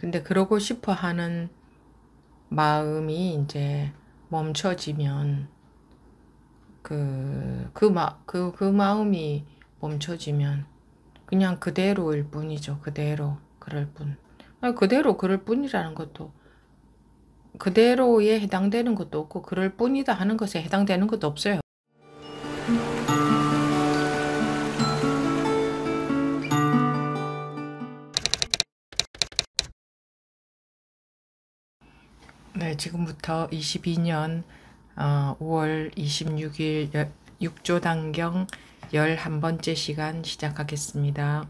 근데 그러고 싶어 하는 마음이 이제 멈춰지면 그 마음이 멈춰지면 그냥 그대로일 뿐이죠. 그대로 그럴 뿐. 그대로 그럴 뿐이라는 것도 그대로에 해당되는 것도 없고 그럴 뿐이다 하는 것에 해당되는 것도 없어요. 네, 지금부터 22년 5월 26일 6조 단경 11번째 시간 시작하겠습니다.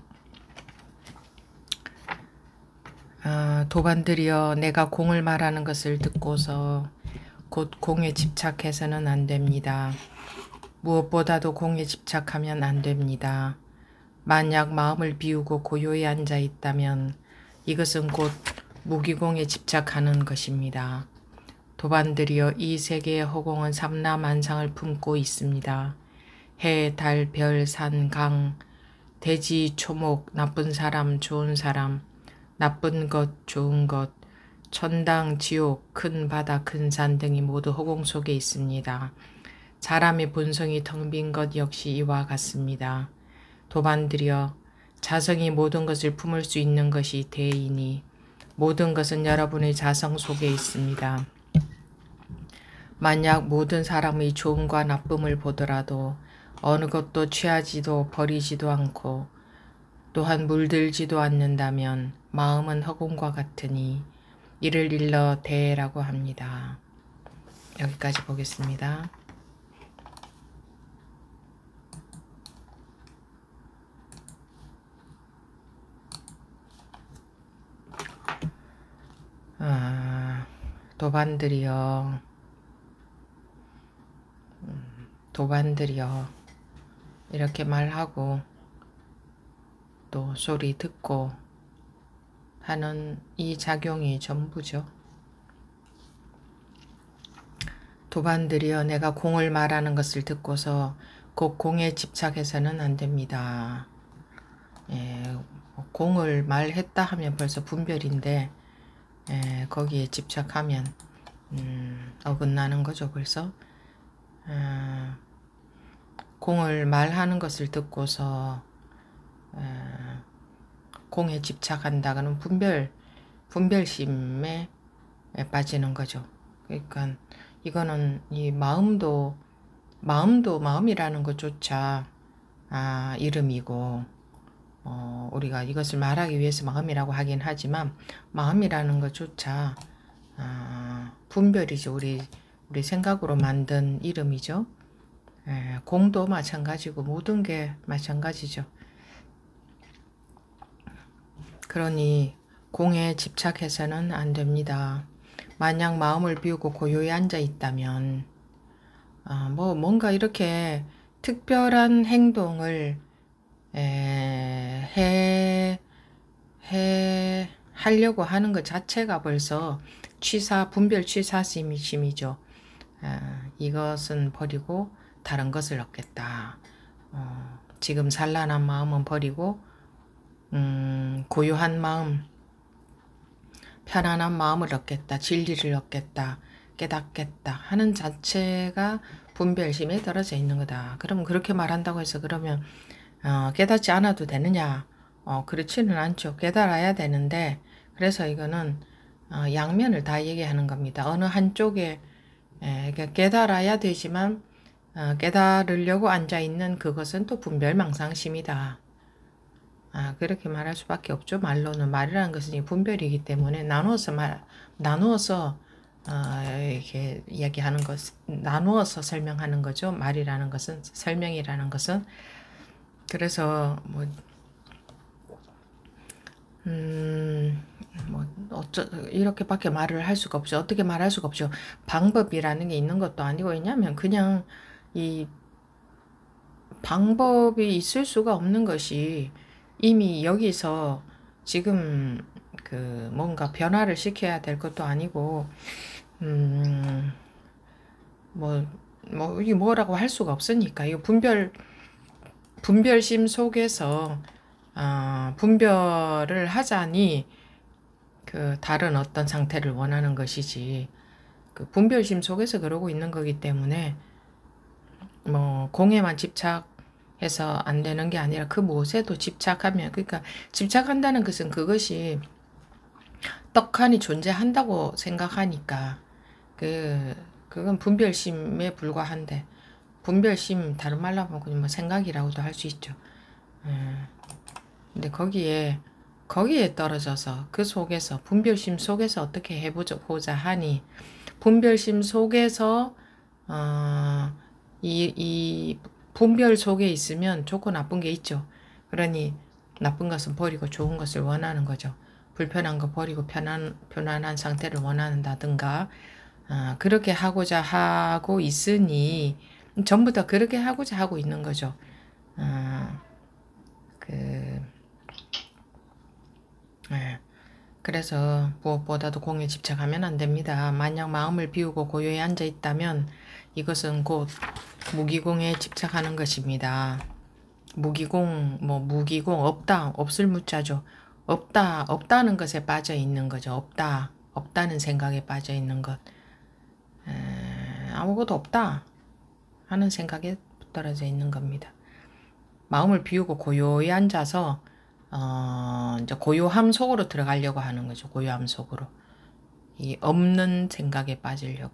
도반들이여, 내가 공을 말하는 것을 듣고서 곧 공에 집착해서는 안 됩니다. 무엇보다도 공에 집착하면 안 됩니다. 만약 마음을 비우고 고요히 앉아 있다면 이것은 곧 무기공에 집착하는 것입니다. 도반들이여, 이 세계의 허공은 삼라만상을 품고 있습니다. 해, 달, 별, 산, 강, 돼지, 초목, 나쁜 사람, 좋은 사람, 나쁜 것, 좋은 것, 천당, 지옥, 큰 바다, 큰 산 등이 모두 허공 속에 있습니다. 사람의 본성이 텅 빈 것 역시 이와 같습니다. 도반들이여, 자성이 모든 것을 품을 수 있는 것이 대이니 모든 것은 여러분의 자성 속에 있습니다. 만약 모든 사람의 좋음과 나쁨을 보더라도 어느 것도 취하지도 버리지도 않고 또한 물들지도 않는다면 마음은 허공과 같으니 이를 일러 대라고 합니다. 여기까지 보겠습니다. 도반들이여, 도반들이여, 이렇게 말하고 또 소리 듣고 하는 이 작용이 전부죠. 도반들이여, 내가 공을 말하는 것을 듣고서 곧 공에 집착해서는 안 됩니다. 공을 말했다 하면 벌써 분별인데 거기에 집착하면 어긋나는 거죠. 벌써 공을 말하는 것을 듣고서 공에 집착한다 그러면 분별심에 빠지는 거죠. 그러니까 이거는 이 마음이라는 것조차 이름이고 우리가 이것을 말하기 위해서 마음이라고 하긴 하지만 마음이라는 것조차 분별이죠. 우리 생각으로 만든 이름이죠. 공도 마찬가지고 모든 게 마찬가지죠. 그러니 공에 집착해서는 안 됩니다. 만약 마음을 비우고 고요히 앉아 있다면 뭔가 이렇게 특별한 행동을 하려고 하는 것 자체가 벌써 분별 취사심이죠. 이것은 버리고 다른 것을 얻겠다. 지금 산란한 마음은 버리고 고요한 마음, 편안한 마음을 얻겠다. 진리를 얻겠다. 깨닫겠다 하는 자체가 분별심에 떨어져 있는 거다. 그럼 그렇게 말한다고 해서 그러면 깨닫지 않아도 되느냐? 그렇지는 않죠. 깨달아야 되는데 그래서 이거는 양면을 다 얘기하는 겁니다. 어느 한쪽에 깨달아야 되지만 깨달으려고 앉아있는 그것은 또 분별망상심이다. 그렇게 말할 수밖에 없죠. 말로는 말이라는 것은 분별이기 때문에 나누어서 이렇게 이야기하는 나누어서 설명하는 거죠. 말이라는 것은, 설명이라는 것은. 그래서 이렇게밖에 말을 할 수가 없죠. 어떻게 말할 수가 없죠. 방법이라는 게 있는 것도 아니고, 왜냐면 그냥 이 방법이 있을 수가 없는 것이 이미 여기서 지금 뭔가 변화를 시켜야 될 것도 아니고, 이게 뭐라고 할 수가 없으니까, 이거 분별심 속에서 분별을 하자니 그 다른 어떤 상태를 원하는 것이지, 그 분별심 속에서 그러고 있는 거기 때문에 뭐 공에만 집착해서 안 되는 게 아니라 그 무엇에도 집착하면, 그러니까 집착한다는 것은 그것이 떡하니 존재한다고 생각하니까 그건 분별심에 불과한데, 분별심 다른 말로 하면 그냥 뭐 생각이라고도 할 수 있죠. 근데 거기에 떨어져서 그 속에서 분별심 속에서 어떻게 해보자 하니, 분별심 속에서 이 분별 속에 있으면 좋고 나쁜 게 있죠. 그러니 나쁜 것은 버리고 좋은 것을 원하는 거죠. 불편한 거 버리고 편안한 상태를 원한다든가, 그렇게 하고자 하고 있으니 전부 다 그렇게 하고자 하고 있는 거죠. 그래서 무엇보다도 공에 집착하면 안 됩니다. 만약 마음을 비우고 고요히 앉아 있다면 이것은 곧 무기공에 집착하는 것입니다. 무기공, 무기공, 없다, 없을 무자죠. 없다는 것에 빠져 있는 거죠. 없다는 생각에 빠져 있는 것. 아무것도 없다 하는 생각에 떨어져 있는 겁니다. 마음을 비우고 고요히 앉아서 이제 고요함 속으로 들어가려고 하는 거죠. 고요함 속으로. 이 없는 생각에 빠지려고.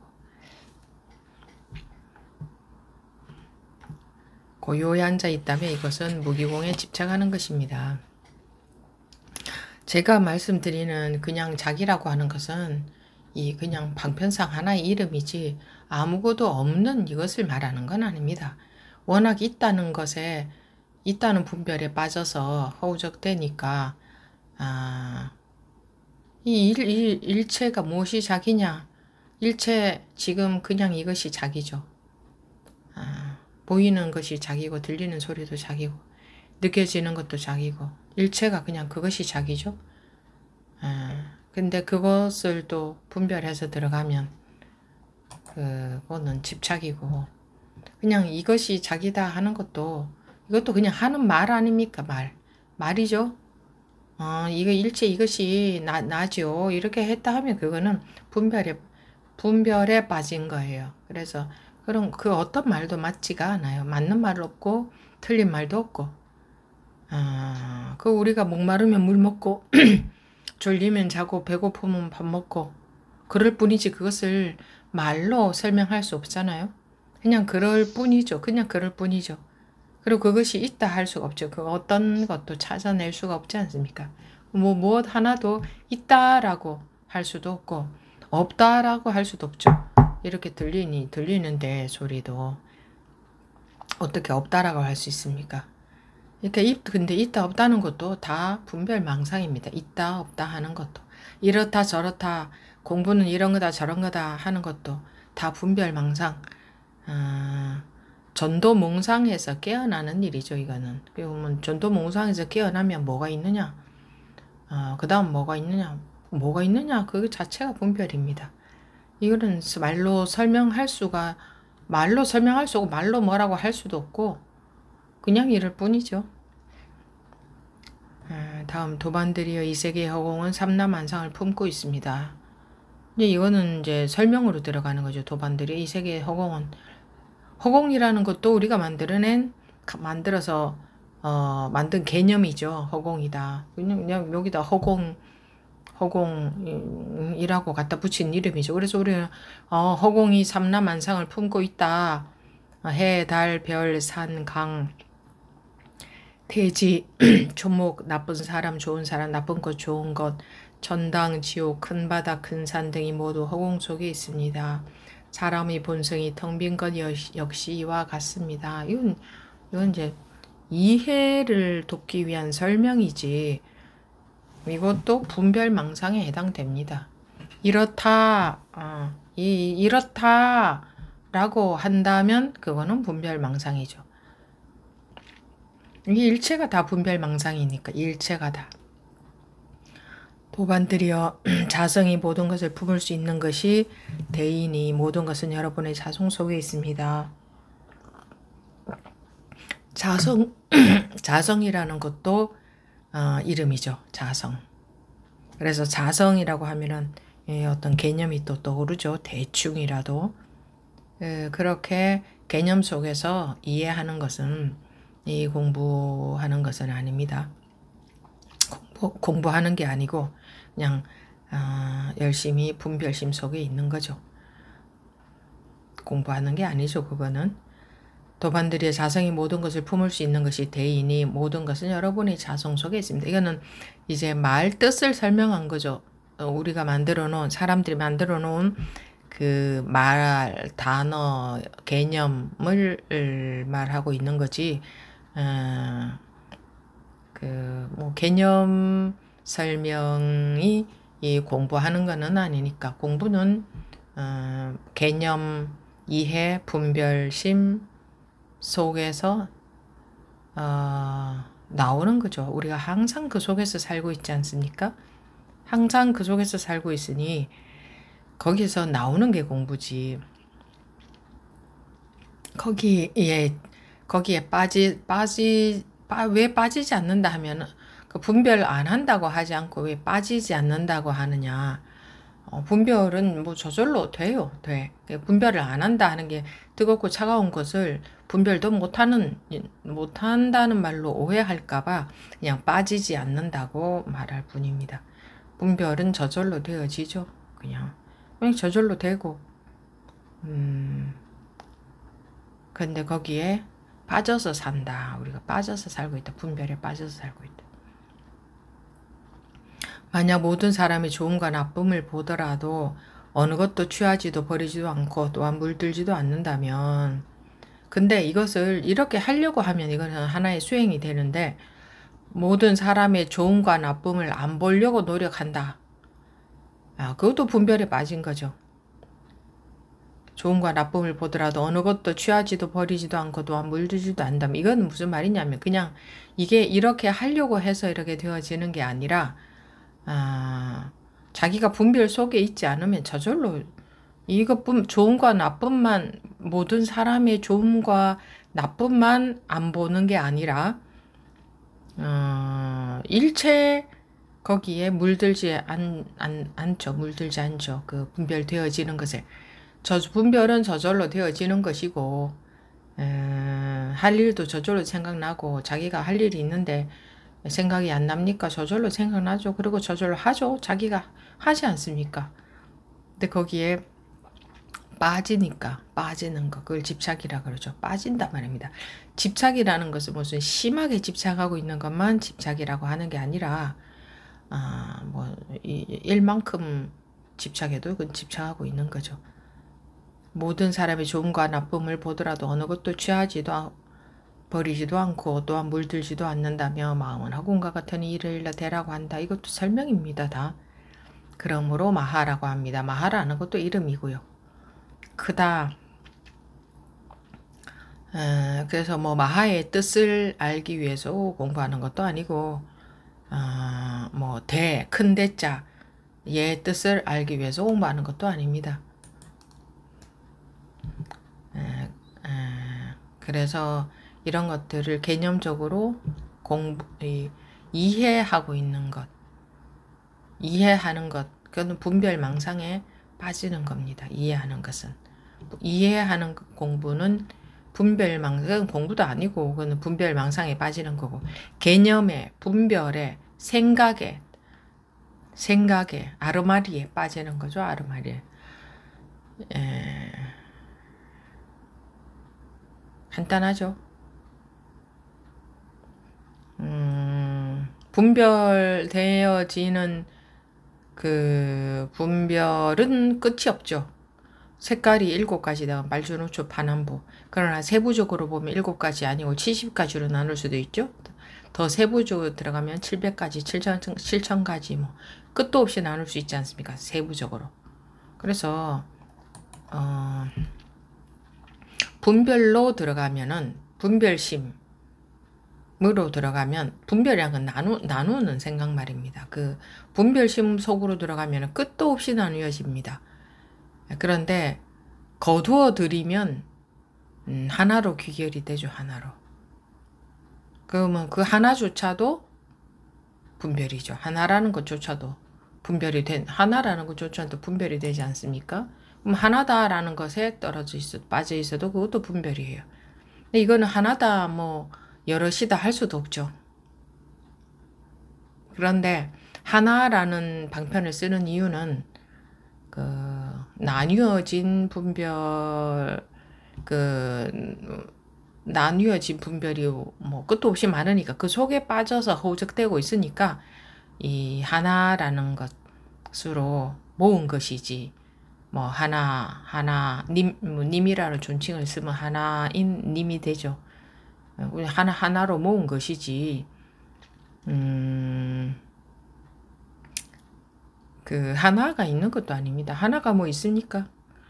고요히 앉아 있다면 이것은 무기공에 집착하는 것입니다. 제가 말씀드리는 그냥 자기라고 하는 것은 이 그냥 방편상 하나의 이름이지 아무것도 없는 이것을 말하는 건 아닙니다. 워낙 있다는 것에, 있다는 분별에 빠져서 허우적대니까 이 일체가 무엇이 자기냐? 일체 지금 그냥 이것이 자기죠. 보이는 것이 자기고 들리는 소리도 자기고 느껴지는 것도 자기고 일체가 그냥 그것이 자기죠. 근데 그것을 또 분별해서 들어가면 그거는 집착이고, 그냥 이것이 자기다 하는 것도 이것도 그냥 하는 말 아닙니까? 말이죠. 이거 일체 이것이 나죠. 이렇게 했다 하면 그거는 분별에 빠진 거예요. 그래서 그런 그 어떤 말도 맞지가 않아요. 맞는 말 없고 틀린 말도 없고. 그 우리가 목마르면 물 먹고 졸리면 자고 배고프면 밥 먹고 그럴 뿐이지 그것을 말로 설명할 수 없잖아요. 그냥 그럴 뿐이죠. 그냥 그럴 뿐이죠. 그리고 그것이 있다 할 수가 없죠. 그 어떤 것도 찾아낼 수가 없지 않습니까? 무엇 하나도 있다라고 할 수도 없고 없다라고 할 수도 없죠. 이렇게 들리는데 소리도 어떻게 없다라고 할 수 있습니까? 그러니까 근데 있다 없다는 것도 다 분별망상입니다. 있다 없다 하는 것도, 이렇다 저렇다, 공부는 이런 거다 저런 거다 하는 것도 다 분별망상. 전도몽상에서 깨어나는 일이죠. 이거는. 그러면 전도몽상에서 깨어나면 뭐가 있느냐? 그 다음 뭐가 있느냐? 그 자체가 분별입니다. 이거는 말로 설명할 수 없고 말로 뭐라고 할 수도 없고 그냥 이럴 뿐이죠. 다음 도반들이여 이 세계의 허공은 삼라만상을 품고 있습니다. 이제 이거는 이제 설명으로 들어가는 거죠. 도반들이여 이 세계의 허공이라는 것도 우리가 만들어서 만든 개념이죠. 허공이다. 그냥 여기다 허공이라고 갖다 붙인 이름이죠. 그래서 우리는 허공이 삼라만상을 품고 있다. 해, 달, 별, 산, 강, 대지, 초목, 나쁜 사람, 좋은 사람, 나쁜 것, 좋은 것, 천당, 지옥, 큰 바다, 큰 산 등이 모두 허공 속에 있습니다. 사람의 본성이 텅 빈 것 역시 이와 같습니다. 이건 이제 이해를 돕기 위한 설명이지 이것도 분별망상에 해당됩니다. 이렇다라고 한다면 그거는 분별망상이죠. 이 일체가 다 분별망상이니까 일체가 다. 도반들이여 자성이 모든 것을 품을 수 있는 것이 대인이 모든 것은 여러분의 자성 속에 있습니다. 자성이라는 것도 이름이죠. 자성. 그래서 자성이라고 하면은 어떤 개념이 또 떠오르죠. 대충이라도. 그렇게 개념 속에서 이해하는 것은 이 공부하는 것은 아닙니다. 공부하는 게 아니고 그냥 열심히 분별심 속에 있는 거죠. 공부하는 게 아니죠. 그거는. 도반들이의 자성이 모든 것을 품을 수 있는 것이 대이니 모든 것은 여러분의 자성 속에 있습니다. 이거는 이제 말 뜻을 설명한 거죠. 우리가 만들어 놓은, 사람들이 만들어 놓은 그 말, 단어, 개념을 말하고 있는 거지. 뭐 개념 설명이 이 공부하는 거는 아니니까. 공부는 개념, 이해, 분별심 속에서 나오는 거죠. 우리가 항상 그 속에서 살고 있지 않습니까? 항상 그 속에서 살고 있으니 거기서 나오는 게 공부지. 거기에 왜 빠지지 않는다 하면 그 분별 안 한다고 하지 않고 왜 빠지지 않는다고 하느냐. 분별은 뭐 저절로 돼요. 돼. 분별을 안 한다 하는 게 뜨겁고 차가운 것을 분별도 못한다는 말로 오해할까봐 그냥 빠지지 않는다고 말할 뿐입니다. 분별은 저절로 되어지죠. 그냥 저절로 되고. 근데 거기에 빠져서 산다. 우리가 빠져서 살고 있다. 분별에 빠져서 살고 있다. 만약 모든 사람이 좋음과 나쁨을 보더라도 어느 것도 취하지도 버리지도 않고 또한 물들지도 않는다면, 근데 이것을 이렇게 하려고 하면 이거는 하나의 수행이 되는데, 모든 사람의 좋음과 나쁨을 안 보려고 노력한다. 그것도 분별에 빠진 거죠. 좋음과 나쁨을 보더라도 어느 것도 취하지도 버리지도 않고 또한 물들지도 않는다면, 이건 무슨 말이냐면 그냥 이게 이렇게 하려고 해서 이렇게 되어지는 게 아니라 자기가 분별 속에 있지 않으면 저절로 이것뿐 좋음과 나쁨만, 모든 사람의 좋음과 나쁨만 안 보는 게 아니라 일체 거기에 물들지 않죠. 물들지 않죠. 그 분별되어지는 것에. 분별은 저절로 되어지는 것이고, 할 일도 저절로 생각나고, 자기가 할 일이 있는데 생각이 안 납니까? 저절로 생각나죠. 그리고 저절로 하죠. 자기가 하지 않습니까? 근데 거기에 빠지니까, 빠지는 거, 그걸 집착이라 그러죠. 빠진단 말입니다. 집착이라는 것은 무슨 심하게 집착하고 있는 것만 집착이라고 하는 게 아니라, 뭐 일만큼 집착해도 그건 집착하고 있는 거죠. 모든 사람의 좋음과 나쁨을 보더라도 어느 것도 취하지도 버리지도 않고 또한 물들지도 않는다며 마음은 학원과 같으니 이를 일러 대라고 한다. 이것도 설명입니다. 다. 그러므로 마하라고 합니다. 마하라는 것도 이름이고요. 크다. 그래서 뭐 마하의 뜻을 알기 위해서 공부하는 것도 아니고, 뭐 큰 대자 얘의 뜻을 알기 위해서 공부하는 것도 아닙니다. 그래서 이런 것들을 개념적으로 이해하고 있는 것, 이해하는 것, 그건 분별망상에 빠지는 겁니다. 이해하는 것은. 이해하는 공부는 분별망상 공부도 아니고 그건 분별망상에 빠지는 거고, 개념에, 분별에, 생각에 아르마리에 빠지는 거죠. 아르마리에. 간단하죠. 분별되어지는 그 분별은 끝이 없죠. 색깔이 7가지다. 말주노초 파남보. 그러나 세부적으로 보면 7가지 아니고 70가지로 나눌 수도 있죠. 더 세부적으로 들어가면 700가지, 7000가지 뭐 끝도 없이 나눌 수 있지 않습니까? 세부적으로. 그래서 분별로 들어가면은 분별심으로 들어가면 분별이란 건 나누는 생각 말입니다. 그 분별심 속으로 들어가면 끝도 없이 나누어집니다. 그런데 거두어 들이면 하나로 귀결이 되죠. 하나로. 그러면 그 하나조차도 분별이죠. 하나라는 것조차도 분별이 된 하나라는 것조차도 분별이 되지 않습니까? 그럼 하나다라는 것에 빠져 있어도 그것도 분별이에요. 근데 이거는 하나다 뭐 여럿이다 할 수도 없죠. 그런데 하나라는 방편을 쓰는 이유는 그 나뉘어진 분별 나뉘어진 분별이 뭐 끝도 없이 많으니까 그 속에 빠져서 허우적대고 있으니까 이 하나라는 것으로 모은 것이지 뭐 님이라는 존칭을 쓰면 하나인 님이 되죠. 하나로 모은 것이지 그 하나가 있는 것도 아닙니다. 하나가 뭐 있습니까?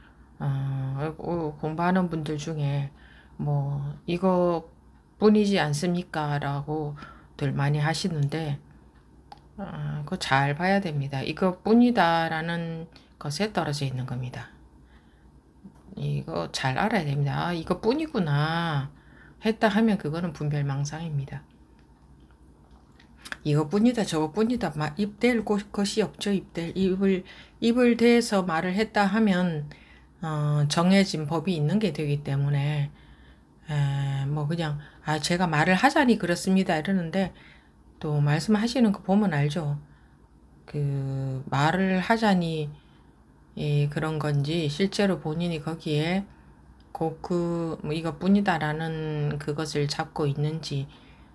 공부하는 분들 중에 뭐 이거 뿐이지 않습니까? 라고들 많이 하시는데 그거 잘 봐야 됩니다. 이거 뿐이다 라는 것에 떨어져 있는 겁니다. 이거 잘 알아야 됩니다. 이거 뿐이구나 했다 하면 그거는 분별망상입니다. 이거뿐이다 저거뿐이다 입댈 것이 없죠. 입을 대서 말을 했다 하면 정해진 법이 있는 게 되기 때문에 뭐 그냥 제가 말을 하자니 그렇습니다 이러는데 또 말씀하시는 거 보면 알죠. 그 말을 하자니 그런 건지 실제로 본인이 거기에 뭐 이것뿐이다라는 그것을 잡고 있는지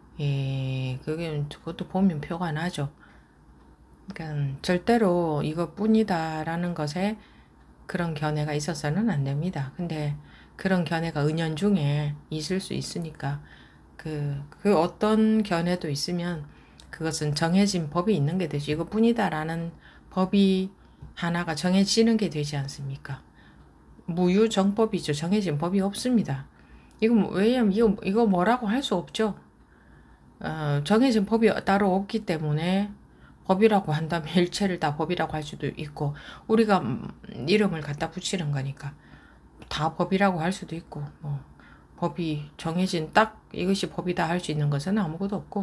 그것도 보면 표가 나죠. 그러니까 절대로 이것뿐이다라는 것에 그런 견해가 있어서는 안 됩니다. 근데 그런 견해가 은연중에 있을 수 있으니까 그 어떤 견해도 있으면 그것은 정해진 법이 있는 게 되죠. 이것뿐이다라는 법이 하나가 정해지는 게 되지 않습니까? 무유정법이죠. 정해진 법이 없습니다. 왜냐면 이거 뭐라고 할 수 없죠. 정해진 법이 따로 없기 때문에 법이라고 한다면 일체를 다 법이라고 할 수도 있고 우리가 이름을 갖다 붙이는 거니까 다 법이라고 할 수도 있고 뭐 법이 정해진 딱 이것이 법이다 할 수 있는 것은 아무것도 없고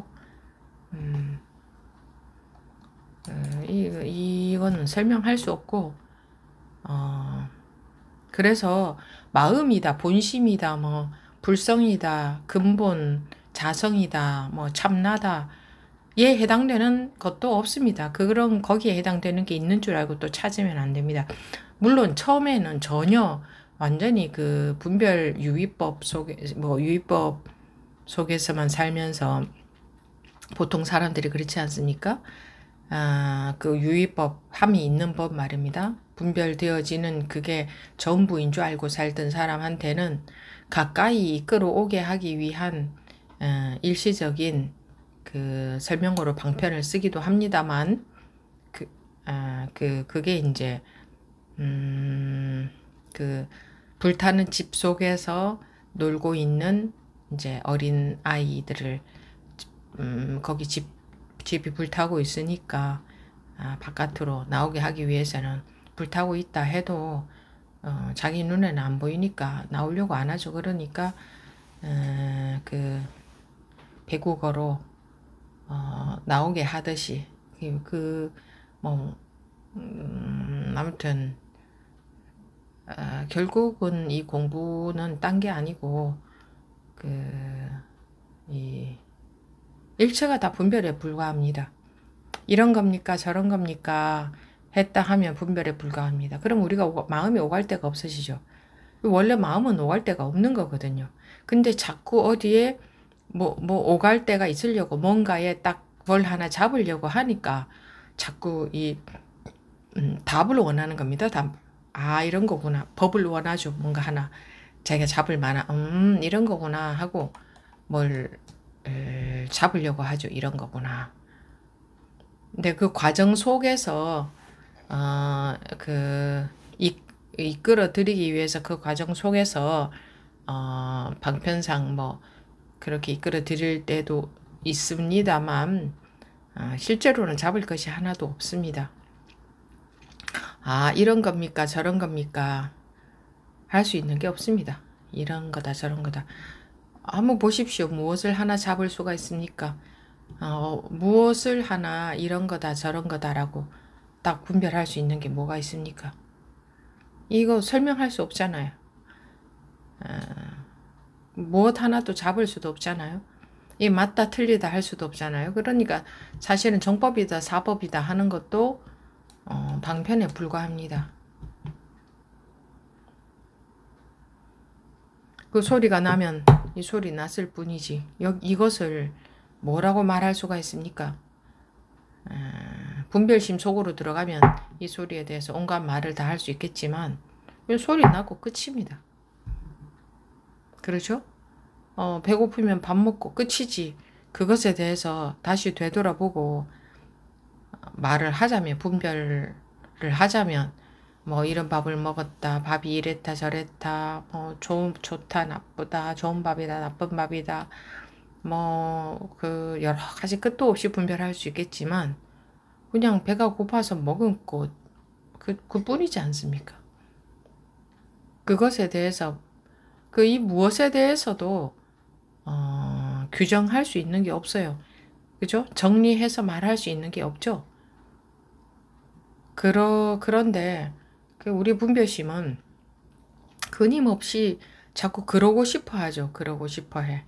이거는 설명할 수 없고 그래서 마음이다 본심이다 뭐 불성이다 근본 자성이다 뭐 참나다 에 해당되는 것도 없습니다. 거기에 해당되는 게 있는 줄 알고 또 찾으면 안 됩니다. 물론 처음에는 전혀 완전히 그 분별 유의법 속에서만 살면서 보통 사람들이 그렇지 않습니까? 그 유의법 함이 있는 법 말입니다. 분별되어지는 그게 전부인 줄 알고 살던 사람한테는 가까이 이끌어오게 하기 위한 일시적인 그 설명으로 방편을 쓰기도 합니다만 그게 이제 그 불타는 집 속에서 놀고 있는 이제 어린 아이들을 거기 집이 불타고 있으니까 바깥으로 나오게 하기 위해서는 불타고 있다 해도 자기 눈에는 안 보이니까 나오려고 안 하죠. 그러니까 그 배국어로 나오게 하듯이 아무튼 결국은 이 공부는 딴 게 아니고 이 일체가 다 분별에 불과합니다. 이런 겁니까 저런 겁니까 했다 하면 분별에 불과합니다. 그럼 우리가 마음이 오갈 데가 없어지죠. 원래 마음은 오갈 데가 없는 거거든요. 근데 자꾸 어디에 뭐 오갈 데가 있으려고 뭔가에 딱 뭘 하나 잡으려고 하니까 자꾸 이 답을 원하는 겁니다. 답. 이런 거구나. 법을 원하죠. 뭔가 하나 자기가 잡을 만한 이런 거구나 하고 뭘 잡으려고 하죠. 이런 거구나. 근데 그 과정 속에서 이끌어 드리기 위해서 그 과정 속에서 방편상 뭐 그렇게 이끌어 드릴 때도 있습니다만 실제로는 잡을 것이 하나도 없습니다. 이런 겁니까 저런 겁니까 할 수 있는 게 없습니다. 이런 거다 저런 거다. 한번 보십시오. 무엇을 하나 잡을 수가 있습니까? 무엇을 하나 이런 거다 저런 거다라고 딱 분별할 수 있는 게 뭐가 있습니까? 이거 설명할 수 없잖아요. 무엇 하나도 잡을 수도 없잖아요. 이 맞다 틀리다 할 수도 없잖아요. 그러니까 사실은 정법이다 사법이다 하는 것도 방편에 불과합니다. 그 소리가 나면 이 소리 났을 뿐이지 이것을 뭐라고 말할 수가 있습니까? 분별심 속으로 들어가면 이 소리에 대해서 온갖 말을 다 할 수 있겠지만 소리 나고 끝입니다. 그렇죠? 배고프면 밥 먹고 끝이지. 그것에 대해서 다시 되돌아보고 말을 하자면 분별을 하자면 뭐 이런 밥을 먹었다. 밥이 이랬다 저랬다. 뭐 좋다 나쁘다. 좋은 밥이다 나쁜 밥이다. 뭐 그 여러 가지 끝도 없이 분별할 수 있겠지만 그냥 배가 고파서 먹은 것 그뿐이지 않습니까? 그것에 대해서 이 무엇에 대해서도 규정할 수 있는 게 없어요. 그죠? 정리해서 말할 수 있는 게 없죠. 그런데 우리 분별심은 끊임없이 자꾸 그러고 싶어 하죠. 그러고 싶어 해.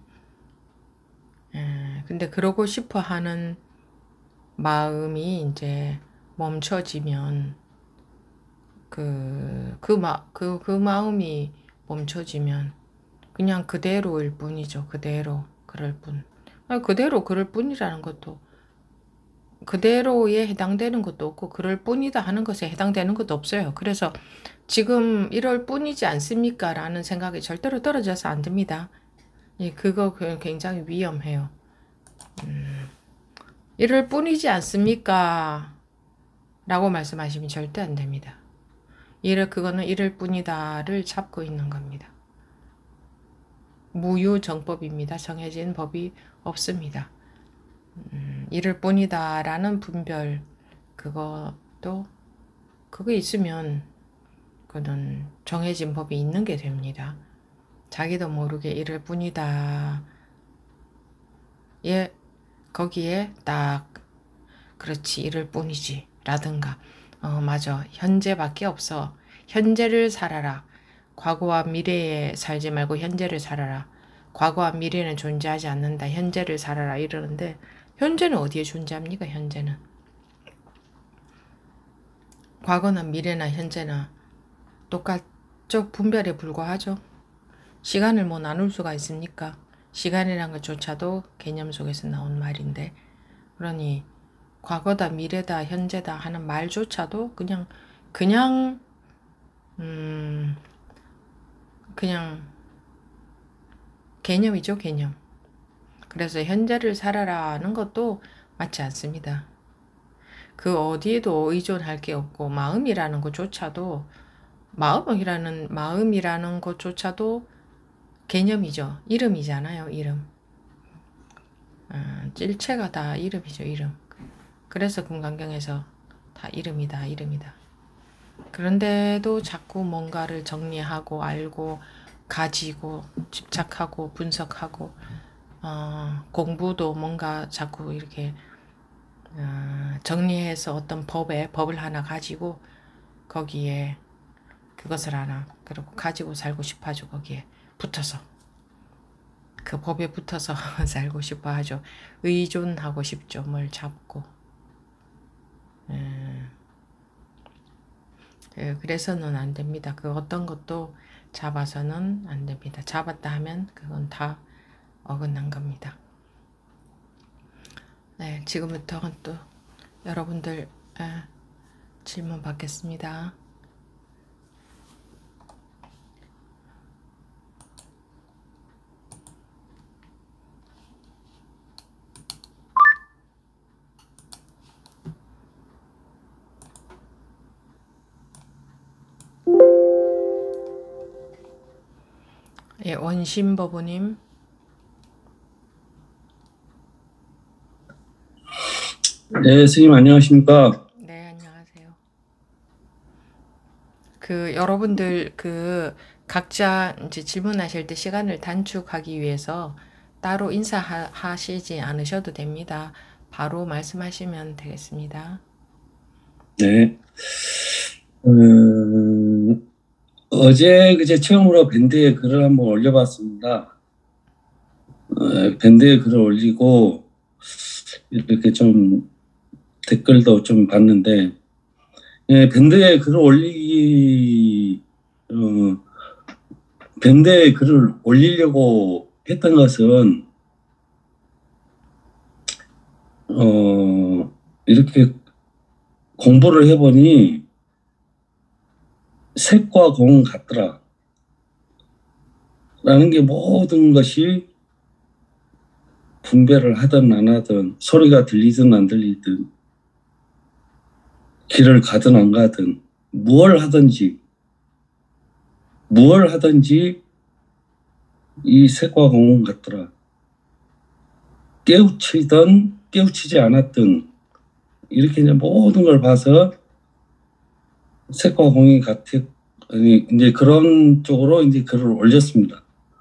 근데 그러고 싶어 하는 마음이 이제 멈춰지면 그 마음이 멈춰지면 그냥 그대로일 뿐이죠. 그대로 그럴 뿐. 그대로 그럴 뿐이라는 것도 그대로에 해당되는 것도 없고 그럴 뿐이다 하는 것에 해당되는 것도 없어요. 그래서 지금 이럴 뿐이지 않습니까? 라는 생각이 절대로 떨어져서 안 됩니다. 예, 그거 굉장히 위험해요. 이럴 뿐이지 않습니까? 라고 말씀하시면 절대 안 됩니다. 그거는 이럴 뿐이다를 잡고 있는 겁니다. 무유정법입니다. 정해진 법이 없습니다. 이럴 뿐이다 라는 분별 그거 있으면 그는 정해진 법이 있는 게 됩니다. 자기도 모르게 이럴 뿐이다. 예, 거기에 딱 그렇지 이럴 뿐이지 라든가 맞아 현재밖에 없어. 현재를 살아라. 과거와 미래에 살지 말고 현재를 살아라. 과거와 미래는 존재하지 않는다. 현재를 살아라 이러는데 현재는 어디에 존재합니까? 현재는 과거나 미래나 현재나 똑같죠. 분별에 불과하죠. 시간을 뭐 나눌 수가 있습니까? 시간이란 것조차도 개념 속에서 나온 말인데 그러니 과거다 미래다 현재다 하는 말조차도 그냥 개념이죠. 개념. 그래서 현재를 살아라는 것도 맞지 않습니다. 그 어디에도 의존할 게 없고 마음이라는 것조차도 개념이죠. 이름이잖아요. 이름. 일체가 다 이름이죠. 이름. 그래서 금강경에서 다 이름이다. 이름이다. 그런데도 자꾸 뭔가를 정리하고 알고 가지고 집착하고 분석하고 공부도 뭔가 자꾸 이렇게 정리해서 어떤 법을 하나 가지고 거기에 그것을 하나 그리고 가지고 살고 싶어 하죠. 거기에 붙어서 그 법에 붙어서 살고 싶어 하죠. 의존하고 싶죠. 뭘 잡고 그래서는 안 됩니다. 그 어떤 것도 잡아서는 안 됩니다. 잡았다 하면 그건 다 어긋난 겁니다. 네, 지금부터 또 여러분들 질문 받겠습니다. 예, 원심버부님. 네, 스님 안녕하십니까? 네, 안녕하세요. 여러분들 각자 이제 질문하실 때 시간을 단축하기 위해서 따로 인사하시지 않으셔도 됩니다. 바로 말씀하시면 되겠습니다. 네. 어제 그제 처음으로 밴드에 글을 한번 올려봤습니다. 밴드에 글을 올리고 이렇게 좀 댓글도 좀 봤는데, 밴드에 글을 밴드에 글을 올리려고 했던 것은 이렇게 공부를 해보니 색과 공은 같더라 라는 게 모든 것이 분별을 하든 안 하든, 소리가 들리든 안 들리든, 길을 가든 안 가든, 무엇을 하든지 이 색과 공은 같더라. 깨우치든 깨우치지 않았든 이렇게 이제 모든 걸 봐서 색과 공이 이제 그런 쪽으로 이제 글을 올렸습니다.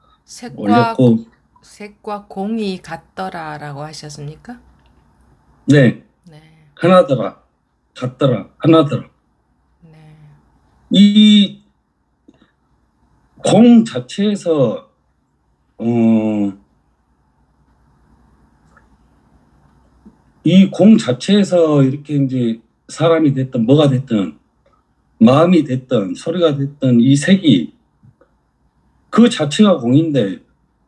색과 공이 같더라라고 하셨습니까? 네. 네. 하나더라. 같더라. 하나더라. 네. 이 공 자체에서 이 공 자체에서 이렇게 이제 사람이 됐든 뭐가 됐든 마음이 됐든 소리가 됐든 이 색이 그 자체가 공인데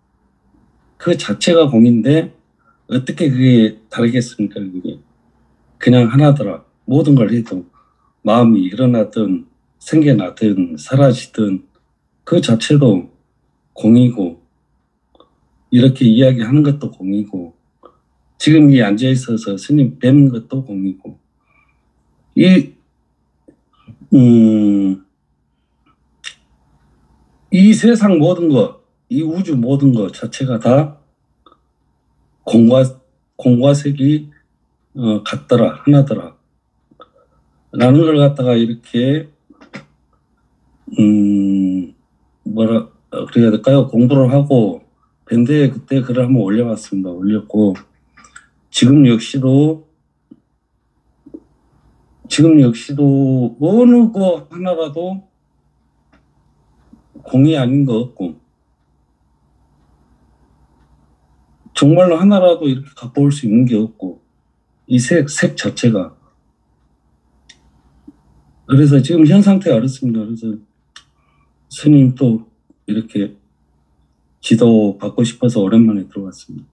어떻게 그게 다르겠습니까? 그게 그냥 하나더라. 모든 걸 해도 마음이 일어나든 생겨나든 사라지든 그 자체도 공이고, 이렇게 이야기하는 것도 공이고, 지금 이 앉아 있어서 스님 뵙는 것도 공이고, 이 세상 모든 것, 이 우주 모든 것 자체가 다 공과 색이 같더라, 하나더라 라는 걸 갖다가 이렇게 뭐라 그래야 될까요? 공부를 하고 밴드에 그때 글을 한번 올려봤습니다. 올렸고 지금 역시도 어느 거 하나라도 공이 아닌 거 없고, 정말로 하나라도 이렇게 갖고 올 수 있는 게 없고, 이 색 자체가. 그래서 지금 현 상태가 어렵습니다. 그래서 스님 또 이렇게 지도 받고 싶어서 오랜만에 들어왔습니다.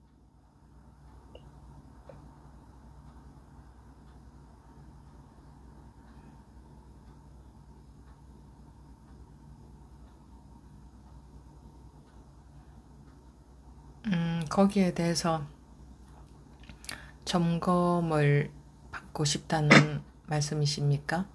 거기에 대해서 점검을 받고 싶다는 말씀이십니까?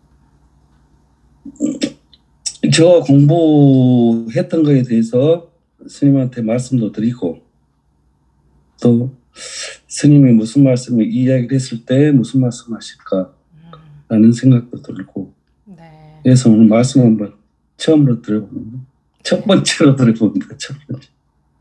제가 공부했던 거에 대해서 스님한테 말씀도 드리고, 또 스님이 무슨 말씀을 이야기를 했을 때 무슨 말씀 하실까 라는 생각도 들고, 네. 그래서 오늘 말씀 한번 처음으로 들어봅니다. 첫 번째로 들어봅니다. 첫 번째.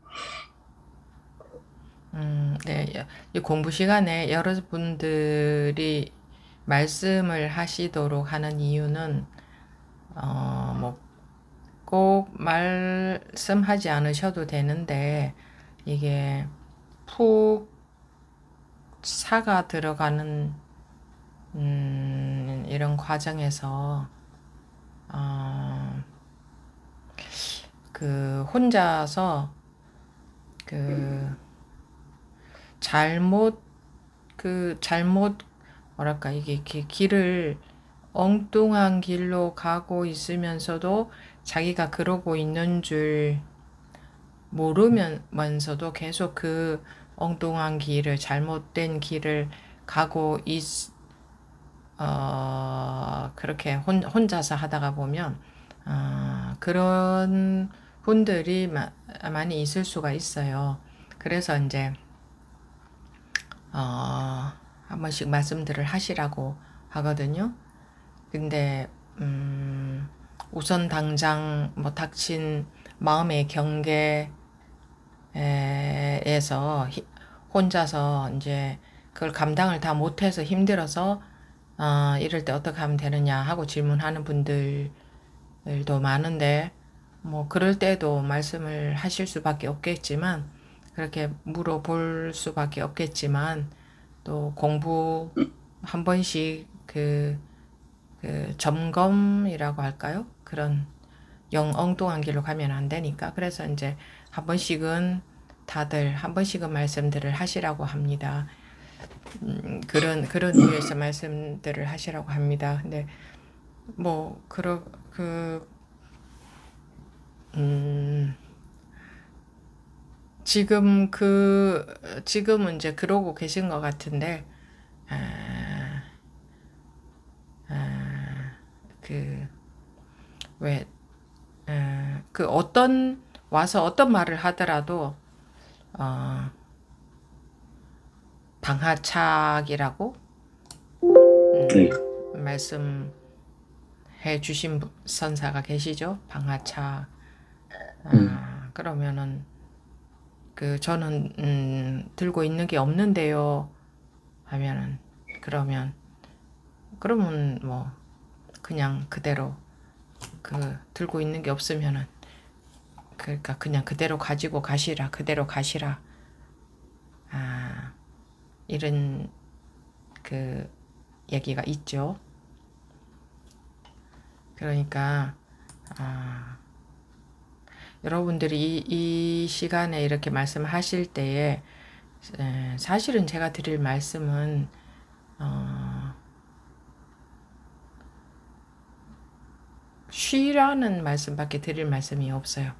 네. 이 공부 시간에 여러분들이 말씀을 하시도록 하는 이유는 뭐 꼭 말씀하지 않으셔도 되는데, 이게 푹 사가 들어가는 이런 과정에서 그 혼자서 잘못 뭐랄까, 이게 길을 엉뚱한 길로 가고 있으면서도 자기가 그러고 있는 줄 모르면서도 계속 그 엉뚱한 길을, 잘못된 길을 가고 그렇게 혼자서 하다가 보면 그런 분들이 많이 있을 수가 있어요. 그래서 이제 한 번씩 말씀들을 하시라고 하거든요. 근데 우선 당장 뭐 닥친 마음의 경계에서 혼자서 이제 그걸 감당을 다 못해서 힘들어서 이럴 때 어떻게 하면 되느냐 하고 질문하는 분들도 많은데 뭐 그럴 때도 말씀을 하실 수밖에 없겠지만 그렇게 물어볼 수밖에 없겠지만 또 공부 한 번씩 그 점검이라고 할까요? 그런 엉뚱한 길로 가면 안 되니까 그래서 이제 한 번씩은 다들 한 번씩은 말씀들을 하시라고 합니다. 그런 이유에서 말씀들을 하시라고 합니다. 근데 뭐 지금은 이제 그러고 계신 것 같은데 와서 어떤 말을 하더라도 방하착이라고 네. 말씀해 주신 선사가 계시죠? 방하착. 그러면은 저는 들고 있는 게 없는데요 하면은 그러면 뭐 그냥 그대로 들고 있는 게 없으면은 그러니까 그냥 그대로 가지고 가시라, 그대로 가시라. 이런 얘기가 있죠. 그러니까 여러분들이 이 시간에 이렇게 말씀하실 때에 사실은 제가 드릴 말씀은 쉬라는 말씀밖에 드릴 말씀이 없어요.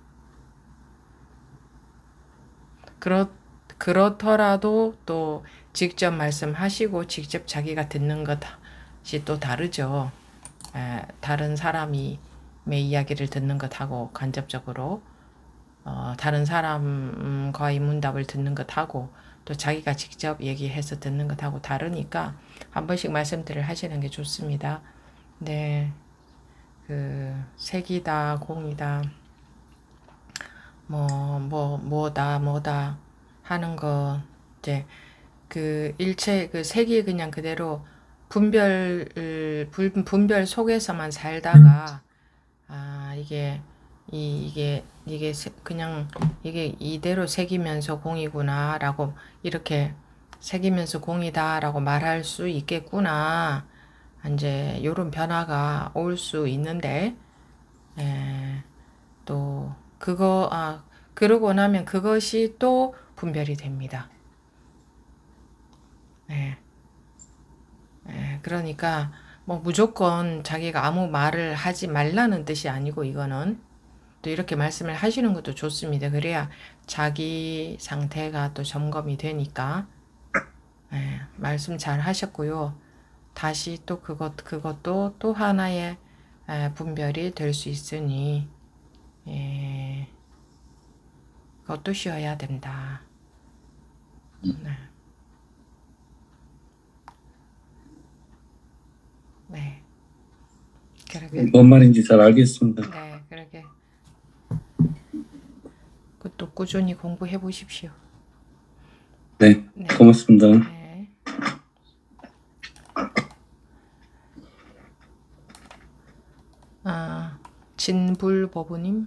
그렇더라도 또 직접 말씀하시고 직접 자기가 듣는 것이 또 다르죠. 다른 사람이 이야기를 듣는 것하고 간접적으로 다른 사람과의 문답을 듣는 것하고 또 자기가 직접 얘기해서 듣는 것하고 다르니까 한 번씩 말씀들을 하시는 게 좋습니다. 네, 색이다, 공이다, 뭐다 하는 거 이제 일체 색이 그냥 그대로 분별 속에서만 살다가 이게 그냥 이게 이대로 색이면서 공이구나 라고 이렇게 색이면서 공이다 라고 말할 수 있겠구나 이제 요런 변화가 올 수 있는데 또 그러고 나면 그것이 또 분별이 됩니다. 그러니까 뭐 무조건 자기가 아무 말을 하지 말라는 뜻이 아니고 이거는 또 이렇게 말씀을 하시는 것도 좋습니다. 그래야 자기 상태가 또 점검이 되니까 말씀 잘 하셨고요. 다시 또 그것도 또 하나의 분별이 될 수 있으니 그것도 쉬어야 된다. 네. 그러게. 뭔 말인지 잘 알겠습니다. 네, 그러게. 그것도 꾸준히 공부해 보십시오. 네, 고맙습니다. 네. 진불버부님.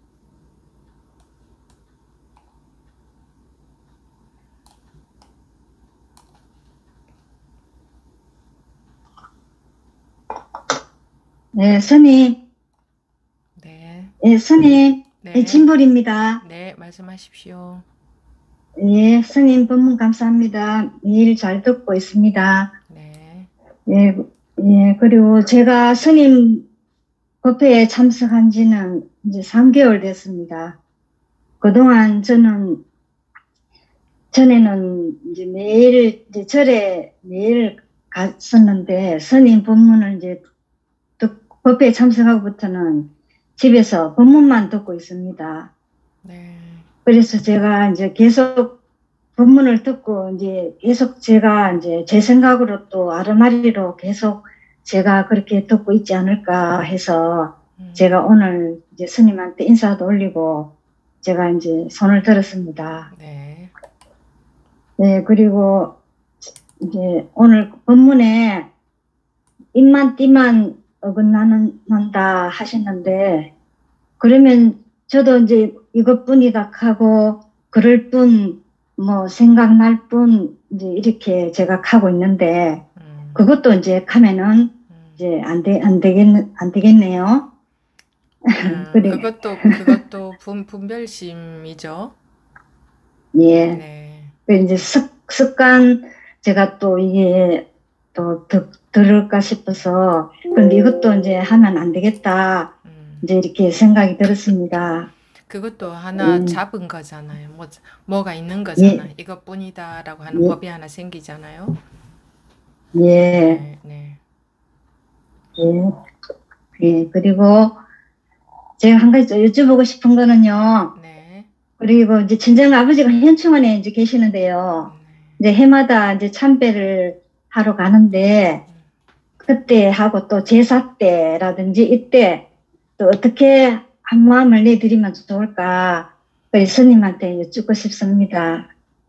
네, 스님. 네. 네, 스님. 네. 네, 진불입니다. 네, 말씀하십시오. 예, 스님 법문 감사합니다. 매일 잘 듣고 있습니다. 네. 예, 그리고 제가 스님 법회에 참석한 지는 이제 3개월 됐습니다. 그동안 전에는 이제 매일 이제 절에 매일 갔었는데 스님 법문을 이제 법회에 참석하고부터는 집에서 법문만 듣고 있습니다. 네. 그래서 제가 이제 계속 법문을 듣고 이제 계속 제가 이제 제 생각으로 또 아르마리로 계속 제가 그렇게 듣고 있지 않을까 해서 제가 오늘 이제 스님한테 인사도 올리고 제가 이제 손을 들었습니다. 네. 네, 그리고 이제 오늘 법문에 입만 띠만 어긋난다 하시는데, 그러면 저도 이제 이것뿐이다 하고, 그럴 뿐, 뭐 생각날 뿐, 이제 이렇게 제가 하고 있는데, 그것도 이제 가면은 이제 안 되겠네요. 그래. 그것도 분별심이죠. 예. 네. 그 이제 습관, 제가 또 이게 또 들을까 싶어서, 근데 이것도 이제 하면 안 되겠다. 이제 이렇게 생각이 들었습니다. 그것도 하나 잡은 거잖아요. 뭐가 있는 거잖아. 예. 이것뿐이다라고 하는 예. 법이 하나 생기잖아요. 예. 네. 예. 그리고 제가 한 가지 더 여쭤보고 싶은 거는요. 네. 그리고 이제 친정 아버지가 현충원에 이제 계시는데요. 이제 해마다 이제 참배를 하러 가는데, 그때 하고 또 제사 때라든지 이때 또 어떻게 한 마음을 내드리면 좋을까, 스님한테 여쭙고 싶습니다.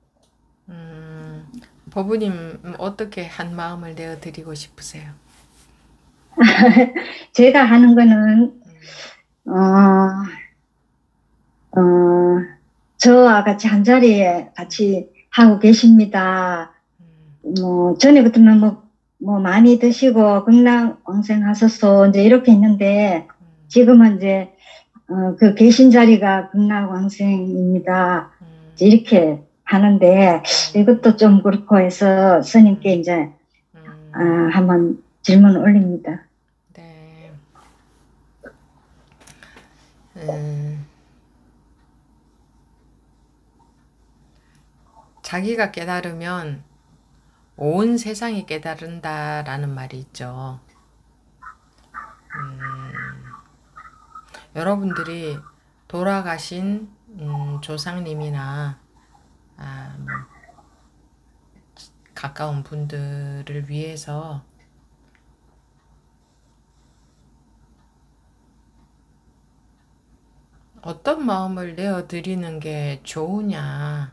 법우님 어떻게 한 마음을 내어드리고 싶으세요? 제가 하는 거는 저와 같이 한 자리에 같이 하고 계십니다. 뭐 전에 같으면 뭐 많이 드시고 극락왕생하소서 이제 이렇게 했는데, 지금은 이제 그 계신 자리가 극락왕생입니다. 이제 이렇게 하는데, 이것도 좀 그렇고 해서 스님께 이제 한번 질문을 올립니다. 네. 자기가 깨달으면 온 세상이 깨달은다라는 말이 있죠. 여러분들이 돌아가신 조상님이나 뭐 가까운 분들을 위해서 어떤 마음을 내어드리는 게 좋으냐,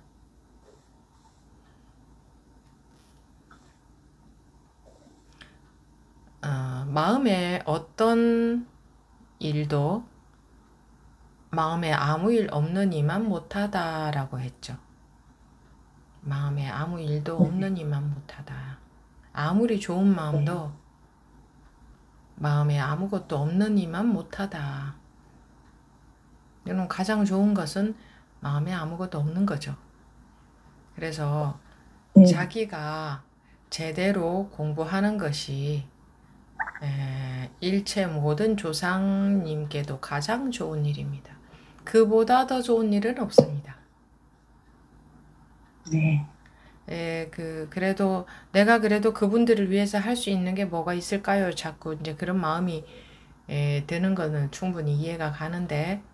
마음에 어떤 일도 마음에 아무 일 없는 이만 못하다라고 했죠. 마음에 아무 일도 없는 이만 못하다. 아무리 좋은 마음도 마음에 아무것도 없는 이만 못하다. 여러분, 가장 좋은 것은 마음에 아무것도 없는 거죠. 그래서 자기가 제대로 공부하는 것이 일체 모든 조상님께도 가장 좋은 일입니다. 그보다 더 좋은 일은 없습니다. 네. 그래도 내가 그래도 그분들을 위해서 할 수 있는 게 뭐가 있을까요? 자꾸 이제 그런 마음이 드는 거는 충분히 이해가 가는데,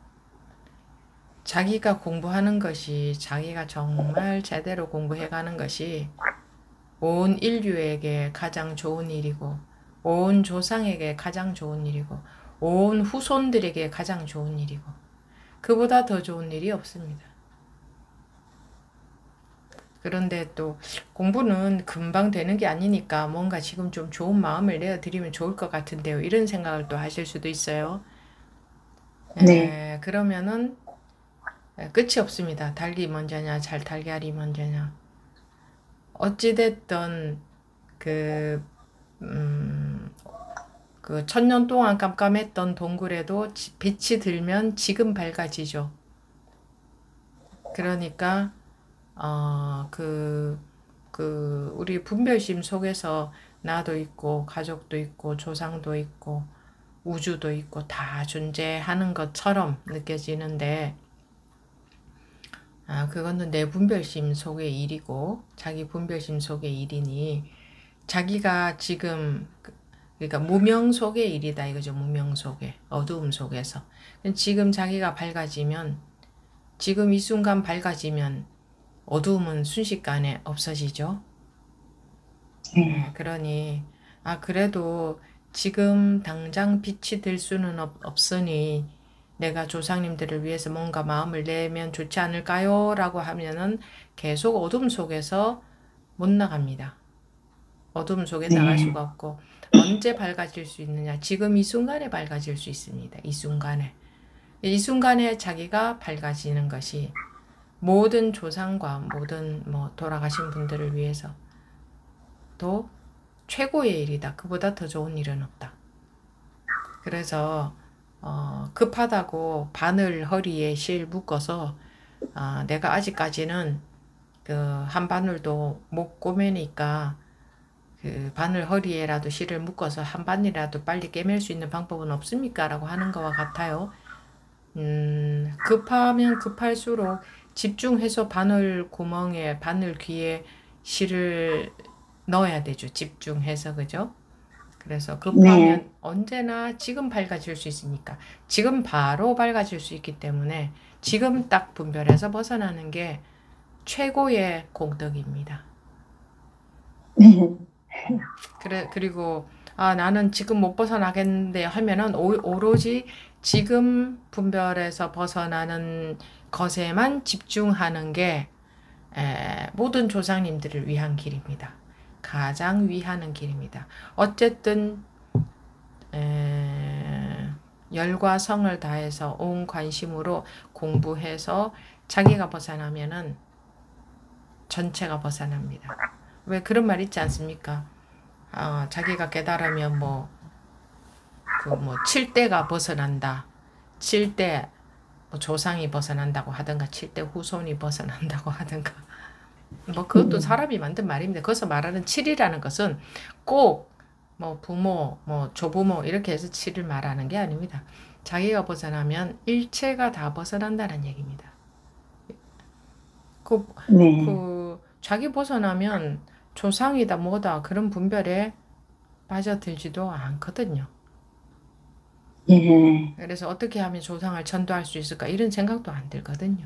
자기가 공부하는 것이, 자기가 정말 제대로 공부해가는 것이 온 인류에게 가장 좋은 일이고, 온 조상에게 가장 좋은 일이고, 온 후손들에게 가장 좋은 일이고, 그보다 더 좋은 일이 없습니다. 그런데 또 공부는 금방 되는 게 아니니까 뭔가 지금 좀 좋은 마음을 내어드리면 좋을 것 같은데요. 이런 생각을 또 하실 수도 있어요. 네. 그러면은 끝이 없습니다. 닭이 먼저냐, 달걀이 먼저냐. 어찌됐든 그 천년 동안 깜깜했던 동굴에도 빛이 들면 지금 밝아지죠. 그러니까 우리 분별심 속에서 나도 있고 가족도 있고 조상도 있고 우주도 있고 다 존재하는 것처럼 느껴지는데, 그거는 내 분별심 속의 일이고 자기 분별심 속의 일이니, 자기가 지금 그러니까 무명 속의 일이다 이거죠. 무명 속에, 어두움 속에서 지금 자기가 밝아지면, 지금 이 순간 밝아지면 어두움은 순식간에 없어지죠. 그러니 그래도 지금 당장 빛이 들 수는 없으니 내가 조상님들을 위해서 뭔가 마음을 내면 좋지 않을까요? 라고 하면은 계속 어둠 속에서 못 나갑니다. 어둠 속에 나갈 수가 없고, 언제 밝아질 수 있느냐? 지금 이 순간에 밝아질 수 있습니다. 이 순간에. 이 순간에 자기가 밝아지는 것이 모든 조상과 모든 돌아가신 분들을 위해서 또 최고의 일이다. 그보다 더 좋은 일은 없다. 그래서 급하다고 바늘 허리에 실 묶어서 내가 아직까지는 그 한 바늘도 못 꼬매니까 그 바늘 허리에라도 실을 묶어서 한 바늘이라도 빨리 깨맬 수 있는 방법은 없습니까? 라고 하는 것과 같아요. 급하면 급할수록 집중해서 바늘 구멍에 바늘 귀에 실을 넣어야 되죠. 집중해서 그죠? 그래서 급하면 언제나 지금 밝아질 수 있으니까 지금 바로 밝아질 수 있기 때문에 지금 딱 분별해서 벗어나는 게 최고의 공덕입니다. 그리고 나는 지금 못 벗어나겠는데 하면은 오로지 지금 분별해서 벗어나는 것에만 집중하는 게 모든 조상님들을 위한 길입니다. 가장 위하는 길입니다. 어쨌든 열과 성을 다해서 온 관심으로 공부해서 자기가 벗어나면은 전체가 벗어납니다. 왜 그런 말 있지 않습니까? 자기가 깨달으면 7대가 벗어난다. 7대 조상이 벗어난다고 하든가 7대 후손이 벗어난다고 하든가 그것도 사람이 만든 말입니다. 거기서 말하는 7이라는 것은 꼭 부모, 조부모 이렇게 해서 7을 말하는 게 아닙니다. 자기가 벗어나면 일체가 다 벗어난다는 얘기입니다. 자기 벗어나면 조상이다 뭐다 그런 분별에 빠져들지도 않거든요. 그래서 어떻게 하면 조상을 전도할 수 있을까 이런 생각도 안 들거든요.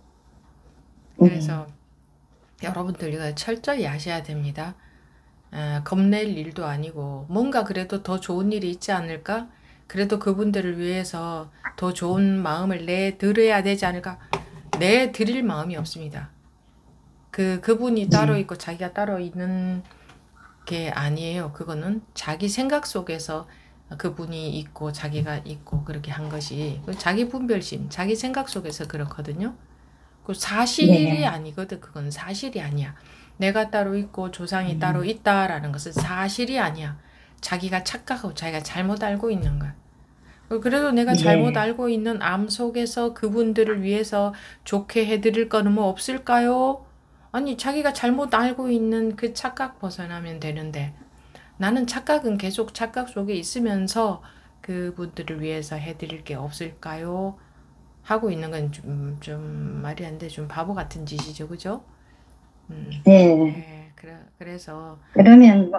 그래서 여러분들 이거 철저히 아셔야 됩니다. 겁낼 일도 아니고 뭔가 그래도 더 좋은 일이 있지 않을까? 그래도 그분들을 위해서 더 좋은 마음을 내드려야 되지 않을까? 내드릴 마음이 없습니다. 그분이 따로 있고 자기가 따로 있는 게 아니에요. 그거는 자기 생각 속에서 그분이 있고 자기가 있고 그렇게 한 것이 자기 분별심, 자기 생각 속에서 그렇거든요. 그 사실이 아니거든. 그건 사실이 아니야. 내가 따로 있고 조상이 따로 있다라는 것은 사실이 아니야. 자기가 착각하고 자기가 잘못 알고 있는 거야. 그래도 내가 잘못 알고 있는 암 속에서 그분들을 위해서 좋게 해드릴 거는 뭐 없을까요? 아니 자기가 잘못 알고 있는 그 착각 벗어나면 되는데 나는 착각은 계속 착각 속에 있으면서 그분들을 위해서 해드릴 게 없을까요? 하고 있는 건 좀 말이 안 돼. 좀 바보 같은 짓이죠. 그죠? 그래서 그러면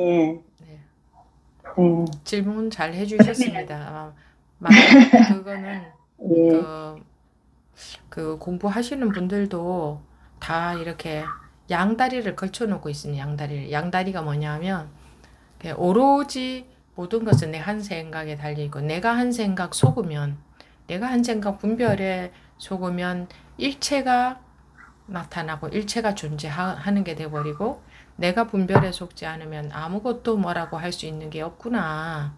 질문 잘 해주셨습니다. 그거는 그 공부하시는 분들도 다 이렇게 양다리를 걸쳐놓고 있습니다. 양다리가 뭐냐면 오로지 모든 것은 내 한 생각에 달려있고 내가 한 생각 속으면 내가 한 생각 분별에 속으면 일체가 나타나고 일체가 존재하는 게 돼버리고 내가 분별에 속지 않으면 아무것도 뭐라고 할 수 있는 게 없구나.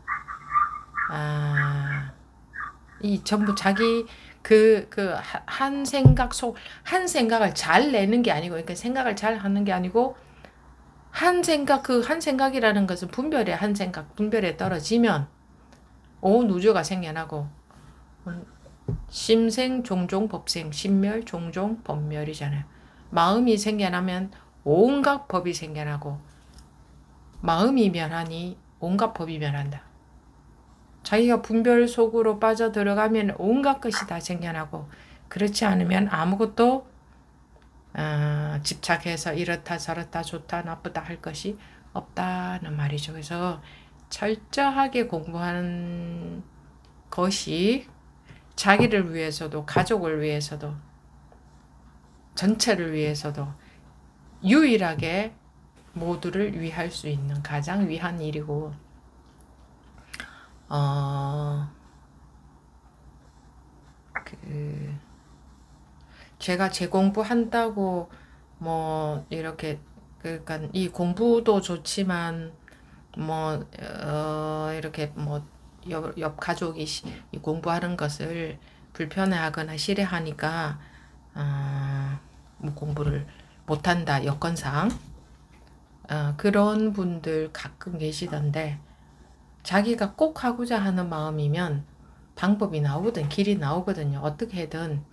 이 전부 자기 한 생각을 잘 내는 게 아니고 그러니까 생각을 잘 하는 게 아니고 한 생각이라는 것은 분별에 떨어지면 온 우주가 생겨나고 심생 종종 법생 심멸 종종 법멸이잖아요. 마음이 생겨나면 온갖 법이 생겨나고 마음이 멸하니 온갖 법이 멸한다. 자기가 분별 속으로 빠져들어가면 온갖 것이 다 생겨나고 그렇지 않으면 아무것도 집착해서 이렇다 저렇다 좋다 나쁘다 할 것이 없다는 말이죠. 그래서 철저하게 공부하는 것이 자기를 위해서도 가족을 위해서도 전체를 위해서도 유일하게 모두를 위할 수 있는 가장 위한 일이고 제가 재공부한다고 뭐 이렇게 그러니까 이 공부도 좋지만 뭐 이렇게 뭐 옆 가족이 공부하는 것을 불편해하거나 싫어하니까 뭐 공부를 못한다 여건상 그런 분들 가끔 계시던데 자기가 꼭 하고자 하는 마음이면 방법이 나오거든 길이 나오거든요. 어떻게든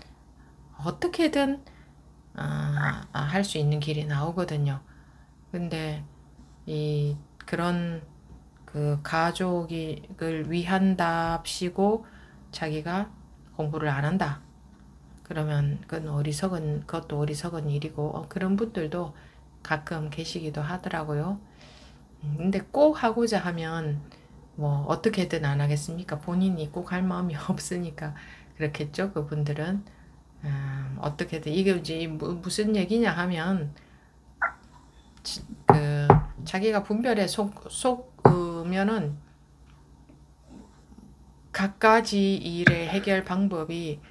할 수 있는 길이 나오거든요. 근데 그런 그 가족을 위한답시고 자기가 공부를 안 한다. 그러면 그것도 어리석은 일이고 그런 분들도 가끔 계시기도 하더라고요. 근데 꼭 하고자 하면 뭐 어떻게든 안 하겠습니까? 본인이 꼭 할 마음이 없으니까 그렇겠죠. 그분들은 어떻게든 이게 이제 무슨 얘기냐 하면 자기가 분별에 속으면은 갖가지 일의 해결 방법이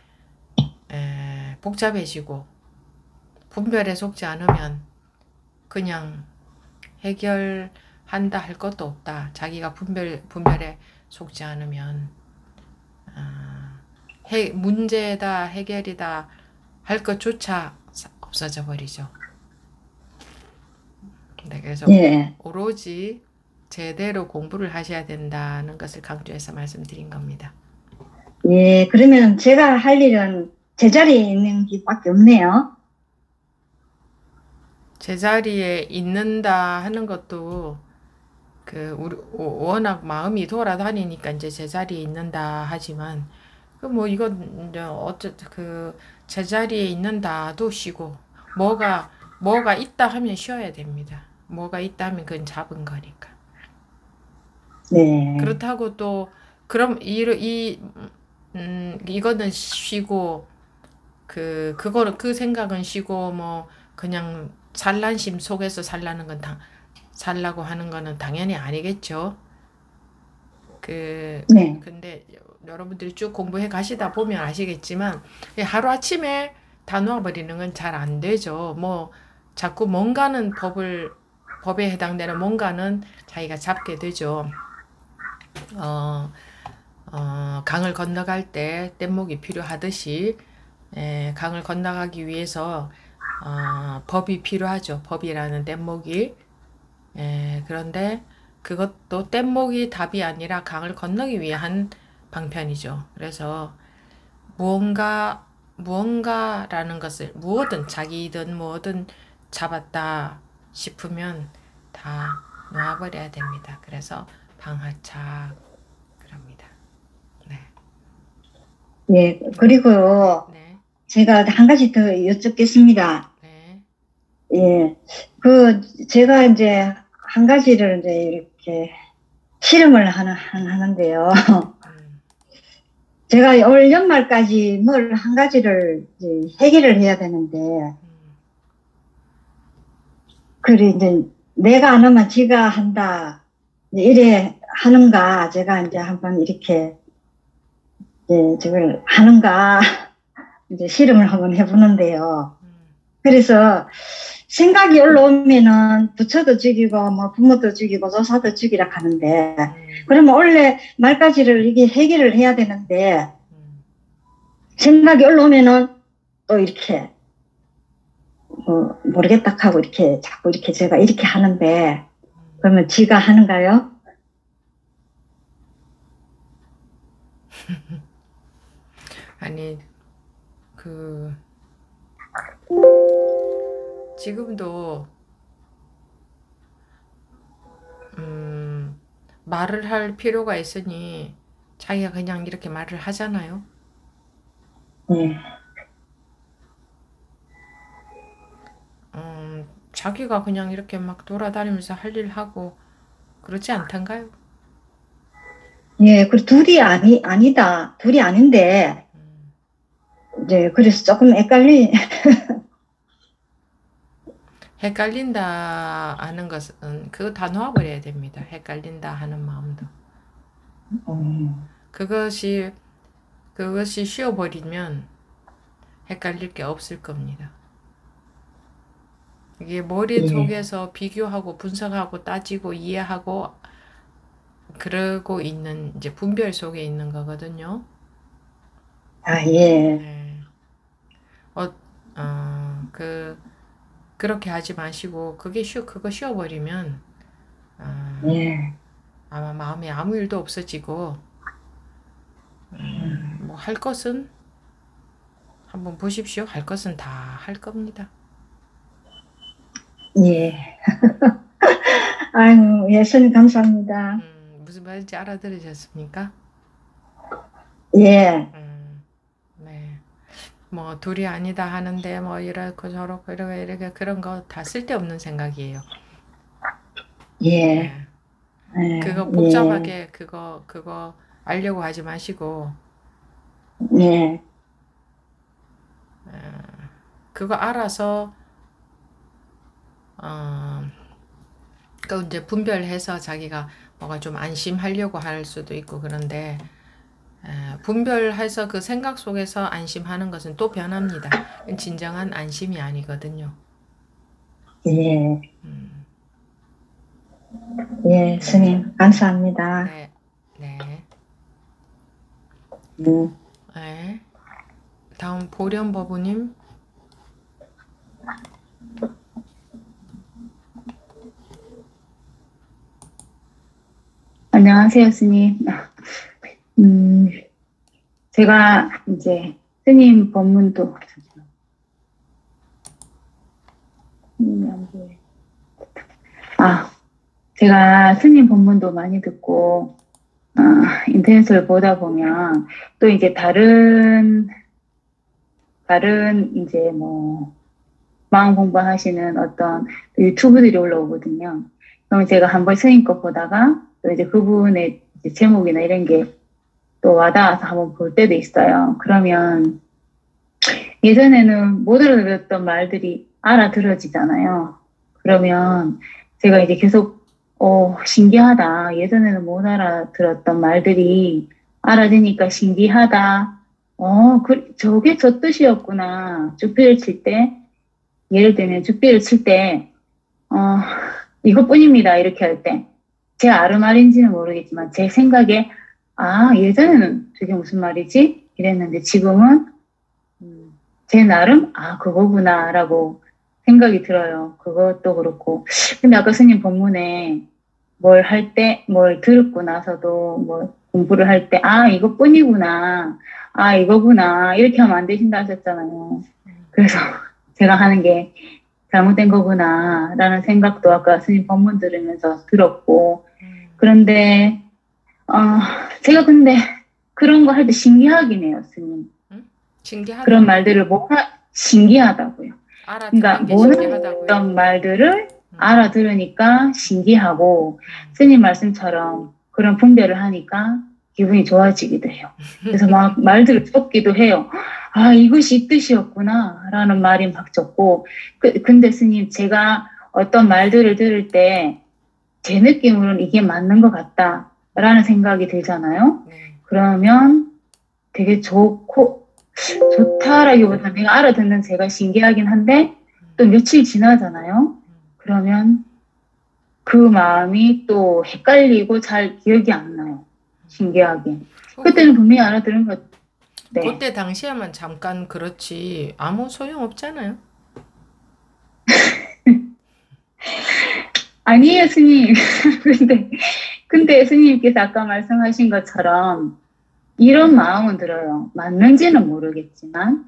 복잡해지고 분별에 속지 않으면 그냥 해결한다 할 것도 없다. 자기가 분별에 속지 않으면 문제다 해결이다 할 것조차 없어져 버리죠. 네, 그래서 예. 오로지 제대로 공부를 하셔야 된다는 것을 강조해서 말씀드린 겁니다. 예, 그러면 제가 할 일은 제자리에 있는 게밖에 없네요. 제자리에 있는다 하는 것도 우리 워낙 마음이 돌아다니니까 이제 제자리에 있는다 하지만 뭐 이건 이제 제자리에 있는다도 쉬고 뭐가 있다 하면 쉬어야 됩니다. 뭐가 있다 하면 그건 잡은 거니까. 네. 그렇다고 또 그럼 이거는 쉬고 그 생각은 쉬고 뭐 그냥 산란심 속에서 살라고 하는 거는 당연히 아니겠죠. 네. 근데 여러분들이 쭉 공부해 가시다 보면 아시겠지만 하루아침에 다 놓아버리는 건 잘 안 되죠. 뭐 자꾸 뭔가는 법에 해당되는 뭔가는 자기가 잡게 되죠. 강을 건너갈 때 뗏목이 필요하듯이 강을 건너가기 위해서 법이 필요하죠. 법이라는 뗏목이. 그런데 그것도 뗏목이 답이 아니라 강을 건너기 위한 방편이죠. 그래서 무언가라는 것을 자기든 뭐든 잡았다 싶으면 다 놓아버려야 됩니다. 그래서 방하착 그럽니다. 네. 예, 그리고요, 네. 제가 한 가지 더 여쭙겠습니다. 네. 예, 제가 이제 한 가지를 이제 이렇게 실험을 하는데요. 제가 올 연말까지 뭘 한 가지를 이제 해결을 해야 되는데, 그래, 이제 내가 안 하면 지가 한다. 이래 하는가, 제가 이제 한번 이렇게, 저걸 하는가, 이제 실험을 한번 해보는데요. 그래서 생각이 올라오면은 부처도 죽이고, 뭐 부모도 죽이고, 조사도 죽이라 하는데, 그러면 원래 말까지를 이게 해결을 해야 되는데, 생각이 올라오면은 또 이렇게, 모르겠다 하고 이렇게 자꾸 이렇게 제가 이렇게 하는데, 그러면 지가 하는가요? 아니, 지금도, 말을 할 필요가 있으니 자기가 그냥 이렇게 말을 하잖아요. 자기가 그냥 이렇게 막 돌아다니면서 할 일 하고 그렇지 않단가요? 예, 그 둘이 아니다. 둘이 아닌데, 이제 그래서 조금 헷갈린다 하는 것은 그거 다 놓아버려야 됩니다. 헷갈린다 하는 마음도. 그것이 쉬어버리면 헷갈릴 게 없을 겁니다. 이게 머릿속에서 비교하고 분석하고 따지고 이해하고 그러고 있는 이제 분별 속에 있는 거거든요. 아, 예. 네. 그렇게 하지 마시고 그거 쉬어버리면 예. 아마 마음에 아무 일도 없어지고 뭐 할 것은 한번 보십시오. 할 것은 다 할 겁니다. 예. 아유, 예, 스님 감사합니다. 무슨 말인지 알아들으셨습니까? 예. 네. 뭐 둘이 아니다 하는데 뭐 이렇고 저렇고 이렇게 그런 거 다 쓸데없는 생각이에요. 예. 네. 예. 그거 복잡하게 그거 알려고 하지 마시고 예. 그거 알아서 그 이제 분별해서 자기가 뭐가 좀 안심하려고 할 수도 있고 그런데 분별해서 그 생각 속에서 안심하는 것은 또 변합니다. 진정한 안심이 아니거든요. 예. 예, 스님 감사합니다. 네. 네. 네. 다음 보련버부님. 안녕하세요, 스님. 제가 이제 스님 법문도 제가 스님 법문도 많이 듣고 인터넷을 보다 보면 또 이제 다른 이제 뭐 마음 공부하시는 어떤 유튜브들이 올라오거든요. 그럼 제가 한번 스님 거 보다가 또 이제 그분의 이제 제목이나 이런 게 또 와닿아서 한번 볼 때도 있어요. 그러면 예전에는 못 알아들었던 말들이 알아들어지잖아요. 그러면 제가 이제 계속 신기하다. 예전에는 못 알아들었던 말들이 알아지니까 신기하다. 저게 저 뜻이었구나. 죽비를 칠 때, 예를 들면 죽비를 칠 때, 이것뿐입니다. 이렇게 할 때. 제 아르말인지는 모르겠지만 제 생각에 예전에는 저게 무슨 말이지? 이랬는데 지금은 제 나름 그거구나 라고 생각이 들어요. 그것도 그렇고. 근데 아까 스님 법문에 뭘 듣고 나서도 뭐 공부를 할 때 이것뿐이구나. 이거구나. 이렇게 하면 안 되신다 하셨잖아요. 그래서 제가 하는 게 잘못된 거구나 라는 생각도 아까 스님 법문 들으면서 들었고. 그런데 제가 근데 그런 거 할 때 신기하긴 해요, 스님. 신기하다. 그런 말들을 신기하다고요. 그러니까 모르던 말들을 알아들으니까 신기하고 스님 말씀처럼 그런 분별을 하니까 기분이 좋아지기도 해요. 그래서 막 말들을 적기도 해요. 이것이 이 뜻이었구나 라는 말이 막 적고 근데 스님 제가 어떤 말들을 들을 때 제 느낌으로는 이게 맞는 것 같다 라는 생각이 들잖아요. 그러면 되게 좋다라기보다는 내가 알아듣는 제가 신기하긴 한데 또 며칠 지나잖아요. 그러면 그 마음이 또 헷갈리고 잘 기억이 안 나요. 신기하게. 그때는 분명히 알아들은 것. 네. 그때 당시에만 잠깐 그렇지 아무 소용 없잖아요. 아니에요, 스님. 근데 스님께서 아까 말씀하신 것처럼 이런 마음은 들어요. 맞는지는 모르겠지만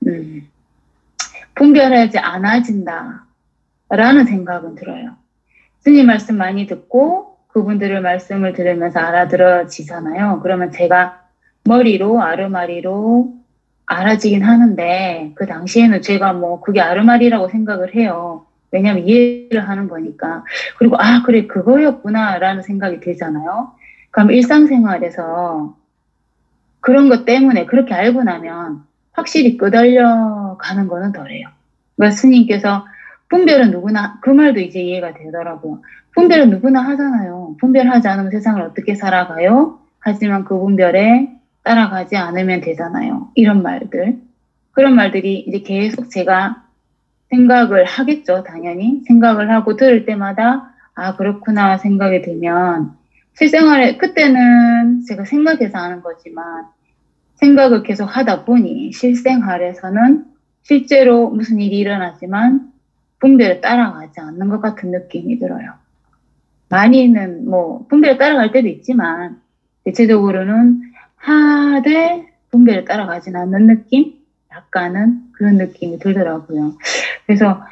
분별하지 않아진다 라는 생각은 들어요. 스님 말씀 많이 듣고 그분들의 말씀을 들으면서 알아들어지잖아요. 그러면 제가 머리로 아르마리로 알아지긴 하는데 그 당시에는 제가 뭐 그게 아르마리라고 생각을 해요. 왜냐하면 이해를 하는 거니까. 그리고 그래 그거였구나 라는 생각이 들잖아요. 그럼 일상생활에서 그런 것 때문에 그렇게 알고 나면 확실히 끄달려 가는 거는 덜해요. 그러니까 스님께서 분별은 누구나, 그 말도 이제 이해가 되더라고요. 분별은 누구나 하잖아요. 분별하지 않으면 세상을 어떻게 살아가요? 하지만 그 분별에 따라가지 않으면 되잖아요. 이런 말들. 그런 말들이 이제 계속 제가 생각을 하겠죠. 당연히. 생각을 하고 들을 때마다 그렇구나 생각이 들면 실생활에, 그때는 제가 생각해서 하는 거지만, 생각을 계속 하다 보니, 실생활에서는 실제로 무슨 일이 일어나지만, 분별에 따라가지 않는 것 같은 느낌이 들어요. 많이는 뭐, 분별에 따라갈 때도 있지만, 대체적으로는 하되, 분별에 따라가진 않는 느낌? 약간은 그런 느낌이 들더라고요. 그래서,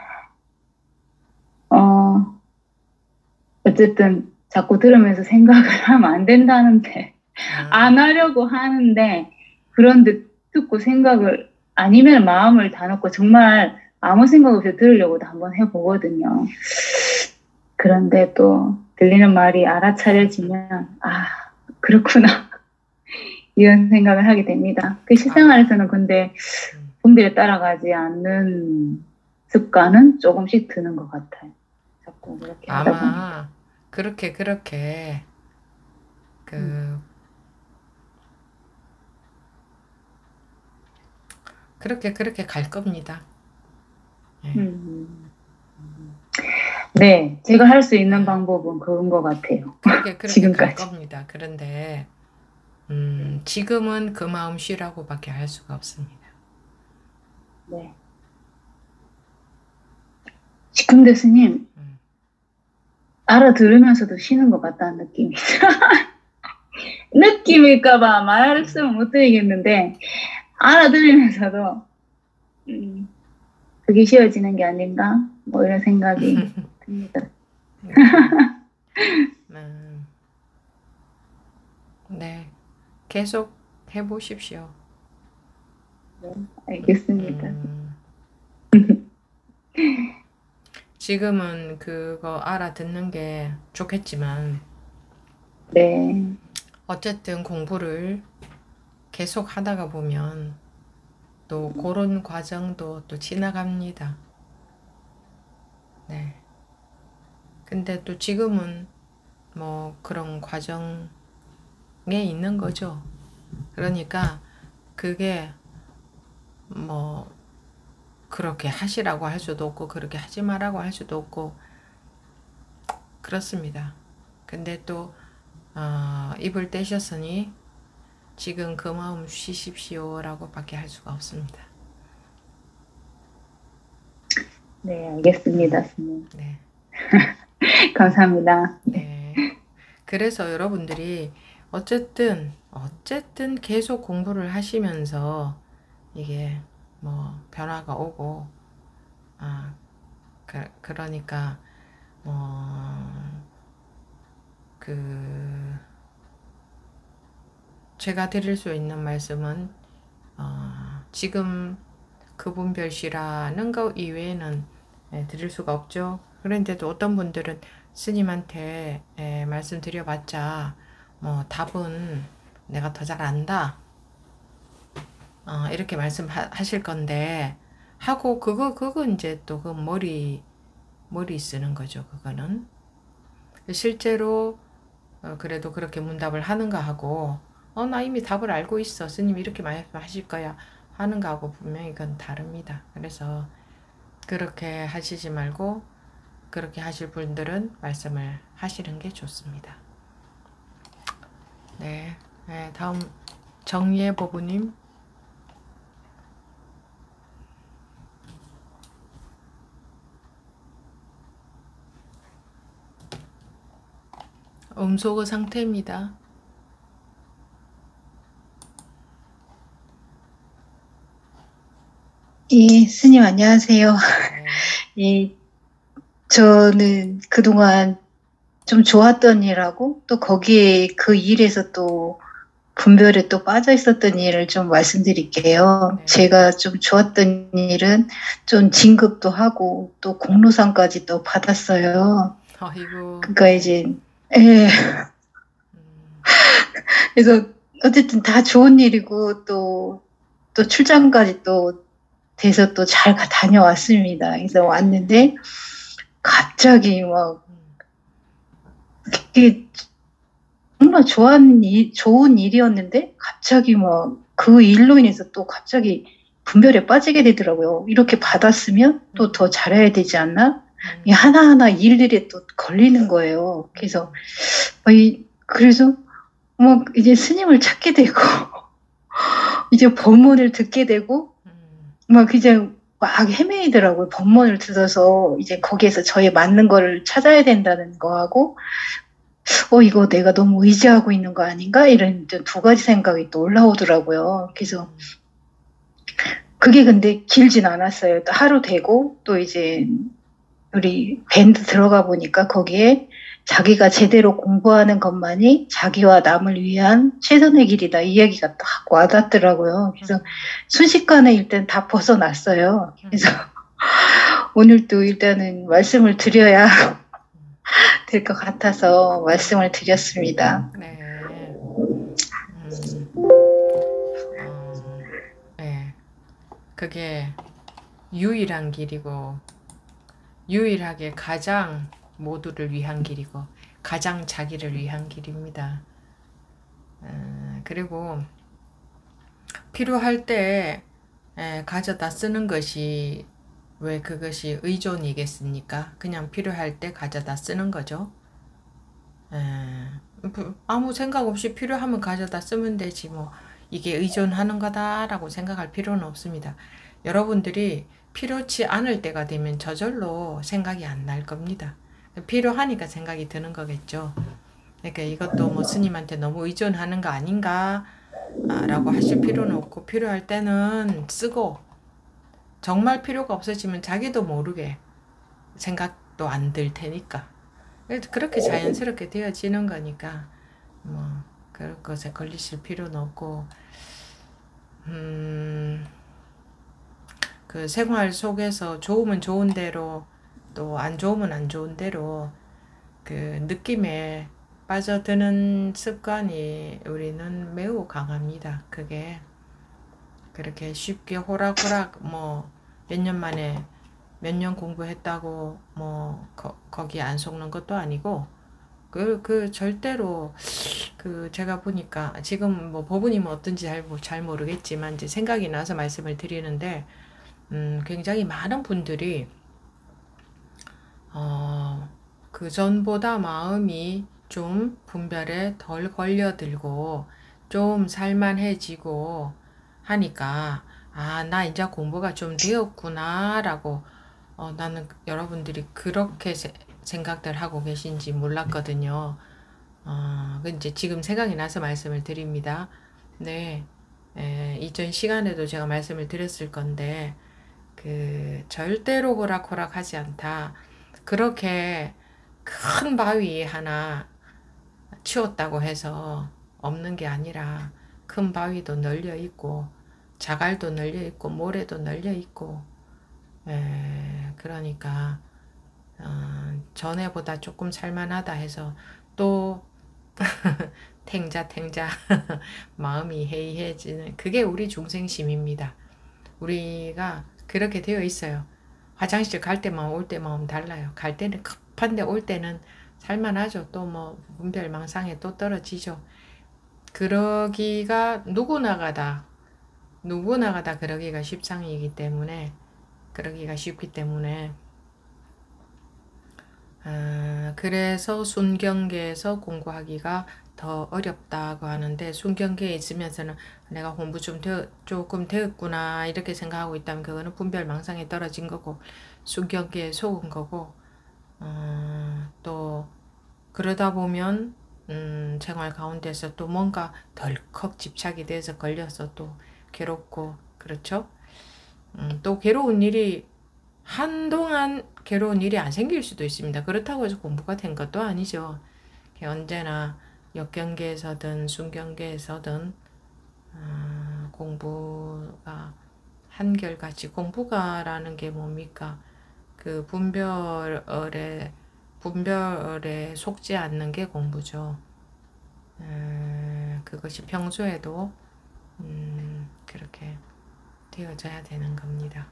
어쨌든 자꾸 들으면서 생각을 하면 안 된다는데, 안 하려고 하는데, 그런 듯 듣고 생각을, 아니면 마음을 다 놓고 정말 아무 생각 없이 들으려고도 한번 해보거든요. 그런데 또 들리는 말이 알아차려지면, 아, 그렇구나. 이런 생각을 하게 됩니다. 그 실생활에서는 근데 분별에 따라가지 않는 습관은 조금씩 드는 것 같아요. 자꾸 그렇게 하다 보니까. 아마 그렇게 그렇게 갈 겁니다. 예. 네, 제가 할 수 있는 방법은 그런 것 같아요. 그렇게 갈 지금까지. 겁니다. 그런데 지금은 그 마음 쉬라고밖에 할 수가 없습니다. 네. 근데 스님, 알아들으면서도 쉬는 것 같다는 느낌이. 느낌일까봐 말씀을 못 드리겠는데, 알아들으면서도, 그게 쉬워지는 게 아닌가? 뭐 이런 생각이 듭니다. 네, 계속 해보십시오. 네, 알겠습니다. 지금은 그거 알아듣는 게 좋겠지만, 네. 어쨌든 공부를 계속 하다가 보면 또 그런 과정도 또 지나갑니다. 네. 근데 또 지금은 뭐 그런 과정에 있는 거죠. 그러니까 그게 뭐 그렇게 하시라고 할 수도 없고 그렇게 하지 말라고 할 수도 없고 그렇습니다. 근데 또 입을 떼셨으니 지금 그 마음 쉬십시오 라고 밖에 할 수가 없습니다. 네, 알겠습니다, 스님. 네. 감사합니다. 네. 그래서 여러분들이 어쨌든 계속 공부를 하시면서 이게 뭐 변화가 오고 그러니까 제가 드릴 수 있는 말씀은 지금 그분별시라는 것 이외에는 드릴 수가 없죠. 그런데도 어떤 분들은 스님한테 말씀드려봤자 뭐 답은 내가 더 잘 안다 이렇게 말씀하실 건데 하고 그거 이제 또 그 머리 쓰는 거죠. 그거는 실제로 그래도 그렇게 문답을 하는가 하고 나 이미 답을 알고 있어. 스님 이렇게 말씀하실 거야 하는가 하고 분명히 그건 다릅니다. 그래서 그렇게 하시지 말고 그렇게 하실 분들은 말씀을 하시는 게 좋습니다. 네, 다음 정예 보부님. 음소거 상태입니다. 예, 스님 안녕하세요. 예, 저는 그동안 좀 좋았던 일하고 또 거기에 그 일에서 또 분별에 또 빠져 있었던 일을 좀 말씀드릴게요. 네. 제가 좀 좋았던 일은 좀 진급도 하고 또 공로상까지 또 받았어요. 아이고. 그러니까 이제 예. 그래서 어쨌든 다 좋은 일이고 또 출장까지 또 돼서 또 잘 다녀왔습니다. 그래서 왔는데 갑자기 막 이게 정말 좋은 일이었는데 갑자기 막 그 일로 인해서 또 갑자기 분별에 빠지게 되더라고요. 이렇게 받았으면 또 더 잘해야 되지 않나? 하나하나 일일에 또 걸리는 거예요. 그래서 그래서 막 이제 스님을 찾게 되고 이제 법문을 듣게 되고 막 그냥 막 헤매이더라고요. 법문을 들어서 이제 거기에서 저에 맞는 거를 찾아야 된다는 거하고 이거 내가 너무 의지하고 있는 거 아닌가? 이런 두 가지 생각이 또 올라오더라고요. 그래서 그게 근데 길진 않았어요. 또 하루 되고 또 이제 우리 밴드 들어가 보니까 거기에 자기가 제대로 공부하는 것만이 자기와 남을 위한 최선의 길이다. 이 얘기가 딱 와닿더라고요. 그래서 순식간에 일단 다 벗어났어요. 그래서 오늘도 일단은 말씀을 드려야 될 것 같아서 말씀을 드렸습니다. 네. 네. 그게 유일한 길이고 유일하게 가장 모두를 위한 길이고 가장 자기를 위한 길입니다. 그리고 필요할 때 가져다 쓰는 것이 왜 그것이 의존이겠습니까? 그냥 필요할 때 가져다 쓰는 거죠. 아무 생각 없이 필요하면 가져다 쓰면 되지 뭐 이게 의존하는 거다라고 생각할 필요는 없습니다. 여러분들이 필요치 않을 때가 되면 저절로 생각이 안 날 겁니다. 필요하니까 생각이 드는 거겠죠. 그러니까 이것도 뭐 스님한테 너무 의존하는 거 아닌가 라고 하실 필요는 없고 필요할 때는 쓰고 정말 필요가 없어지면 자기도 모르게 생각도 안 들 테니까 그렇게 자연스럽게 되어지는 거니까 뭐 그런 것에 걸리실 필요는 없고 그 생활 속에서 좋으면 좋은 대로 또 안 좋으면 안 좋은 대로 그 느낌에 빠져드는 습관이 우리는 매우 강합니다. 그게 그렇게 쉽게 호락호락 뭐 몇 년 만에 몇 년 공부했다고 뭐 거기 안 속는 것도 아니고 그 절대로 그 제가 보니까 지금 뭐 법은이 뭐 어떤지 잘 모르겠지만 이제 생각이 나서 말씀을 드리는데 굉장히 많은 분들이 그 전보다 마음이 좀 분별에 덜 걸려들고 좀 살만해지고 하니까 나 이제 공부가 좀 되었구나 라고 나는 여러분들이 그렇게 생각들 하고 계신지 몰랐거든요. 이제 지금 생각이 나서 말씀을 드립니다. 네, 이전 시간에도 제가 말씀을 드렸을 건데 그 절대로 호락호락 하지 않다. 그렇게 큰 바위 하나 치웠다고 해서 없는 게 아니라 큰 바위도 널려 있고 자갈도 널려 있고 모래도 널려 있고 그러니까 전에보다 조금 살만하다 해서 또 탱자 마음이 해이해지는 그게 우리 중생심입니다. 우리가 그렇게 되어 있어요. 화장실 갈 때만 올 때만 달라요. 갈 때는 급한데 올 때는 살만하죠. 또 뭐 분별망상에 또 떨어지죠. 그러기가 누구나 가다 그러기가 쉽상이기 때문에 그러기가 쉽기 때문에 그래서 순경계에서 공부하기가 더 어렵다고 하는데 순경계에 있으면서는 내가 공부 조금 되었구나 이렇게 생각하고 있다면 그거는 분별망상에 떨어진 거고 순경계에 속은 거고 또 그러다 보면 생활 가운데서 또 뭔가 덜컥 집착이 돼서 걸려서 또 괴롭고 그렇죠. 또 괴로운 일이 한동안 괴로운 일이 안 생길 수도 있습니다. 그렇다고 해서 공부가 된 것도 아니죠. 언제나 역경계에서든 순경계에서든 공부가 한결같이 공부가라는 게 뭡니까? 그 분별에 속지 않는 게 공부죠. 그것이 평소에도 그렇게 되어져야 되는 겁니다.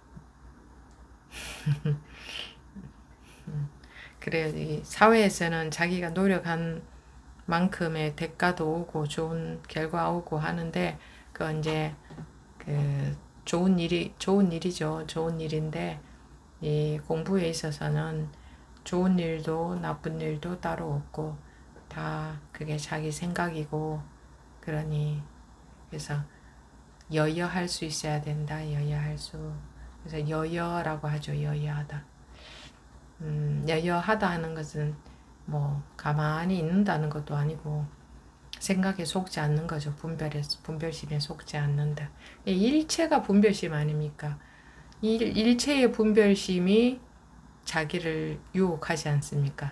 그래요. 이 사회에서는 자기가 노력한 만큼의 대가도 오고 좋은 결과 오고 하는데 그건 이제 그 좋은 일이죠. 좋은 일인데 이 공부에 있어서는 좋은 일도 나쁜 일도 따로 없고 다 다 그게 자기 생각이고 그러니 그래서 여여할 수 있어야 된다. 여여할 수. 그래서 여여라고 하죠. 여여하다. 여여하다 하는 것은 뭐 가만히 있는다는 것도 아니고 생각에 속지 않는 거죠. 분별심에 속지 않는다. 일체가 분별심 아닙니까? 일체의 분별심이 자기를 유혹하지 않습니까?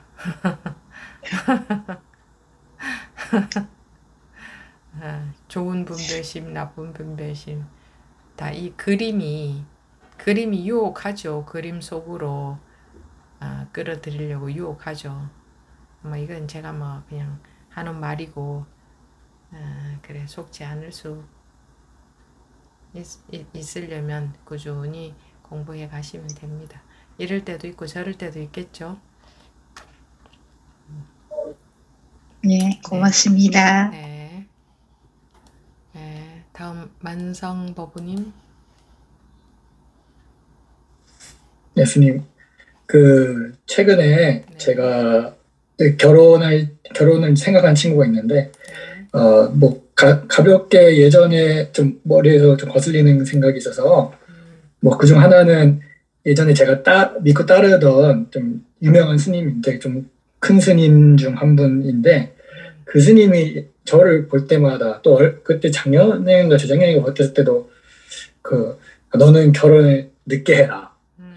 좋은 분별심, 나쁜 분별심 다 이 그림이 유혹하죠. 그림 속으로 끌어들이려고 유혹하죠. 뭐 이건 제가 뭐 그냥 하는 말이고 그래 속지 않을 수 있으려면 꾸준히 공부해 가시면 됩니다. 이럴 때도 있고 저럴 때도 있겠죠. 네, 고맙습니다. 네. 네. 다음 만성버부님. 네, 스님. 최근에 네. 제가 결혼을 생각한 친구가 있는데, 뭐, 가볍게 예전에 좀 머리에서 좀 거슬리는 생각이 있어서, 뭐, 그중 하나는 예전에 제가 믿고 따르던 좀 유명한 스님인데, 좀 큰 스님 중 한 분인데, 그 스님이 저를 볼 때마다 또 그때 작년인가 재작년인가 봤을 때도 너는 결혼을 늦게 해라.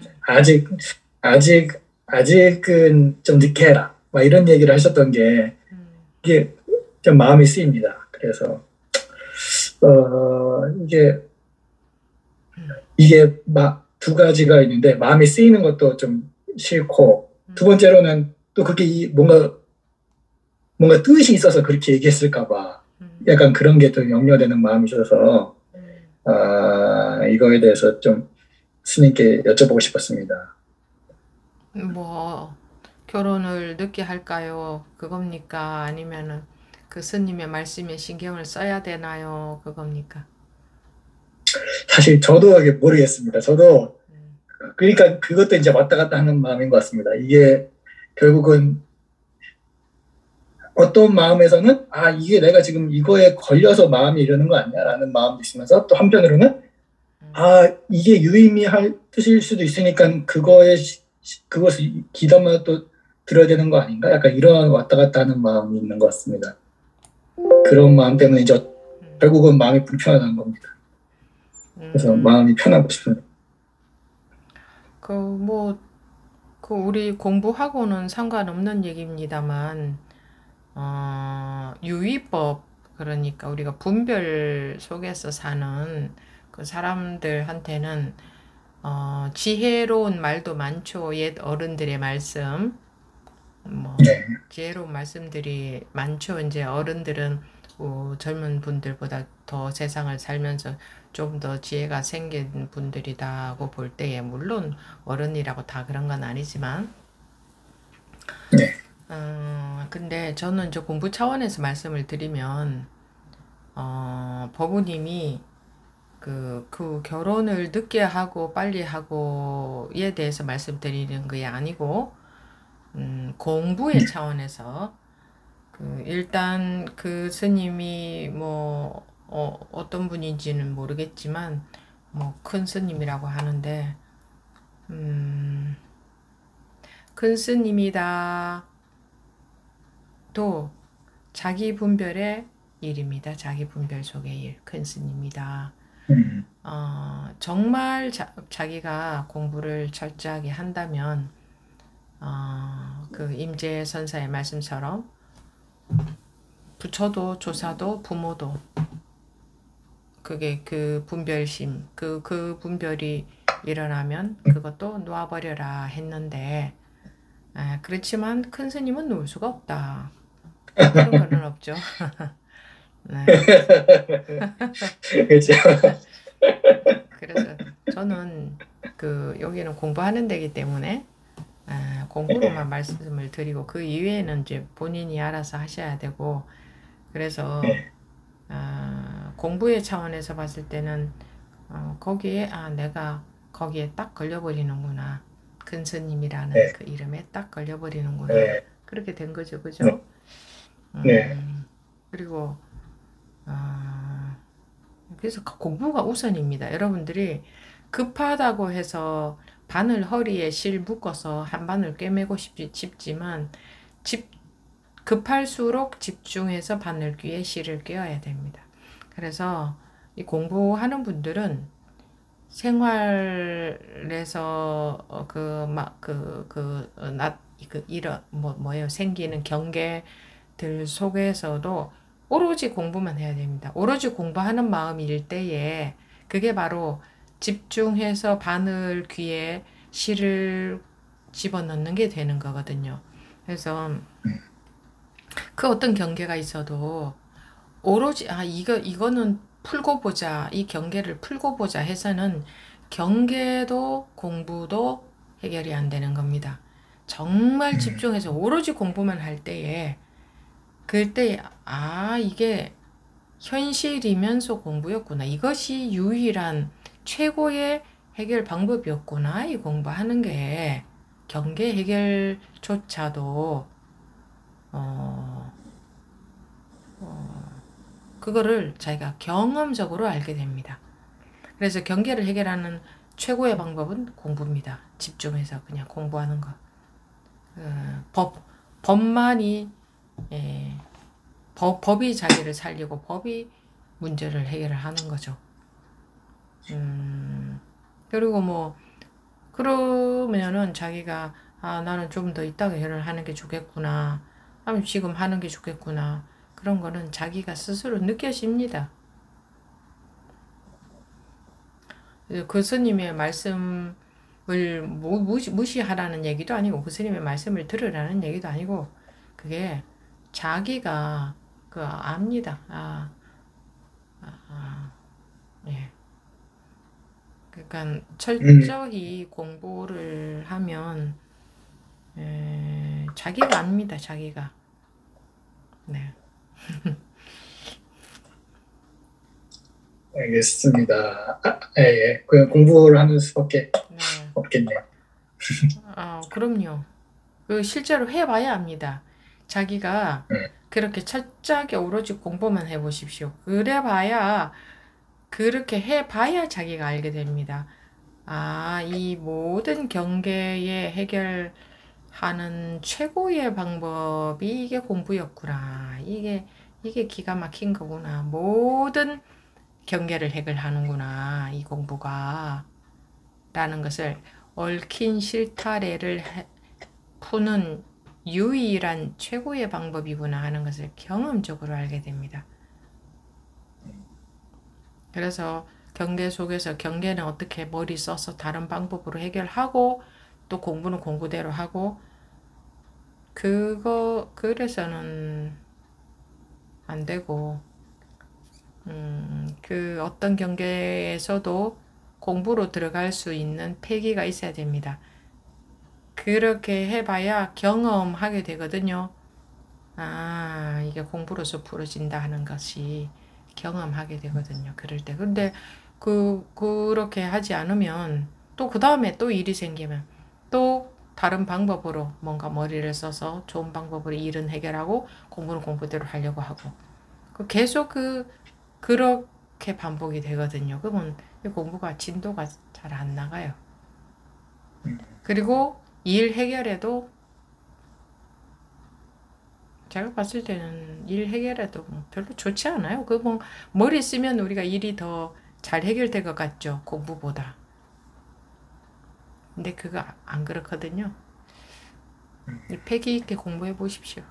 아직은 좀 늦게 해라. 막 이런 얘기를 하셨던 게 이게 좀 마음이 쓰입니다. 그래서 이게 막 두 가지가 있는데 마음이 쓰이는 것도 좀 싫고 두 번째로는 또 그게 뭔가 뜻이 있어서 그렇게 얘기했을까봐 약간 그런 게 또 염려되는 마음이 있어서 이거에 대해서 좀 스님께 여쭤보고 싶었습니다. 뭐 결혼을 늦게 할까요? 그겁니까? 아니면은 그 스님의 말씀에 신경을 써야 되나요? 그겁니까? 사실 저도 이게 모르겠습니다. 저도 그러니까 그것도 이제 왔다 갔다 하는 마음인 것 같습니다. 이게 결국은 어떤 마음에서는 이게 내가 지금 이거에 걸려서 마음이 이러는 거 아니야라는 마음도 있으면서 또 한편으로는 이게 유의미할 뜻일 수도 있으니까 그것을 귀담아 또 들어야 되는 거 아닌가? 약간 이런 왔다 갔다 하는 마음이 있는 것 같습니다. 그런 마음 때문에 이제 결국은 마음이 불편한 겁니다. 그래서 마음이 편하고 싶습니다. 우리 공부하고는 상관없는 얘기입니다만, 유의법, 그러니까 우리가 분별 속에서 사는 그 사람들한테는, 지혜로운 말도 많죠. 옛 어른들의 말씀. 네. 지혜로운 말씀들이 많죠. 이제 어른들은 젊은 분들보다 더 세상을 살면서 좀 더 지혜가 생긴 분들이다고 볼 때에 물론 어른이라고 다 그런 건 아니지만 네. 근데 저는 이제 공부 차원에서 말씀을 드리면 법우님이 그 결혼을 늦게 하고 빨리 하고에 대해서 말씀드리는 게 아니고 공부의 차원에서 일단 그 스님이 뭐 어떤 분인지는 모르겠지만 뭐 큰 스님이라고 하는데 큰 스님이다 또 자기 분별의 일입니다. 자기 분별 속의 일, 큰 스님이다. 정말 자기가 공부를 철저하게 한다면 그 임재 선사의 말씀처럼 부처도 조사도 부모도 그게 그 분별심 그 분별이 일어나면 그것도 놓아버려라 했는데 그렇지만 큰 스님은 놓을 수가 없다. 그런 거는 없죠. 네. 그렇죠. 그래서 저는 여기는 공부하는 데이기 때문에 공부로만 말씀을 드리고 그 이외에는 이제 본인이 알아서 하셔야 되고 그래서 공부의 차원에서 봤을 때는 거기에 내가 거기에 딱 걸려버리는구나. 큰 스님이라는 그 이름에 딱 걸려버리는구나. 그렇게 된 거죠. 그죠? 네. 그리고 그래서 공부가 우선입니다. 여러분들이 급하다고 해서 바늘 허리에 실 묶어서 한 바늘 꿰매고 싶지만 급할수록 집중해서 바늘귀에 실을 꿰어야 됩니다. 그래서 이 공부하는 분들은 생활에서 생기는 경계들 속에서도 오로지 공부만 해야 됩니다. 오로지 공부하는 마음일 때에 그게 바로 집중해서 바늘 귀에 실을 집어넣는 게 되는 거거든요. 그래서 그 어떤 경계가 있어도 오로지 이거는 풀고 보자, 이 경계를 풀고 보자 해서는 경계도 공부도 해결이 안 되는 겁니다. 정말 집중해서 오로지 공부만 할 때에 그때 이게 현실이면서 공부였구나. 이것이 유일한 최고의 해결 방법이었구나. 이 공부하는 게 경계 해결조차도 그거를 자기가 경험적으로 알게 됩니다. 그래서 경계를 해결하는 최고의 방법은 공부입니다. 집중해서 그냥 공부하는 거. 법만이 법이 자기를 살리고 법이 문제를 해결을 하는 거죠. 그리고 그러면은 자기가 나는 좀 더 이따가 해결을 하는 게 좋겠구나. 아니면 지금 하는 게 좋겠구나. 그런 거는 자기가 스스로 느껴집니다. 그 스님의 말씀을 무시하라는 얘기도 아니고 그 스님의 말씀을 들으라는 얘기도 아니고 그게 자기가 압니다. 예. 그러니까 철저히 공부를 하면 자기가 압니다. 자기가. 네. 알겠습니다. 예. 그냥 공부를 하는 수밖에 없겠네요. 그럼요. 실제로 해봐야 합니다. 자기가 그렇게 철저하게 오로지 공부만 해보십시오. 그렇게 해봐야 자기가 알게 됩니다. 이 모든 경계에 해결하는 최고의 방법이 이게 공부였구나. 이게 기가 막힌 거구나. 모든 경계를 해결하는구나. 이 공부가. 라는 것을 얽힌 실타래를 푸는 유일한 최고의 방법이구나 하는 것을 경험적으로 알게 됩니다. 그래서 경계 속에서 경계는 어떻게 머리 써서 다른 방법으로 해결하고 또 공부는 공부대로 하고 그래서는 안 되고 그 어떤 경계에서도 공부로 들어갈 수 있는 패기가 있어야 됩니다. 그렇게 해봐야 경험하게 되거든요. 이게 공부로서 풀어진다 하는 것이 경험하게 되거든요. 그럴 때. 근데 그렇게 하지 않으면 또 그 다음에 또 일이 생기면 또 다른 방법으로 뭔가 머리를 써서 좋은 방법으로 일은 해결하고 공부는 공부대로 하려고 하고 계속 그렇게 반복이 되거든요. 그러면 공부가 진도가 잘 안 나가요. 그리고 일 해결에도 제가 봤을 때는 일 해결에도 별로 좋지 않아요. 머리 쓰면 우리가 일이 더 잘 해결될 것 같죠. 공부보다. 근데 그거 안 그렇거든요. 패기 있게 공부해 보십시오.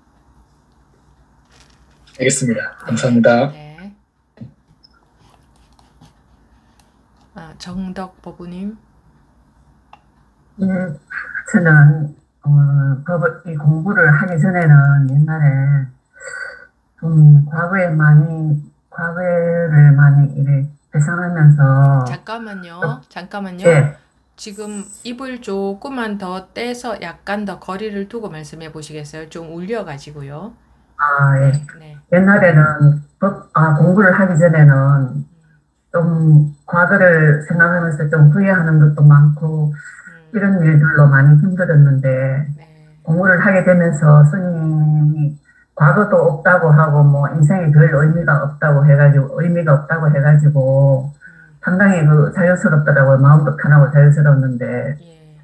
알겠습니다. 감사합니다. 네. 정덕 법우님. 저는 이 공부를 하기 전에는 옛날에 좀 과거를 많이 이래 회상하면서 잠깐만요. 네. 지금 입을 조금만 더 떼서 약간 더 거리를 두고 말씀해 보시겠어요? 좀 울려가지고요. 예. 네. 옛날에는 공부를 하기 전에는 좀 과거를 생각하면서 좀 후회하는 것도 많고 이런 일들로 많이 힘들었는데 네. 공부를 하게 되면서 스님이 과거도 없다고 하고 뭐 인생에 별 의미가 없다고 해가지고 상당히 그 자유스럽더라고요. 마음도 편하고 자유스럽는데 예.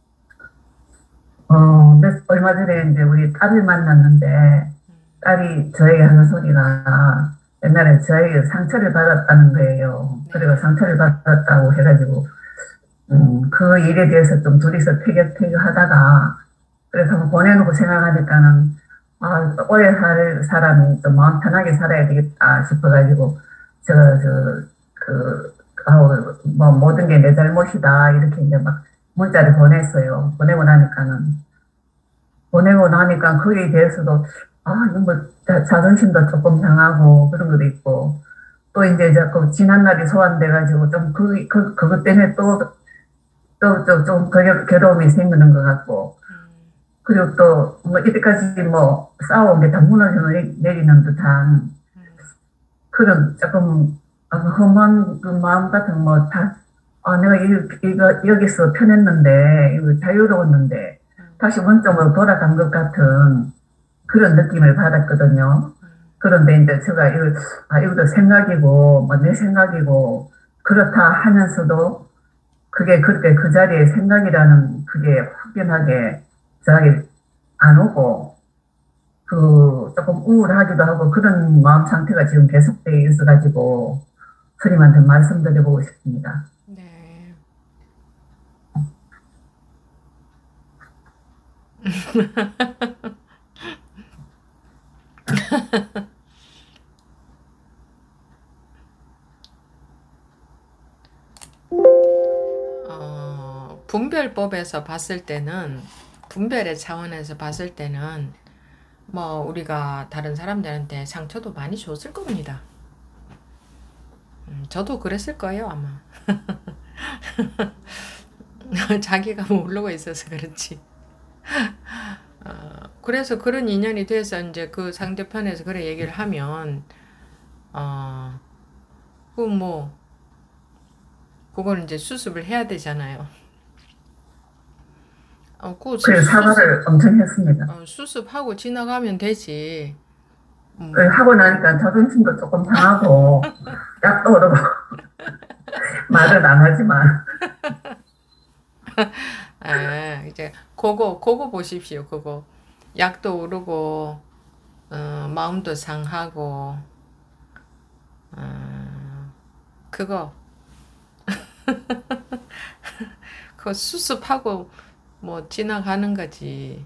얼마 전에 이제 우리 딸을 만났는데 딸이 저에게 하는 소리가 옛날에 저에게 상처를 받았다는 거예요. 그리고 상처를 받았다고 해가지고 그 일에 대해서 좀 둘이서 태격태격하다가 그래서 한번 보내놓고 생각하니까는 오래 살 사람이 좀 마음 편하게 살아야 되겠다 싶어가지고 뭐 모든 게 내 잘못이다 이렇게 이제 막 문자를 보냈어요. 보내고 나니까 거기에 대해서도 이거 뭐 자존심도 조금 상하고 그런 것도 있고 또 이제 자꾸 지난날이 소환돼가지고 좀 그것 때문에 좀 괴로움이 생기는 것 같고 그리고 또 뭐 이때까지 뭐 싸워온 게 다 무너져 내리는 듯한 그런 조금 험한 그 마음 같은 뭐 다 내가 이거 여기서 편했는데 이거 자유로웠는데 다시 원점으로 돌아간 것 같은 그런 느낌을 받았거든요. 그런데 이제 제가 이것도 생각이고 뭐 내 생각이고 그렇다 하면서도 그게 그렇게 그 자리에 생각이라는 그게 확연하게 저에게 안 오고 조금 우울하기도 하고 그런 마음 상태가 지금 계속되어 있어가지고 스님한테 말씀드려보고 싶습니다. 네. 분별법에서 봤을 때는 분별의 차원에서 봤을 때는 뭐 우리가 다른 사람들한테 상처도 많이 줬을 겁니다. 저도 그랬을 거예요 아마. 자기가 모르고 있어서 그렇지. 그래서 그런 인연이 돼서 이제 그 상대편에서 그래 얘기를 하면 그걸 이제 수습을 해야 되잖아요. 그래서 사과를 엄청 했습니다. 수습하고 지나가면 되지. 하고 나니까 자존심도 조금 상하고 약도 오르고 말을 안 하지만 이제 그거 보십시오. 그거 약도 오르고 마음도 상하고 그거 그거 수습하고 뭐 지나가는 거지.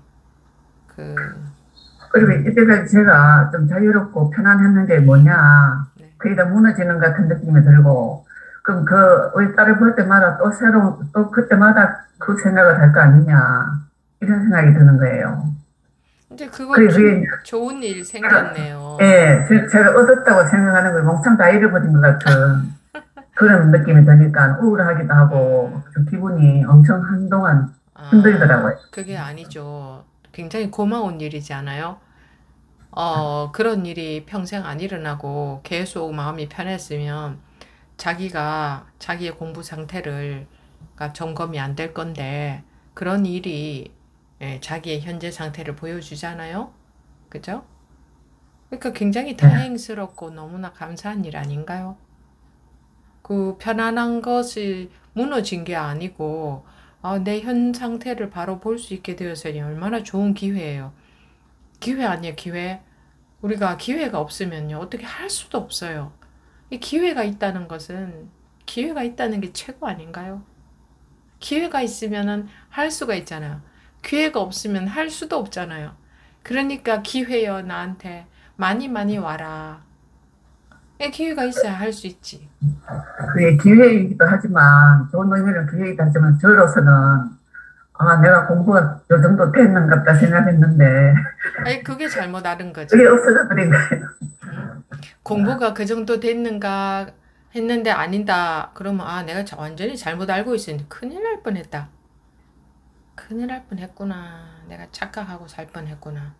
그리고 이때까지 제가 좀 자유롭고 편안했는 게 뭐냐, 네. 그게 다 무너지는 것 같은 느낌이 들고, 그럼 우리 딸을 볼 때마다 또 그때마다 그 생각을 할 거 아니냐, 이런 생각이 드는 거예요. 근데 그거 좋은 일 생겼네요. 예, 제가 얻었다고 생각하는 걸 몽창 다 잃어버린 것 같은 그런 느낌이 드니까 우울하기도 하고, 좀 기분이 엄청 한동안 힘들더라고요. 그게 아니죠. 굉장히 고마운 일이지 않아요? 그런 일이 평생 안 일어나고 계속 마음이 편했으면 자기의 공부 상태가 점검이 안 될 건데 그런 일이 자기의 현재 상태를 보여주잖아요. 그죠? 그러니까 굉장히 다행스럽고 너무나 감사한 일 아닌가요? 그 편안한 것이 무너진 게 아니고 내 현 상태를 바로 볼 수 있게 되어서니 얼마나 좋은 기회예요. 기회 아니에요, 기회. 우리가 기회가 없으면요, 어떻게 할 수도 없어요. 이 기회가 있다는 것은, 기회가 있다는 게 최고 아닌가요? 기회가 있으면은 할 수가 있잖아요. 기회가 없으면 할 수도 없잖아요. 그러니까 기회여, 나한테. 많이 와라. 기회가 있어야 할 수 있지. 그게 기회이기도 하지만, 좋은 의미는 기회이기도 하지만, 저로서는, 내가 공부가 요 정도 됐는가 보다 생각했는데. 그게 잘못 알은 거죠. 그게 없어져 버린 거예요. 공부가 그 정도 됐는가 했는데 아니다. 그러면 내가 완전히 잘못 알고 있으니 큰일 날 뻔했다. 큰일 날 뻔했구나. 내가 착각하고 살 뻔했구나.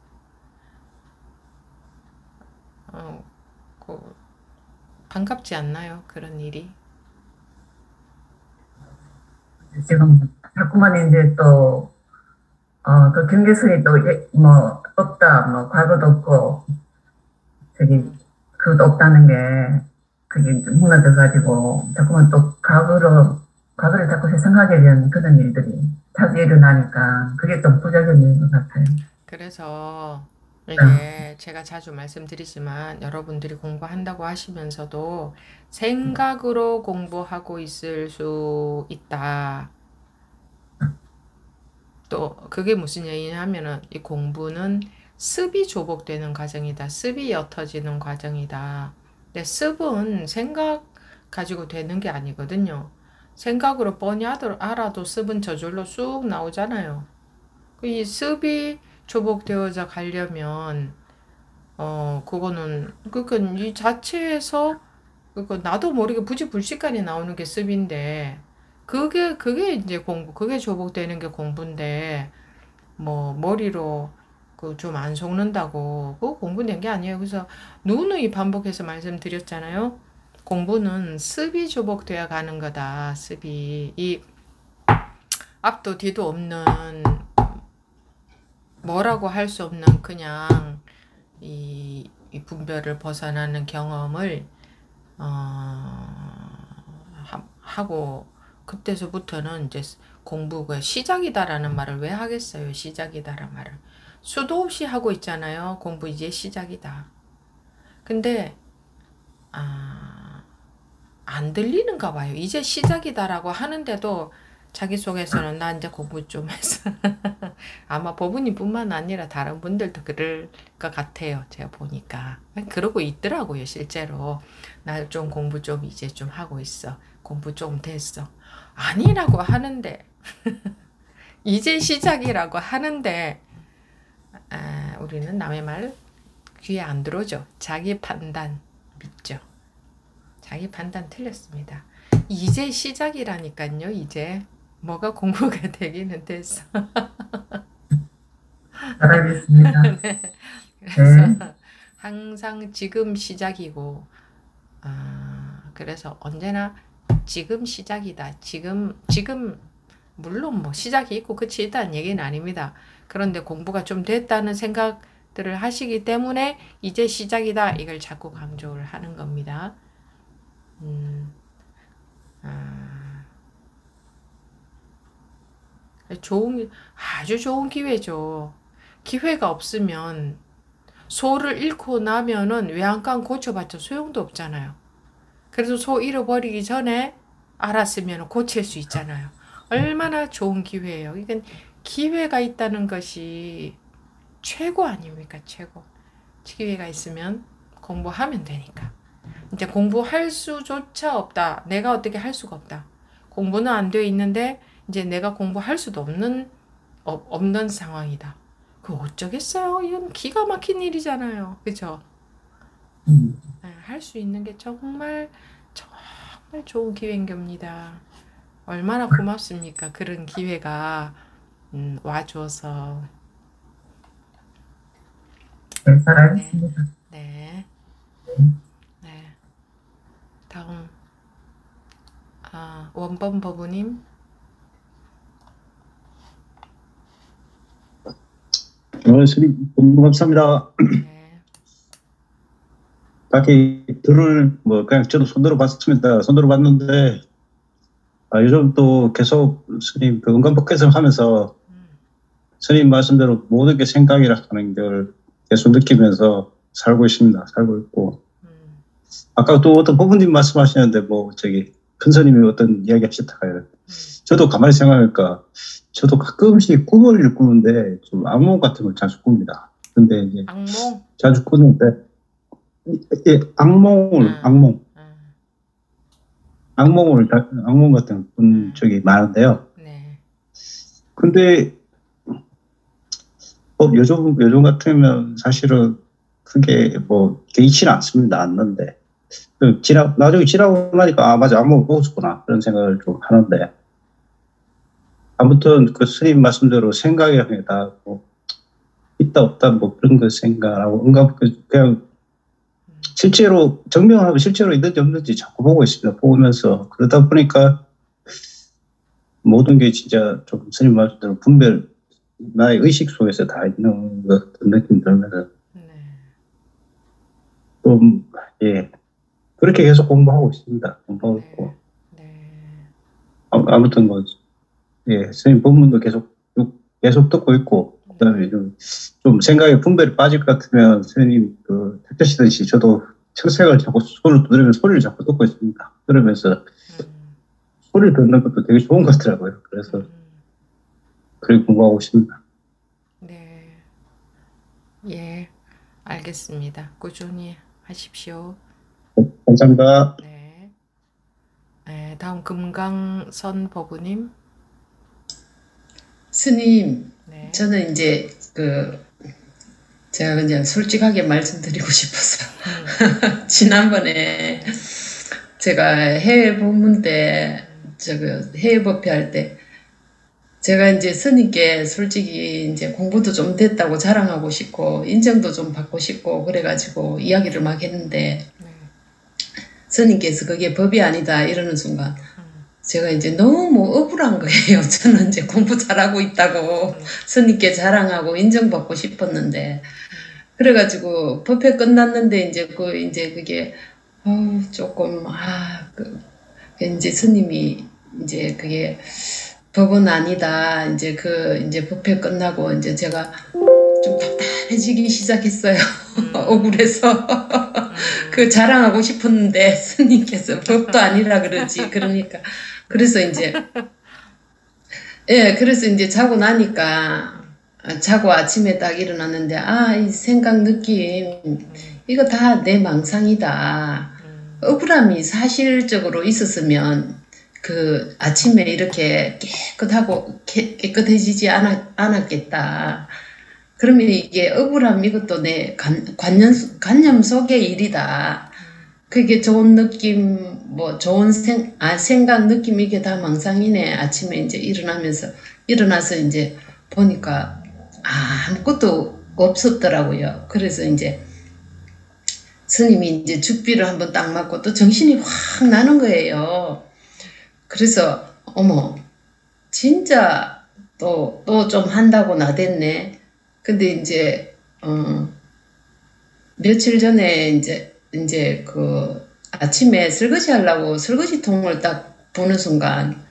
반갑지 않나요? 그런 일이? 지금 자꾸만 이제 또 그 경계선이 또, 뭐, 없다, 뭐, 과거도 없고, 그것도 없다는 게, 그게 무너져가지고, 자꾸만 또 과거를 자꾸 회상하게 되는 그런 일들이 자주 일어나니까, 그게 좀 부작용인 것 같아요. 그래서 이게 제가 자주 말씀드리지만 여러분들이 공부한다고 하시면서도 생각으로 공부하고 있을 수 있다. 또 그게 무슨 얘기냐면은 이 공부는 습이 조복되는 과정이다. 습이 옅어지는 과정이다. 근데 습은 생각 가지고 되는 게 아니거든요. 생각으로 뻔히 알아도 습은 저절로 쑥 나오잖아요. 이 습이 조복되어져 가려면 그거는 그러니까 이 자체에서 그거 나도 모르게 부지불식간에 나오는 게 습인데 그게 이제 공부, 그게 조복되는 게 공부인데 뭐 머리로 그 좀 안 속는다고 그거 공부된 게 아니에요. 그래서 누누이 반복해서 말씀드렸잖아요. 공부는 습이 조복되어 가는 거다. 습이 이 앞도 뒤도 없는 뭐라고 할 수 없는 그냥 이 분별을 벗어나는 경험을 하고 그때서부터는 이제 공부가 시작이다라는 말을 왜 하겠어요? 시작이다라는 말을 수도 없이 하고 있잖아요. 공부 이제 시작이다. 근데 안 들리는가 봐요. 이제 시작이다라고 하는데도 자기 속에서는 나 이제 공부 좀 했어. 아마 법은이뿐만 아니라 다른 분들도 그럴 것 같아요. 제가 보니까. 그러고 있더라고요. 실제로. 나 좀 공부 좀 이제 좀 하고 있어. 공부 좀 됐어. 아니라고 하는데 이제 시작이라고 하는데 우리는 남의 말 귀에 안 들어오죠. 자기 판단 믿죠. 자기 판단 틀렸습니다. 이제 시작이라니까요. 이제 뭐가 공부가 되기는 됐어. 알겠습니다. 네. 그래서 항상 지금 시작이고 그래서 언제나 지금 시작이다. 지금 물론 뭐 시작이 있고 끝이 있다는 얘기는 아닙니다. 그런데 공부가 좀 됐다는 생각들을 하시기 때문에 이제 시작이다. 이걸 자꾸 강조를 하는 겁니다. 아주 좋은 기회죠. 기회가 없으면 소를 잃고 나면은 외양간 고쳐봤자 소용도 없잖아요. 그래서 소 잃어버리기 전에 알았으면 고칠 수 있잖아요. 얼마나 좋은 기회예요. 이건 기회가 있다는 것이 최고 아닙니까? 최고. 기회가 있으면 공부하면 되니까. 이제 공부할 수조차 없다. 내가 어떻게 할 수가 없다. 공부는 안 되어 있는데 이제 내가 공부할 수도 없는 상황이다. 그 어쩌겠어요. 이건 기가 막힌 일이잖아요. 그죠? 할 수 있는 게 정말 좋은 기회인 겁니다. 얼마나 고맙습니까? 그런 기회가 와줘서. 네, 잘 알겠습니다. 네. 네. 다음 원범 법우님. 스님 너무 감사합니다. 네. 딱히 그냥 저도 손들어 봤습니다. 손들어 봤는데 요즘 또 계속 스님 그 은감법개정 하면서 스님 말씀대로 모든 게 생각이라 하는 걸 계속 느끼면서 살고 있습니다. 살고 있고 아까 또 어떤 법부님 말씀하시는데 큰 스님이 어떤 이야기 하셨다가요. 저도 가만히 생각하니까 저도 가끔씩 꿈을 꾸는데 좀 악몽 같은 걸 자주 꿉니다. 근데 이제 악몽? 자주 꾸는데 악몽 같은 꾼 적이 많은데요. 네. 근데 요즘 같으면 사실은 그게 개의치는 않습니다. 않는데 나중에 지나고 나니까 맞아 악몽을 보고 있었구나 그런 생각을 좀 하는데 아무튼 그 스님 말씀대로 생각이 다 있다 없다 그런 거 생각하고 그냥 실제로 증명하면 실제로 있는지 없는지 자꾸 보고 있습니다. 보면서 그러다 보니까 모든 게 진짜 좀 스님 말씀대로 분별 나의 의식 속에서 다 있는 것 같은 느낌 들면서 네. 좀, 예, 그렇게 계속 공부하고 있습니다. 공부하고 있고. 네. 아무튼 뭐, 예, 선생님 본문도 계속 듣고 있고, 그 다음에 좀 생각에 분별이 빠질 것 같으면 선생님 택배시듯이 저도 책색을 자꾸 손을 두드리면 소리를 자꾸 듣고 있습니다. 그러면서 소리를 듣는 것도 되게 좋은 것 같더라고요. 그래서 그렇게 공부하고 있습니다. 네. 예, 알겠습니다. 꾸준히 하십시오. 감사합니다. 네. 네, 다음 금강선 법우님. 스님, 네. 저는 이제 제가 그냥 솔직하게 말씀드리고 싶어서 지난번에 제가 해외 법문 때 해외 법회 할 때 제가 이제 스님께 솔직히 이제 공부도 좀 됐다고 자랑하고 싶고 인정도 좀 받고 싶고 그래가지고 이야기를 막 했는데 스님께서 그게 법이 아니다 이러는 순간 제가 이제 너무 억울한 거예요. 저는 이제 공부 잘하고 있다고 스님께 자랑하고 인정받고 싶었는데 그래가지고 법회 끝났는데 이제 그게 조금 이제 스님이 이제 그게 법은 아니다. 이제 이제 법회 끝나고 이제 제가 좀 답답해지기 시작했어요. 억울해서 자랑하고 싶었는데 스님께서 법도 아니라 그러지. 그러니까 그래서 이제 그래서 이제 자고 나니까 자고 아침에 딱 일어났는데 이 생각 느낌 이거 다 내 망상이다. 억울함이 사실적으로 있었으면 아침에 이렇게 깨끗해지지 않았겠다. 그러면 이게 억울함 이것도 내 관념 속의 일이다. 그게 좋은 느낌, 좋은 생각, 느낌 이게 다 망상이네. 아침에 이제 일어나서 이제 보니까 아무것도 없었더라고요. 그래서 이제 스님이 이제 죽비를 한번 딱 맞고 또 정신이 확 나는 거예요. 그래서 어머 진짜 또 좀 한다고 나댔네. 근데 이제 며칠 전에 이제 아침에 설거지 하려고 설거지통을 딱 보는 순간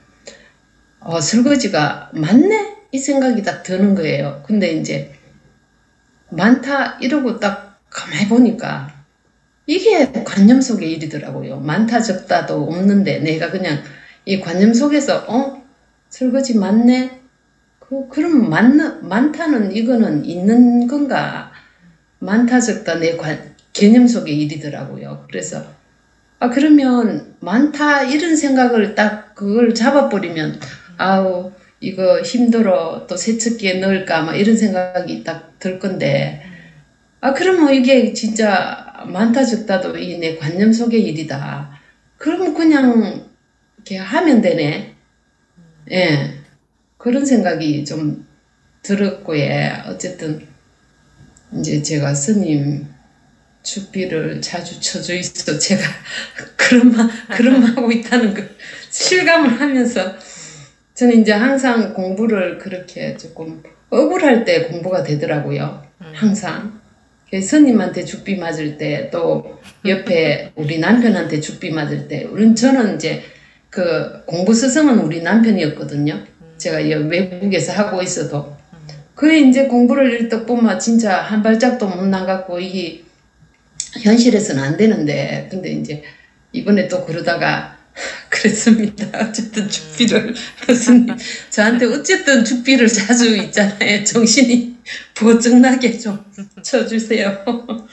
설거지가 많네 이 생각이 딱 드는 거예요. 근데 이제 많다 이러고 딱 가만히 보니까 이게 관념 속의 일이더라고요. 많다 적다도 없는데 내가 그냥 이 관념 속에서 설거지 많네? 그럼 많다는 이거는 있는 건가? 많다 적다 내 개념 속의 일이더라고요. 그래서 그러면 많다 이런 생각을 딱 그걸 잡아버리면 이거 힘들어 또 세척기에 넣을까 막 이런 생각이 딱 들 건데 그러면 이게 진짜 많다 적다도 이 내 관념 속의 일이다. 그러면 그냥 이렇게 하면 되네. 예. 그런 생각이 좀 들었고, 어쨌든, 이제 제가 스님 축비를 자주 쳐져 있어. 제가 그런 말 하고 있다는 그 실감을 하면서 저는 이제 항상 공부를 그렇게 조금 억울할 때 공부가 되더라고요. 항상. 스님한테 죽비 맞을 때 또 옆에 우리 남편한테 죽비 맞을 때 저는 이제 공부 스승은 우리 남편이었거든요. 제가 외국에서 하고 있어도 이제 공부를 일떡 보면 진짜 한 발짝도 못 나갔고 이게 현실에서는 안 되는데 근데 이제 이번에 또 그러다가 그랬습니다. 어쨌든 죽비를 스님 저한테 어쨌든 죽비를 자주 있잖아요. 정신이 보증나게 좀 쳐주세요.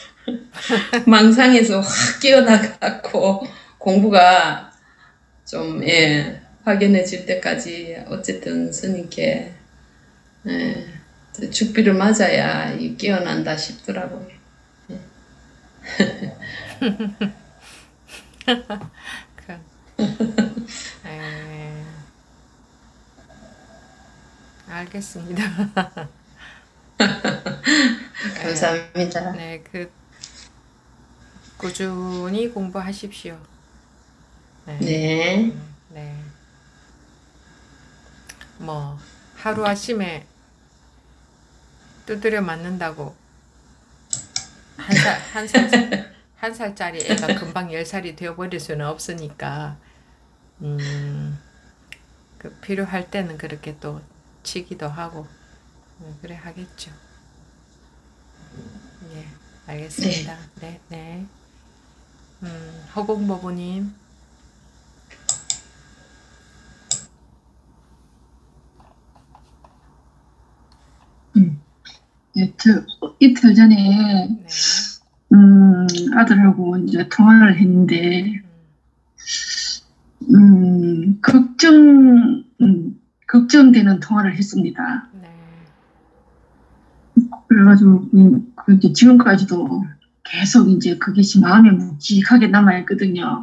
망상에서 확 깨어나갖고 공부가 좀 확연해질 때까지 어쨌든 스님께 죽비를 맞아야 깨어난다 싶더라고요. 알겠습니다. 감사합니다. 네, 꾸준히 공부하십시오. 네. 하루 아침에 두드려 맞는다고. 한 살짜리 애가 금방 10살이 되어버릴 수는 없으니까 그 필요할 때는 그렇게 또 치기도 하고 그래 하겠죠. 예, 알겠습니다. 네, 네. 허공보부님. 네, 이틀 전에 네. 아들하고 이제 통화를 했는데 걱정되는 통화를 했습니다. 네. 그래가지고 이제 지금까지도 계속 이제 그것이 마음에 묵직하게 남아있거든요.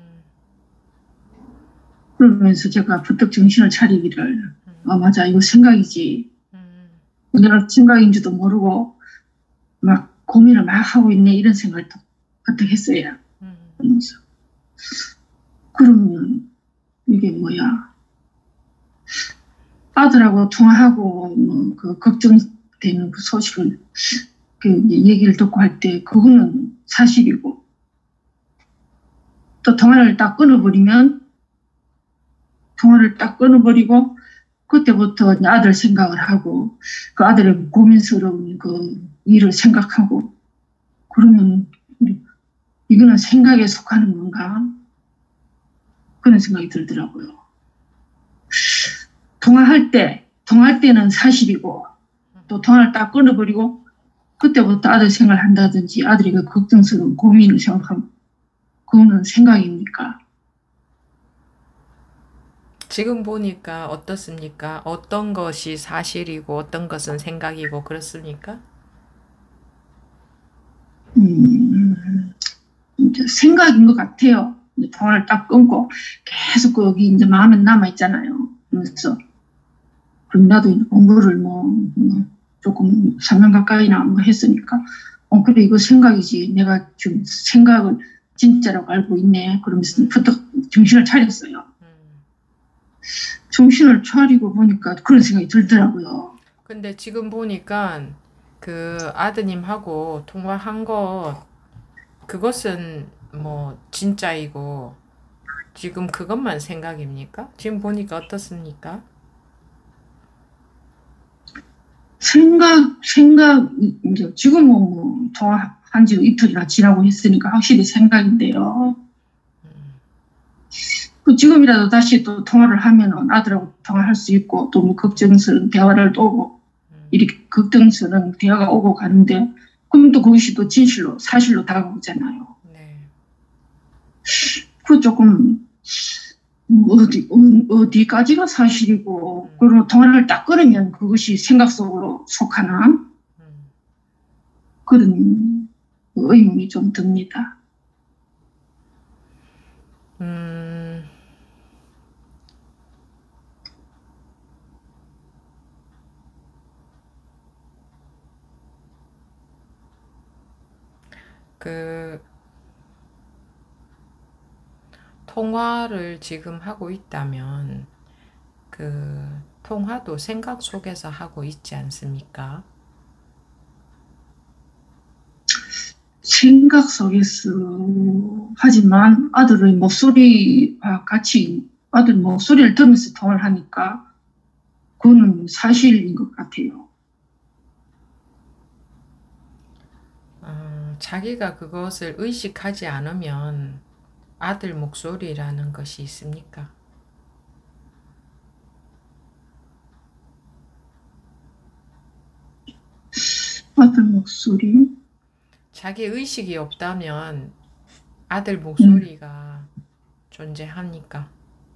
그러면서 제가 부쩍 정신을 차리기를 맞아 이거 생각이지. 내가 생각인지도 모르고 막 고민을 막 하고 있네 이런 생각을 어떻게 했어요. 그러면서 그러면 이게 뭐야 아들하고 통화하고 그 걱정되는 그 소식을 그 얘기를 듣고 할 때 그거는 사실이고 또 통화를 딱 끊어버리고 그때부터 아들 생각을 하고 그 아들의 고민스러운 그 일을 생각하고 그러면 이거는 생각에 속하는 건가? 그런 생각이 들더라고요. 통화할 때는 사실이고 또 통화를 딱 끊어버리고 그때부터 아들 생각을 한다든지 아들이 그 걱정스러운 고민을 생각하고 그거는 생각입니까? 지금 보니까 어떻습니까? 어떤 것이 사실이고 어떤 것은 생각이고 그렇습니까? 이제 생각인 것 같아요. 통화를 딱 끊고 계속 거기 이제 마음에 남아있잖아요. 그래서 그럼 나도 공부를 조금 3년 가까이나 했으니까 그래 이거 생각이지. 내가 지금 생각을 진짜라고 알고 있네. 그러면서 부쩍 정신을 차렸어요. 정신을 차리고 보니까 그런 생각이 들더라고요. 근데 지금 보니까 그 아드님하고 통화한 것 그것은 뭐 진짜이고 지금 그것만 생각입니까? 지금 보니까 어떻습니까? 생각 이제 지금은 뭐 통화한 지 이틀이나 지나고 했으니까 확실히 생각인데요. 지금이라도 다시 또 통화를 하면 아들하고 통화할 수 있고 또 뭐 걱정스러운 대화를 또 오고 이렇게 걱정스러운 대화가 오고 가는데 그럼 또 그것이 또 진실로 사실로 다가오잖아요. 네. 그 조금 어디까지가 사실이고 그리고 통화를 딱 끊으면 그것이 생각 속으로 속하나 그런 의문이 좀 듭니다. 그 통화를 지금 하고 있다면 그 통화도 생각 속에서 하고 있지 않습니까? 생각 속에서 하지만 아들의 목소리와 같이 아들 목소리를 들으면서 통화를 하니까 그거는 사실인 것 같아요. 자기가 그것을 의식하지 않으면 아들 목소리라는 것이 있습니까? 아들 목소리? 자기 의식이 없다면 아들 목소리가 존재합니까?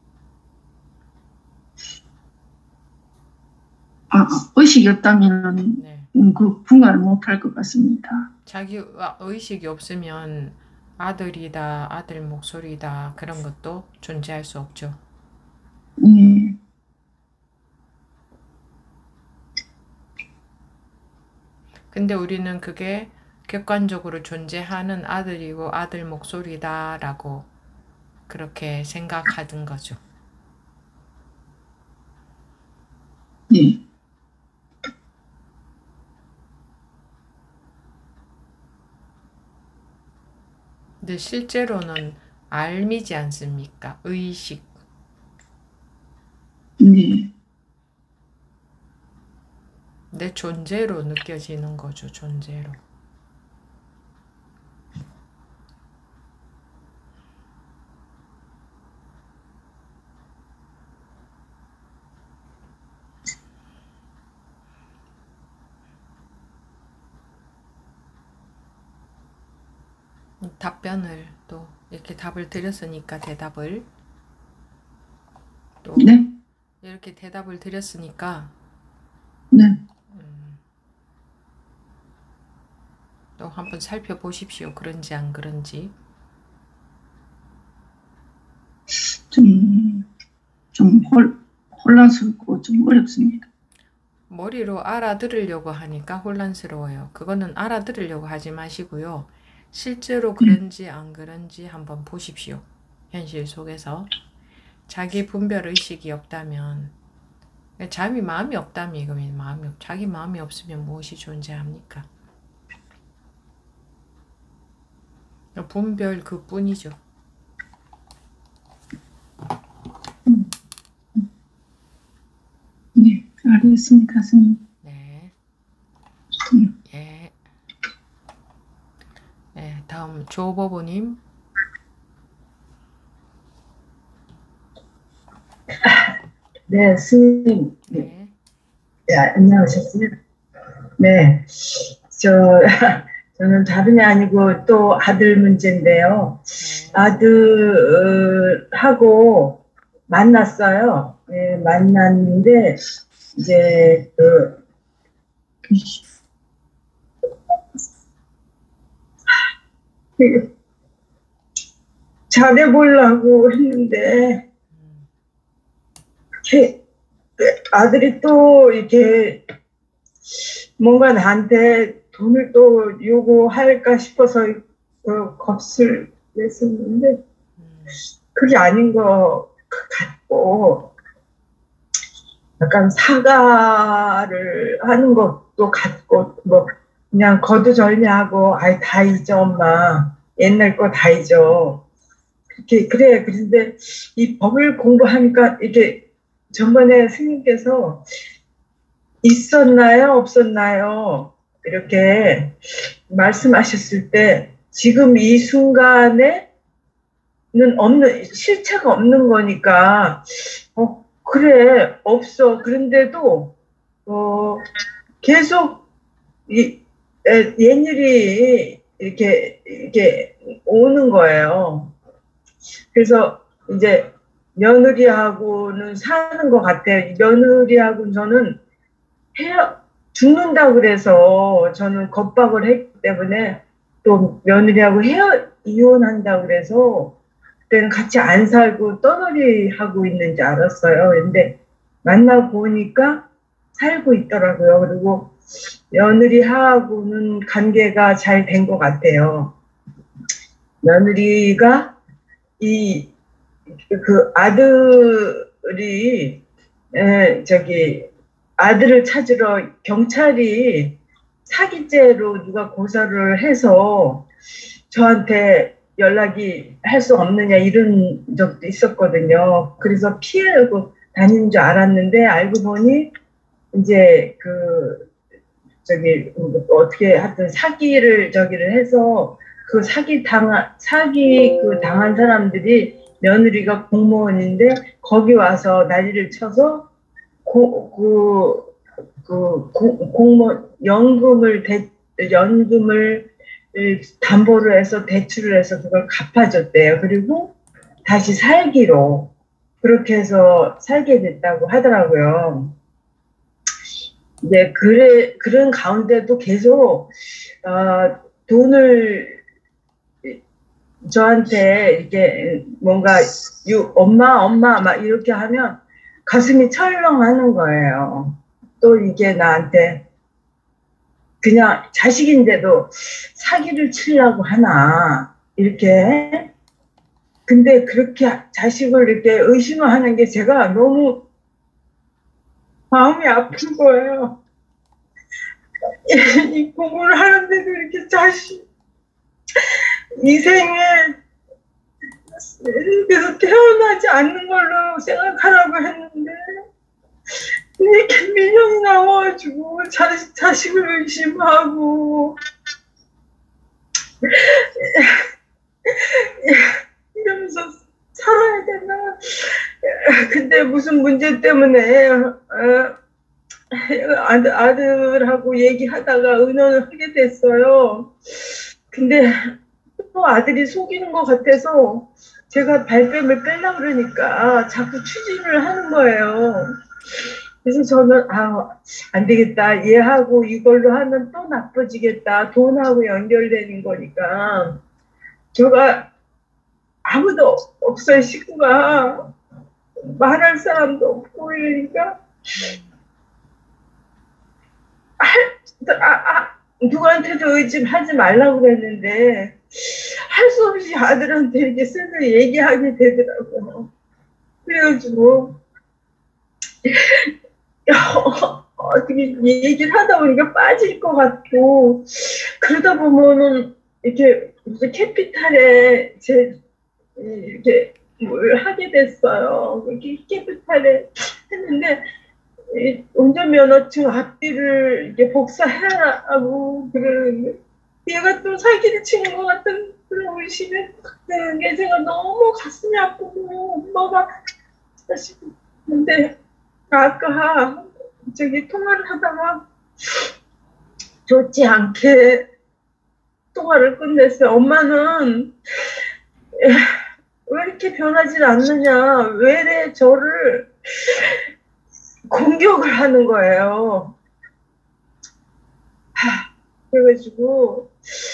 의식이 없다면 네. 그 분간을 못할 것 같습니다. 자기 의식이 없으면 아들이다, 아들 목소리다 그런 것도 존재할 수 없죠. 예. 근데 우리는 그게 객관적으로 존재하는 아들이고 아들 목소리다라고 그렇게 생각하던 거죠. 예. 근데 실제로는 알미지 않습니까? 의식. 네. 내 존재로 느껴지는 거죠. 존재로. 답변을 또 이렇게 답을 드렸으니까 대답을 또 네. 이렇게 대답을 드렸으니까 네. 또 한번 살펴보십시오. 그런지 안 그런지. 좀 혼란스럽고 좀 어렵습니다. 머리로 알아들으려고 하니까 혼란스러워요. 그거는 알아들으려고 하지 마시고요. 실제로 그런지 안 그런지 한번 보십시오. 현실 속에서. 자기 분별 의식이 없다면, 자기 마음이 없다면 이거면 자기 마음이 없으면 무엇이 존재합니까? 분별 그뿐이죠. 네, 알겠습니다, 스님. 네. 네. 예. 네, 다음 조보부님. 네, 스님. 네. 네, 안녕하셨어요? 네. 저는 다름이 아니고 또 아들 문제인데요. 아들하고 만났어요. 네, 만났는데, 이제, 잘해보려고 했는데, 아들이 또 이렇게 뭔가 나한테 돈을 또 요구할까 싶어서 겁을 냈었는데 그게 아닌 것 같고 약간 사과를 하는 것도 같고 뭐 그냥 거두절미하고 아이 다 잊어 엄마 옛날 거 다 잊어 그렇게 그래 그런데 이 법을 공부하니까 이게 전번에 스님께서 있었나요? 없었나요? 이렇게 말씀하셨을 때 지금 이 순간에는 없는 실체가 없는 거니까 그래 없어 그런데도 계속 옛일이 이렇게 오는 거예요. 그래서 이제 며느리하고는 사는 것 같아요. 며느리하고는 저는 죽는다 그래서 저는 겁박을 했기 때문에 또 며느리하고 이혼한다 그래서 그때는 같이 안 살고 떠놀이 하고 있는 줄 알았어요. 근데 만나고 보니까 살고 있더라고요. 그리고 며느리하고는 관계가 잘 된 것 같아요. 며느리가 그 아들이 아들을 찾으러 경찰이 사기죄로 누가 고소를 해서 저한테 연락이 할 수 없느냐 이런 적도 있었거든요. 그래서 피하고 다니는 줄 알았는데 알고 보니 이제 어떻게 하여튼 사기를 해서 그 당한 사람들이 며느리가 공무원인데 거기 와서 난리를 쳐서 공무원 연금을 담보로 해서 대출을 해서 그걸 갚아줬대요. 그리고 다시 살기로 그렇게 해서 살게 됐다고 하더라고요. 네, 그런 가운데도 계속 돈을 저한테 이렇게 뭔가 엄마 막 이렇게 하면 가슴이 철렁하는 거예요. 또 이게 나한테 그냥 자식인데도 사기를 치려고 하나 이렇게. 근데 그렇게 자식을 이렇게 의심을 하는 게 제가 너무 마음이 아픈 거예요. 이 공부를 하는데도 이렇게 인생에 그래서 태어나지 않는 걸로 생각하라고 했는데 이렇게 민영이 나와가지고 자식을 의심하고 이러면서 살아야 되나? 근데 무슨 문제 때문에 아들하고 얘기하다가 의논을 하게 됐어요. 근데 또 아들이 속이는 것 같아서 제가 발뺌을 빼려고 그러니까 자꾸 추진을 하는 거예요. 그래서 저는 안 되겠다. 얘하고 이걸로 하면 또 나빠지겠다. 돈하고 연결되는 거니까. 제가 아무도 없어요. 식구가. 말할 사람도 없고 이러니까 누구한테도 의심하지 말라고 그랬는데 할 수 없이 아들한테 이렇게 슬슬 얘기하게 되더라고요. 그래가지고 어떻게 얘기를 하다 보니까 빠질 것 같고 그러다 보면은 이렇게 무슨 캐피탈에 이렇게 뭘 하게 됐어요. 이렇게 캐피탈에 했는데 운전면허증 앞뒤를 이렇게 복사해라 하고 그러는데 얘가 또 사기를 치는 것 같은 그런 의심이 드는 게 제가 너무 가슴이 아프고 엄마가 사실 근데 아까 통화를 하다가 좋지 않게 통화를 끝냈어요. 엄마는 왜 이렇게 변하지 않느냐 왜 이래 저를 공격을 하는 거예요. 그래가지고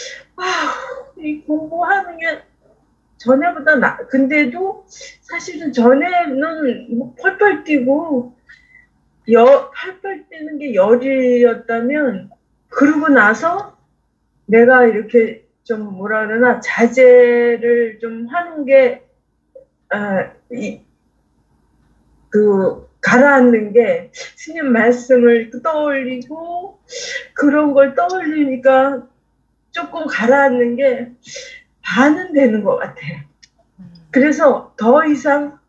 이 공부하는 게 전에보다 근데도 사실은 전에는 뭐 펄펄 뛰고 펄펄 뛰는 게 열이었다면 그러고 나서 내가 이렇게 좀 뭐라 그러나 자제를 좀 하는 게 가라앉는 게 스님 말씀을 떠올리고 그런 걸 떠올리니까 조금 가라앉는 게 반은 되는 것 같아요. 그래서 더 이상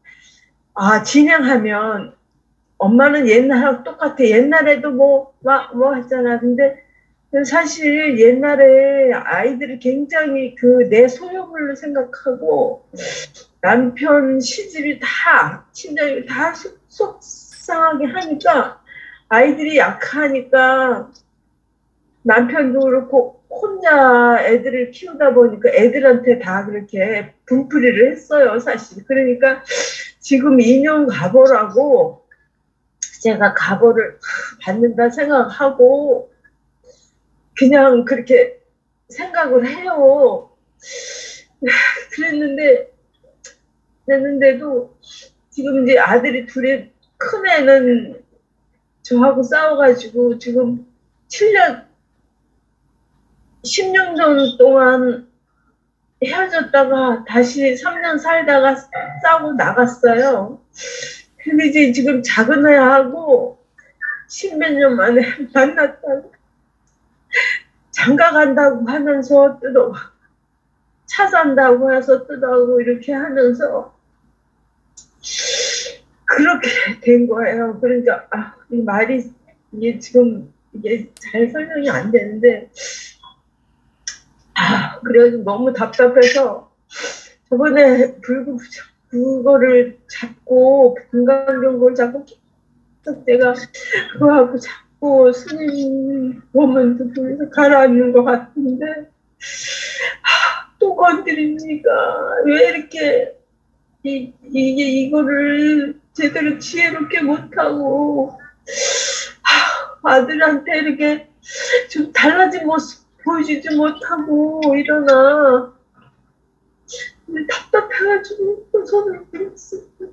진행하면 엄마는 옛날하고 똑같아. 옛날에도 뭐 했잖아. 근데 사실 옛날에 아이들을 굉장히 내 소유물로 생각하고 남편 시집이 친정이 다 속상하게 하니까 아이들이 약하니까 남편도 그렇고 혼자 애들을 키우다 보니까 애들한테 다 그렇게 분풀이를 했어요, 사실. 그러니까 지금 인연 가보라고 제가 가보를 받는다 생각하고 그냥 그렇게 생각을 해요. 그랬는데도 지금 이제 아들이 둘이 큰 애는 저하고 싸워가지고 지금 10년 동안 헤어졌다가 다시 3년 살다가 싸우고 나갔어요. 근데 이제 지금 작은 애하고 10몇 년 만에 만났다고 장가 간다고 하면서 뜯어가고 차 산다고 해서 뜯어가고 이렇게 하면서 그렇게 된 거예요. 그러니까 이 말이 지금 잘 설명이 안 되는데 그래서 너무 답답해서 저번에 그거를 잡고 건강경고를 잡고 계속 내가 그거하고 자꾸 스님 보면 둘이서 가라앉는 것 같은데 또 건드리니까 왜 이렇게 이거를 제대로 지혜롭게 못하고 아들한테 이렇게 좀 달라진 모습 보여주지 못하고 이러나 답답해가지고 또 손을 들었습니다.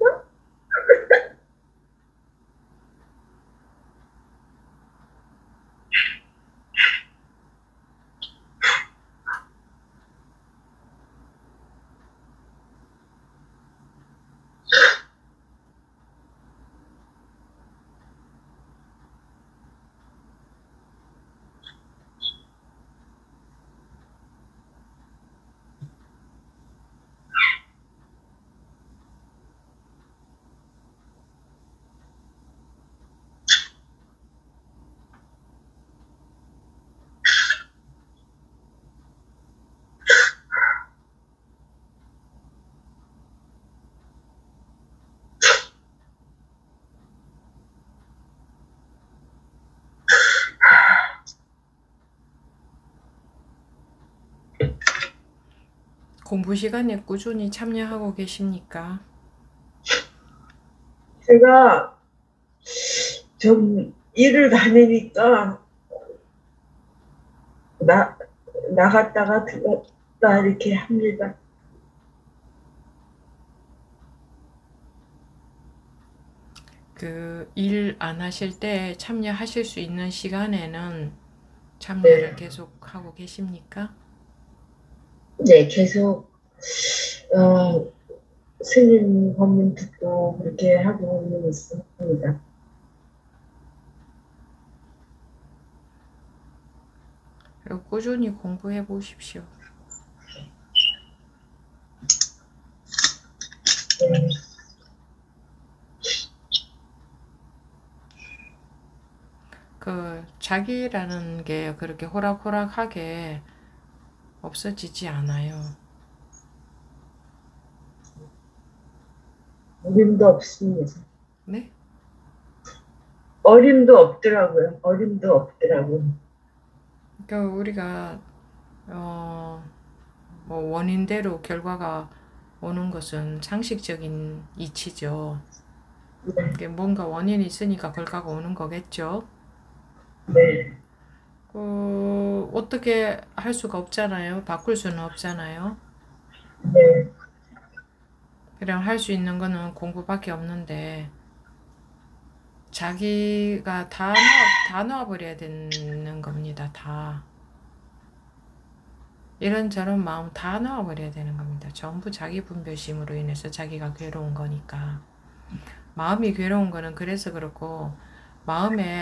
공부 시간에 꾸준히 참여하고 계십니까? 제가 좀 일을 다니니까 나갔다가 들어갔다 이렇게 합니다. 그 일 안 하실 때 참여하실 수 있는 시간에는 참여를 계속 하고 계십니까? 네, 계속 스님 법문 듣고 그렇게 하고 있습니다. 그리고 꾸준히 공부해 보십시오. 네. 그 자기라는 게 그렇게 호락호락하게 없어지지 않아요. 어림도 없습니다. 네? 어림도 없더라고요. 어림도 없더라고요. 그러니까 우리가 뭐 원인대로 결과가 오는 것은 상식적인 이치죠. 이게 뭔가 원인이 있으니까 결과가 오는 거겠죠. 네. 어떻게 할 수가 없잖아요. 바꿀 수는 없잖아요. 네. 그냥 할 수 있는 거는 공부밖에 없는데 자기가 다 놓아버려야 되는 겁니다. 다. 이런저런 마음 다 놓아버려야 되는 겁니다. 전부 자기 분별심으로 인해서 자기가 괴로운 거니까. 마음이 괴로운 거는 그래서 그렇고 마음에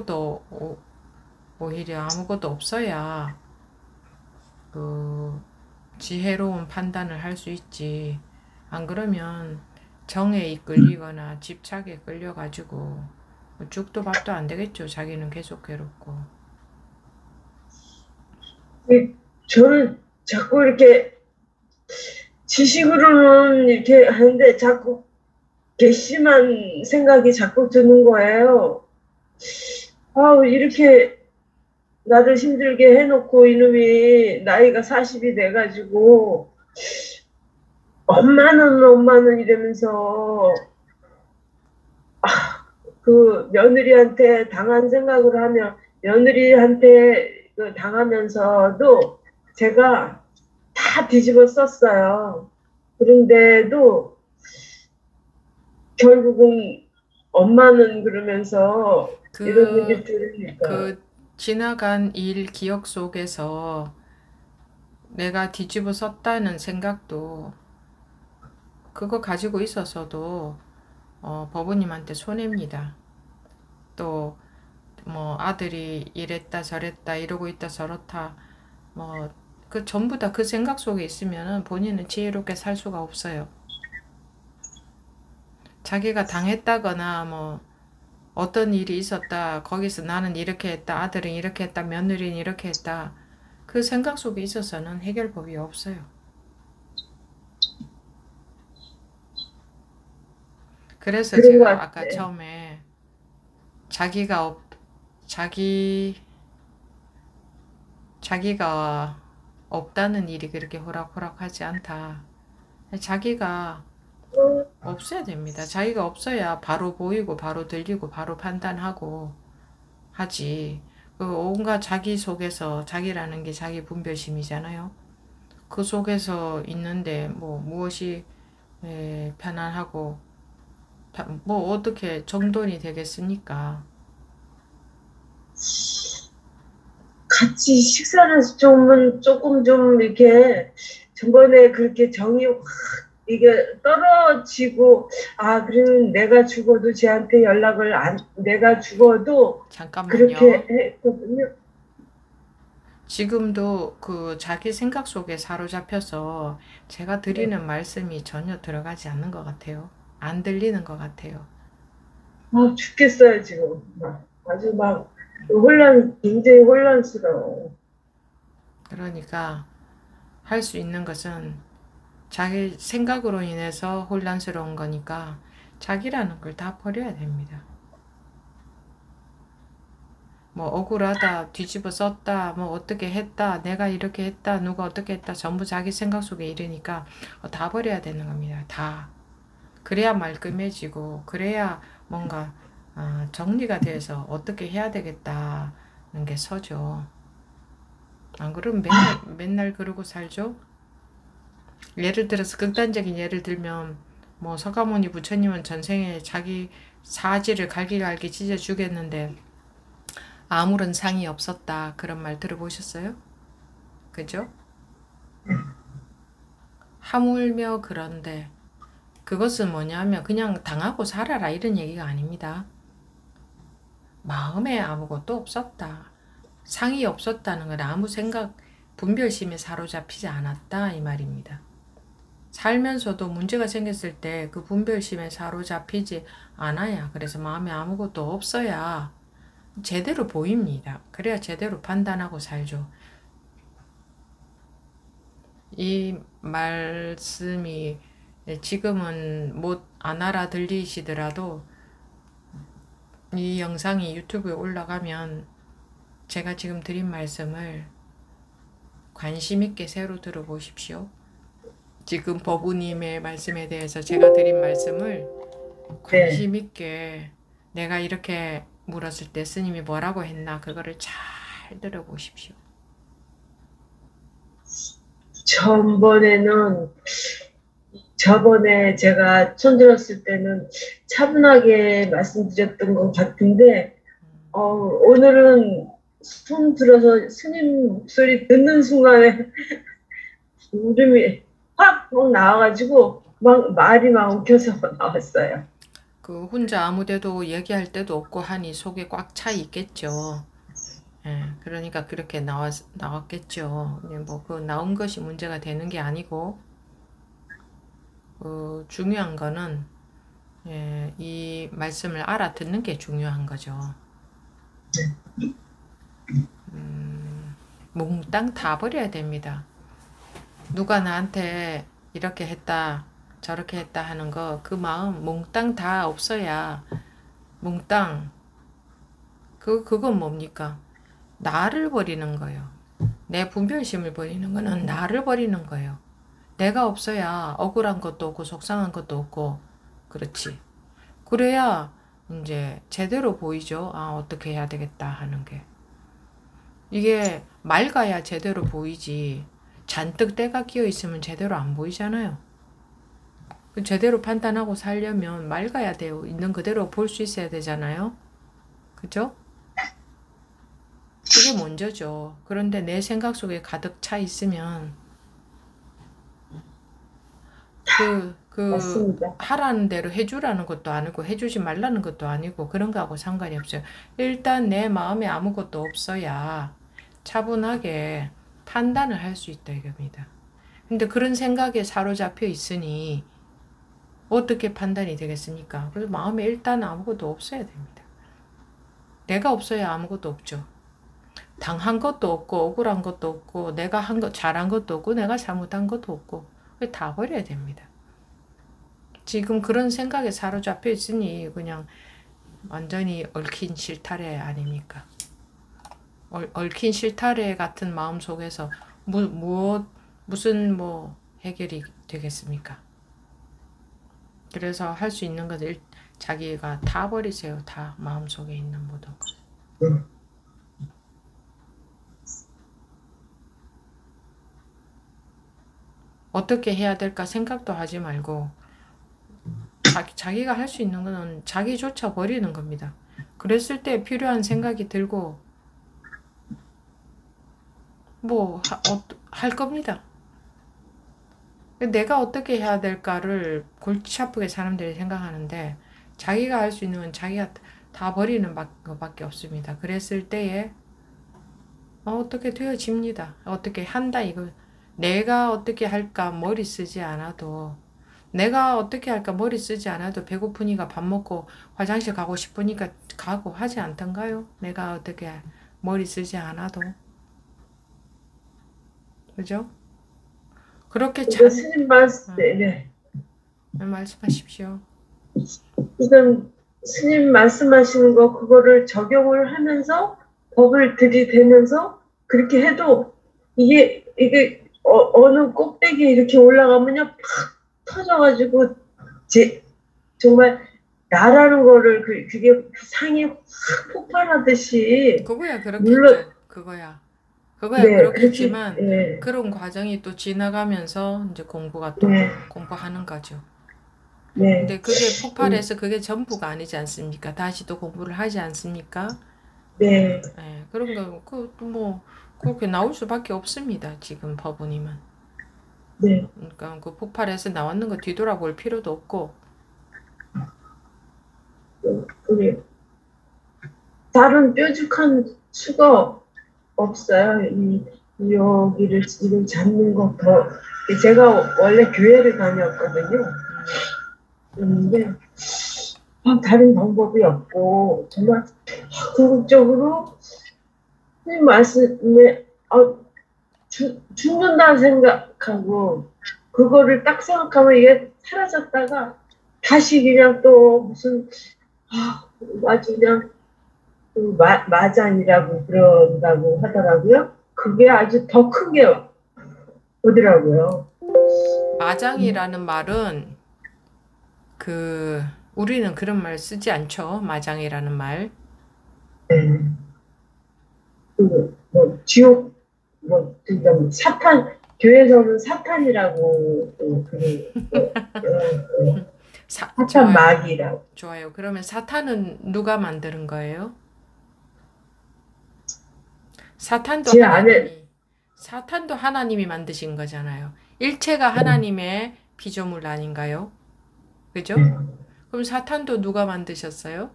오히려 아무것도 없어야 그 지혜로운 판단을 할 수 있지. 안 그러면 정에 이끌리거나 집착에 끌려가지고 죽도 밥도 안 되겠죠. 자기는 계속 괴롭고. 저는 자꾸 이렇게 지식으로는 이렇게 하는데 자꾸 괘씸한 생각이 자꾸 드는 거예요. 이렇게 나를 힘들게 해놓고 이놈이 나이가 40이 돼가지고 엄마는 이러면서 그 며느리한테 당한 생각을 하면 며느리한테 당하면서도 제가 다 뒤집어 썼어요. 그런데도 결국은 엄마는 그러면서 이런 얘기 들으니까 그 지나간 일 기억 속에서 내가 뒤집어 썼다는 생각도 그거 가지고 있어서도 법원님한테 손해입니다. 또 뭐 아들이 이랬다 저랬다 이러고 있다 저렇다 뭐 그 전부 다 그 생각 속에 있으면은 본인은 지혜롭게 살 수가 없어요. 자기가 당했다거나 뭐 어떤 일이 있었다 거기서 나는 이렇게 했다 아들은 이렇게 했다 며느리는 이렇게 했다 그 생각 속에 있어서는 해결법이 없어요. 그래서 제가 아까 처음에 자기가 없다는 일이 그렇게 호락호락하지 않다. 자기가 없어야 됩니다. 자기가 없어야 바로 보이고 바로 들리고 바로 판단하고 하지. 그 온갖 자기 속에서 자기라는 게 자기 분별심이잖아요. 그 속에서 있는데 뭐 무엇이 편안하고 뭐 어떻게 정돈이 되겠습니까? 같이 식사를 조금 좀 이렇게 전번에 그렇게 정이 확 이게 떨어지고 그러면 내가 죽어도 쟤한테 연락을 내가 죽어도 잠깐만요. 그렇게 했거든요. 지금도 그 자기 생각 속에 사로잡혀서 제가 드리는 말씀이 전혀 들어가지 않는 것 같아요. 안 들리는 것 같아요. 죽겠어요 지금. 아주 막 굉장히 혼란스러워. 그러니까 할 수 있는 것은 자기 생각으로 인해서 혼란스러운 거니까 자기라는 걸 다 버려야 됩니다. 뭐 억울하다, 뒤집어 썼다, 뭐 어떻게 했다, 내가 이렇게 했다, 누가 어떻게 했다, 전부 자기 생각 속에 이르니까 다 버려야 되는 겁니다. 다. 그래야 말끔해지고, 그래야 뭔가 정리가 돼서 어떻게 해야 되겠다는 게 서죠. 안 그러면 맨날 그러고 살죠. 예를 들어서 극단적인 예를 들면 뭐 서가모니 부처님은 전생에 자기 사지를 갈기갈기 찢어 주겠는데 아무런 상이 없었다. 그런 말 들어보셨어요? 그죠? 하물며 그런데 그것은 뭐냐면 그냥 당하고 살아라 이런 얘기가 아닙니다. 마음에 아무것도 없었다. 상이 없었다는 건 아무 생각, 분별심에 사로잡히지 않았다 이 말입니다. 살면서도 문제가 생겼을 때 그 분별심에 사로잡히지 않아야, 그래서 마음에 아무것도 없어야 제대로 보입니다. 그래야 제대로 판단하고 살죠. 이 말씀이 지금은 안 알아들리시더라도 이 영상이 유튜브에 올라가면 제가 지금 드린 말씀을 관심 있게 새로 들어보십시오. 지금 법우님의 말씀에 대해서 제가 드린 말씀을 관심 있게 내가 이렇게 물었을 때 스님이 뭐라고 했나 그거를 잘 들어보십시오. 저번에 제가 손들었을 때는 차분하게 말씀드렸던 것 같은데 오늘은 손 들어서 스님 목소리 듣는 순간에 울음이 확 나와가지고 말이 막 엉켜서 나왔어요. 그 혼자 아무데도 얘기할 데도 없고 하니 속에 꽉 차 있겠죠. 예, 그러니까 그렇게 나왔겠죠. 뭐 그 나온 것이 문제가 되는 게 아니고 중요한 거는 이 말씀을 알아듣는 게 중요한 거죠. 몽땅 다 버려야 됩니다. 누가 나한테 이렇게 했다 저렇게 했다 하는 거 그 마음 몽땅 다 없어야 몽땅 그건 뭡니까? 나를 버리는 거예요. 내 분별심을 버리는 거는 나를 버리는 거예요. 내가 없어야 억울한 것도 없고 속상한 것도 없고 그렇지. 그래야 이제 제대로 보이죠. 어떻게 해야 되겠다 하는 게. 이게 맑아야 제대로 보이지. 잔뜩 때가 끼어 있으면 제대로 안 보이잖아요. 제대로 판단하고 살려면 맑아야 돼요. 있는 그대로 볼 수 있어야 되잖아요. 그죠? 그게 먼저죠. 그런데 내 생각 속에 가득 차 있으면 맞습니다. 하라는 대로 해주라는 것도 아니고 해주지 말라는 것도 아니고 그런 거하고 상관이 없어요. 일단 내 마음에 아무것도 없어야 차분하게 판단을 할 수 있다 이겁니다. 근데 그런 생각에 사로잡혀 있으니 어떻게 판단이 되겠습니까? 그래서 마음에 일단 아무것도 없어야 됩니다. 내가 없어야 아무것도 없죠. 당한 것도 없고 억울한 것도 없고 내가 잘한 것도 없고 내가 잘못한 것도 없고 다 버려야 됩니다. 지금 그런 생각에 사로잡혀 있으니 그냥 완전히 얽힌 실타래 아닙니까? 얽힌 실타래 같은 마음 속에서 무슨 해결이 되겠습니까? 그래서 할 수 있는 것을 자기가 다 버리세요. 다 마음속에 있는 모든 것. 어떻게 해야 될까 생각도 하지 말고 자기가 할 수 있는 거는 자기조차 버리는 겁니다. 그랬을 때 필요한 생각이 들고 할 겁니다. 내가 어떻게 해야 될까를 골치 아프게 사람들이 생각하는데 자기가 할 수 있는 건 자기가 다 버리는 것밖에 없습니다. 그랬을 때에 어떻게 되어집니다. 어떻게 한다 이거. 내가 어떻게 할까 머리 쓰지 않아도 배고프니까 밥 먹고 화장실 가고 싶으니까 가고 하지 않던가요? 내가 어떻게 머리 쓰지 않아도. 그죠? 그렇게 스님 말씀, 네. 말씀하십시오. 이건 스님 말씀하시는 거 그거를 적용을 하면서 법을 들이대면서 그렇게 해도 이게 어느 꼭대기에 이렇게 올라가면요 팍 터져가지고 정말 나라는 거를 그게 상이 확 폭발하듯이 그거야 물론 그렇겠죠. 그거야 네 그렇겠지만 그렇게 네, 그런 과정이 또 지나가면서 이제 공부가 또 네, 공부하는 거죠. 네, 근데 그게 폭발해서 그게 전부가 아니지 않습니까? 다시 또 공부를 하지 않습니까? 네, 예, 그런 거, 뭐, 그렇게 나올 수밖에 없습니다. 지금 법원이면. 네. 그러니까 그 폭발해서 나왔는 거 뒤돌아볼 필요도 없고, 그게 다른 뾰족한 수가 없어요. 여기를 이를 잡는 것 더. 제가 원래 교회를 다녔거든요. 그런데 다른 방법이 없고 정말 궁극적으로 선생님 말씀에 죽는다 생각하고 그거를 딱 생각하면 이게 사라졌다가 다시 그냥 또 무슨 아주 그냥 마장이라고 그런다고 하더라고요. 그게 아주 더 큰 게 오더라고요. 마장이라는 말은 우리는 그런 말 쓰지 않죠. 마장이라는 말. 네. 지옥, 그러니까 사탄, 교회에서는 사탄이라고, 사탄 좋아요. 마귀라고. 좋아요. 그러면 사탄은 누가 만드는 거예요? 사탄도 하나님이 만드신 거잖아요. 일체가 하나님의 피조물 아닌가요? 그죠? 그럼 사탄도 누가 만드셨어요?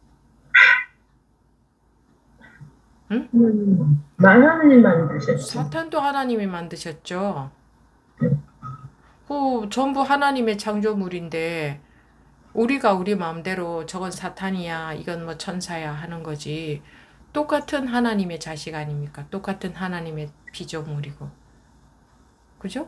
응? 하나님이 만드셨어요. 사탄도 하나님이 만드셨죠. 전부 하나님의 창조물인데 우리가 우리 마음대로 저건 사탄이야, 이건 뭐 천사야 하는 거지. 똑같은 하나님의 자식 아닙니까? 똑같은 하나님의 피조물이고. 그죠?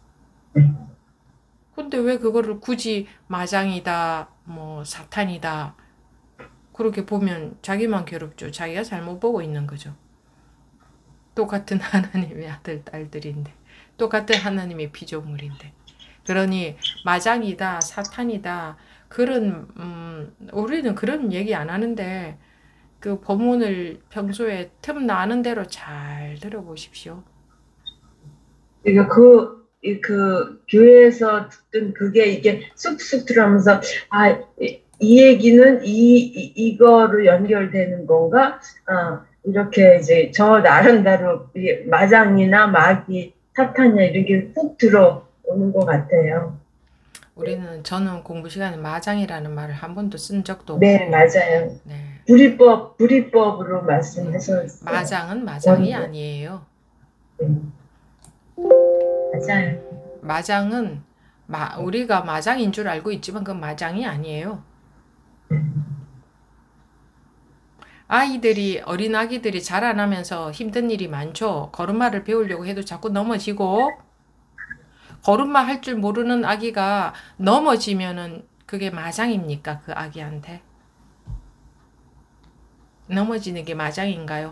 근데 왜 그거를 굳이 마장이다, 뭐 사탄이다 그렇게 보면 자기만 괴롭죠. 자기가 잘못 보고 있는 거죠. 똑같은 하나님의 아들, 딸들인데 똑같은 하나님의 피조물인데 그러니 마장이다, 사탄이다 우리는 그런 얘기 안 하는데 그 법문을 평소에 틈나는 대로 잘 들어보십시오. 그러니까 그 교회에서 듣던 그게 이게 쑥쑥 들어가면서 이 얘기는 이거로 연결되는 건가? 이렇게 이제 저 나름대로 마장이나 마귀, 사탄이나 이렇게 훅 들어오는 것 같아요. 저는 공부 시간에 마장이라는 말을 한 번도 쓴 적도 없고. 네, 맞아요. 네. 불이법으로 말씀하셨어요. 마장은 마장이 아니에요. 맞아요. 마장은 우리가 마장인 줄 알고 있지만 그건 마장이 아니에요. 어린 아기들이 자라나면서 힘든 일이 많죠. 걸음마를 배우려고 해도 자꾸 넘어지고 걸음마 할 줄 모르는 아기가 넘어지면은 그게 마장입니까? 그 아기한테? 넘어지는 게 마장인가요?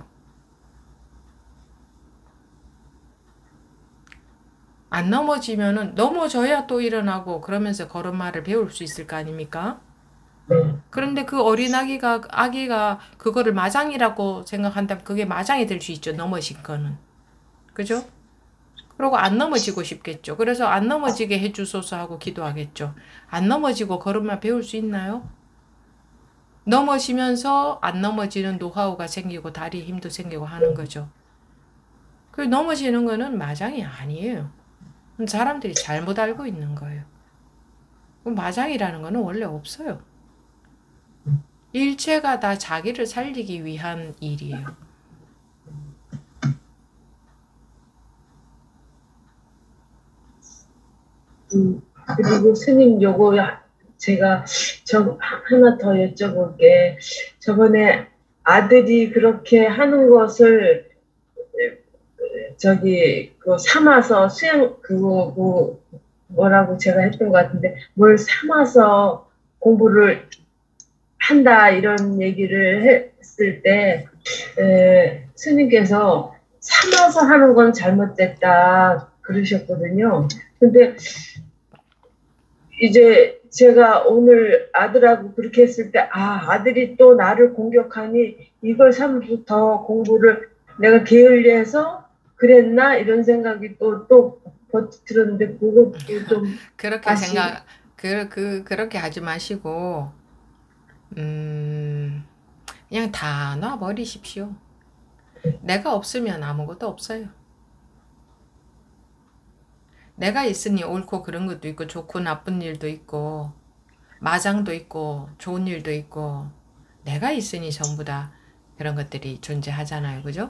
안 넘어지면은 넘어져야 또 일어나고 그러면서 걸음마를 배울 수 있을 거 아닙니까? 그런데 그 어린 아기가 그거를 마장이라고 생각한다면 그게 마장이 될 수 있죠. 넘어진 거는. 그죠? 그리고 안 넘어지고 싶겠죠. 그래서 안 넘어지게 해주소서 하고 기도하겠죠. 안 넘어지고 걸음마 배울 수 있나요? 넘어지면서 안 넘어지는 노하우가 생기고 다리에 힘도 생기고 하는 거죠. 그 넘어지는 거는 마장이 아니에요. 사람들이 잘못 알고 있는 거예요. 마장이라는 거는 원래 없어요. 일체가 다 자기를 살리기 위한 일이에요. 그리고 스님 제가 하나 더 여쭤볼 게 저번에 아들이 그렇게 하는 것을 삼아서 뭐라고 제가 했던 것 같은데 뭘 삼아서 공부를 한다 이런 얘기를 했을 때 스님께서 삼아서 하는 건 잘못됐다 그러셨거든요. 근데 이제 제가 오늘 아들하고 그렇게 했을 때 아들이 또 나를 공격하니 이걸 삼아서 더 공부를 내가 게을리해서 그랬나 이런 생각이 또 버티는데 그것도 좀 그렇게 다시 생각 그렇게 하지 마시고 그냥 다 놔버리십시오. 내가 없으면 아무것도 없어요. 내가 있으니 옳고 그런 것도 있고 좋고 나쁜 일도 있고 마장도 있고 좋은 일도 있고 내가 있으니 전부 다 그런 것들이 존재하잖아요. 그죠?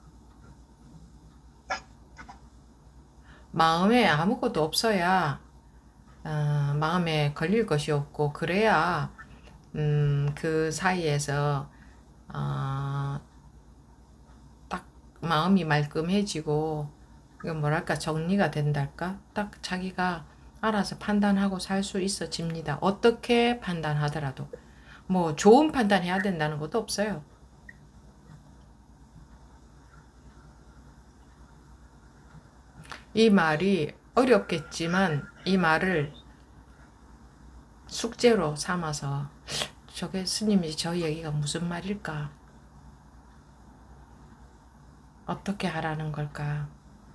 마음에 아무것도 없어야 마음에 걸릴 것이 없고 그래야 그 사이에서 딱 마음이 말끔해지고 뭐랄까 정리가 된달까? 딱 자기가 알아서 판단하고 살 수 있어집니다. 어떻게 판단하더라도 뭐 좋은 판단해야 된다는 것도 없어요. 이 말이 어렵겠지만 이 말을 숙제로 삼아서 저게 스님이 저 얘기가 무슨 말일까? 어떻게 하라는 걸까?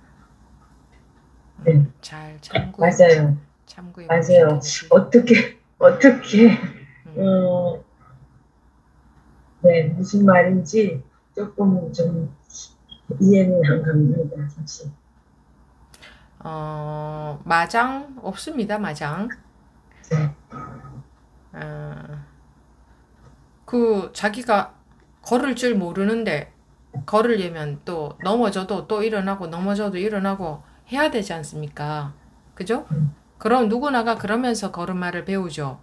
잘 참고해 맞아요. 맞아요. 어떻게 네, 무슨 말인지 조금 좀 이해는 안 갑니다, 사실. 마장 없습니다. 마장. 그 자기가 걸을 줄 모르는데 걸으려면 또 넘어져도 또 일어나고 넘어져도 일어나고 해야 되지 않습니까? 그죠? 그럼 누구나가 그러면서 걸음마를 배우죠.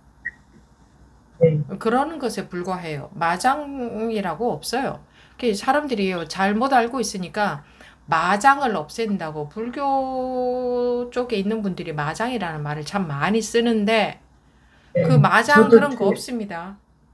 그러는 것에 불과해요. 마장이라고 없어요. 사람들이 잘못 알고 있으니까 마장을 없앤다고 불교 쪽에 있는 분들이 마장이라는 말을 참 많이 쓰는데 그 마장 그런 거 없습니다.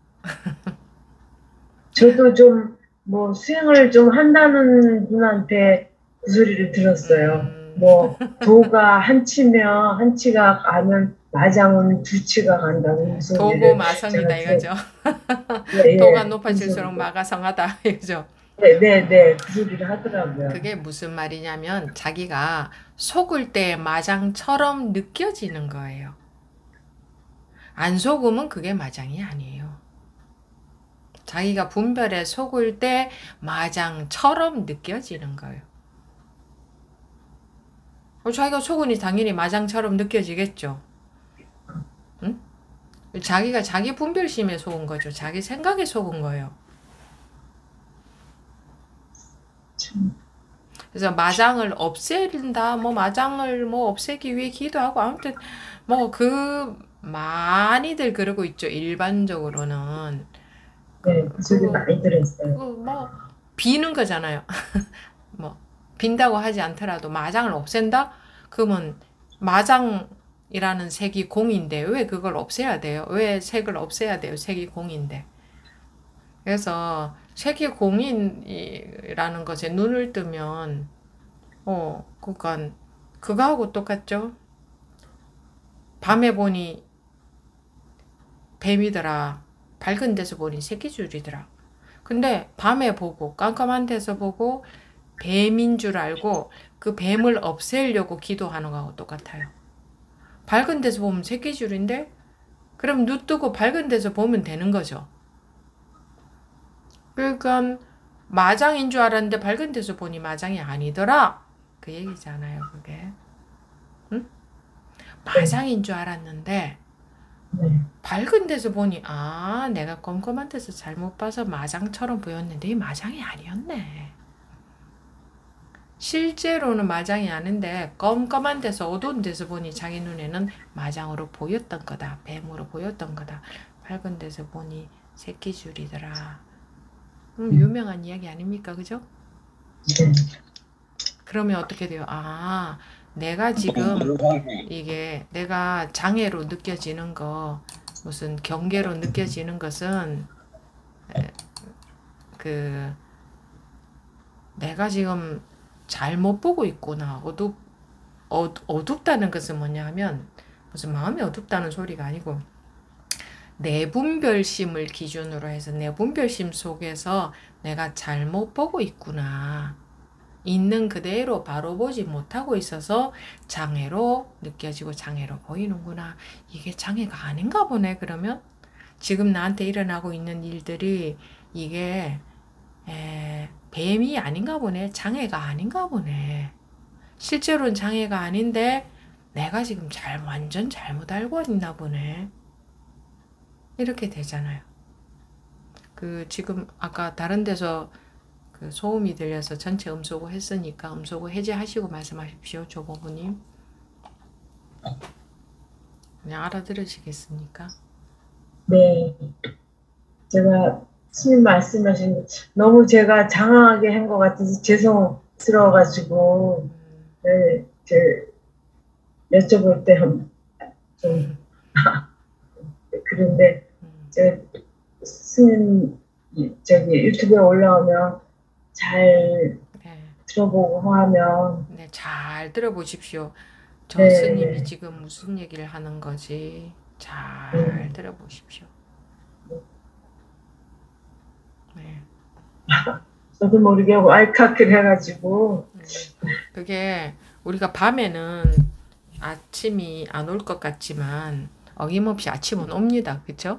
저도 좀 뭐 수행을 좀 한다는 분한테 그 소리를 들었어요. 뭐 도가 한치면 한치가 가면 마장은 두치가 간다고 무슨 도고 마성이다 이거죠. 네, 도가 높아질수록 마가 성하다 이거죠. 네, 그 소리를 하더라고요. 그게 무슨 말이냐면 자기가 속을 때 마장처럼 느껴지는 거예요. 안 속으면 그게 마장이 아니에요. 자기가 분별에 속을 때 마장처럼 느껴지는 거예요. 자기가 속으니 당연히 마장처럼 느껴지겠죠. 응? 자기가 자기 분별심에 속은 거죠. 자기 생각에 속은 거예요. 그래서 마장을 없애린다, 뭐 마장을 뭐 없애기 위해 기도하고 아무튼 뭐 많이들 그러고 있죠. 일반적으로는. 네, 그 소리 많이 들었어요. 뭐 비는 거잖아요. 뭐 빈다고 하지 않더라도 마장을 없앤다? 그러면 마장이라는 색이 공인데 왜 그걸 없애야 돼요? 왜 색을 없애야 돼요? 색이 공인데. 그래서 색이 공인이라는 것에 눈을 뜨면 그러니까 그거하고 똑같죠. 밤에 보니 뱀이더라. 밝은 데서 보니 새끼줄이더라. 근데 밤에 보고 깜깜한 데서 보고 뱀인 줄 알고 그 뱀을 없애려고 기도하는 거하고 똑같아요. 밝은 데서 보면 새끼줄인데 그럼 눈 뜨고 밝은 데서 보면 되는 거죠. 그러니까 마장인 줄 알았는데 밝은 데서 보니 마장이 아니더라. 그 얘기잖아요. 그게. 응? 마장인 줄 알았는데 밝은 데서 보니 내가 껌껌한 데서 잘못 봐서 마장처럼 보였는데 이 마장이 아니었네. 실제로는 마장이 아닌데 껌껌한 데서 어두운 데서 보니 자기 눈에는 마장으로 보였던 거다. 뱀으로 보였던 거다. 밝은 데서 보니 새끼줄이더라. 유명한 이야기 아닙니까? 그죠? 그러면 어떻게 돼요? 내가 지금 이게 내가 장애로 느껴지는 거 무슨 경계로 느껴지는 것은 그 내가 지금 잘못 보고 있구나. 어둡다는 것은 뭐냐 하면 무슨 마음이 어둡다는 소리가 아니고 내분별심을 기준으로 해서 내분별심 속에서 내가 잘못 보고 있구나. 있는 그대로 바로 보지 못하고 있어서 장애로 느껴지고 장애로 보이는구나. 이게 장애가 아닌가 보네. 그러면 지금 나한테 일어나고 있는 일들이 이게 뱀이 아닌가 보네. 장애가 아닌가 보네. 실제로는 장애가 아닌데 내가 지금 완전 잘못 알고 있나 보네. 이렇게 되잖아요. 지금 아까 다른 데서 그 소음이 들려서 전체 음소거 했으니까 음소거 해제하시고 말씀하십시오. 조보부님. 그냥 알아들으시겠습니까? 네. 제가 스님 말씀하신 거 너무 제가 장황하게 한 것 같아서 죄송스러워가지고 네, 여쭤볼 때 좀 그런데 스님 유튜브에 올라오면 잘 들어보고 하면 네, 잘 들어보십시오. 저 네. 스님이 지금 무슨 얘기를 하는 거지 잘 들어보십시오. 네. 저도 모르게 왈칵을 해가지고 그게 우리가 밤에는 아침이 안 올 것 같지만 어김없이 아침은 옵니다. 그쵸?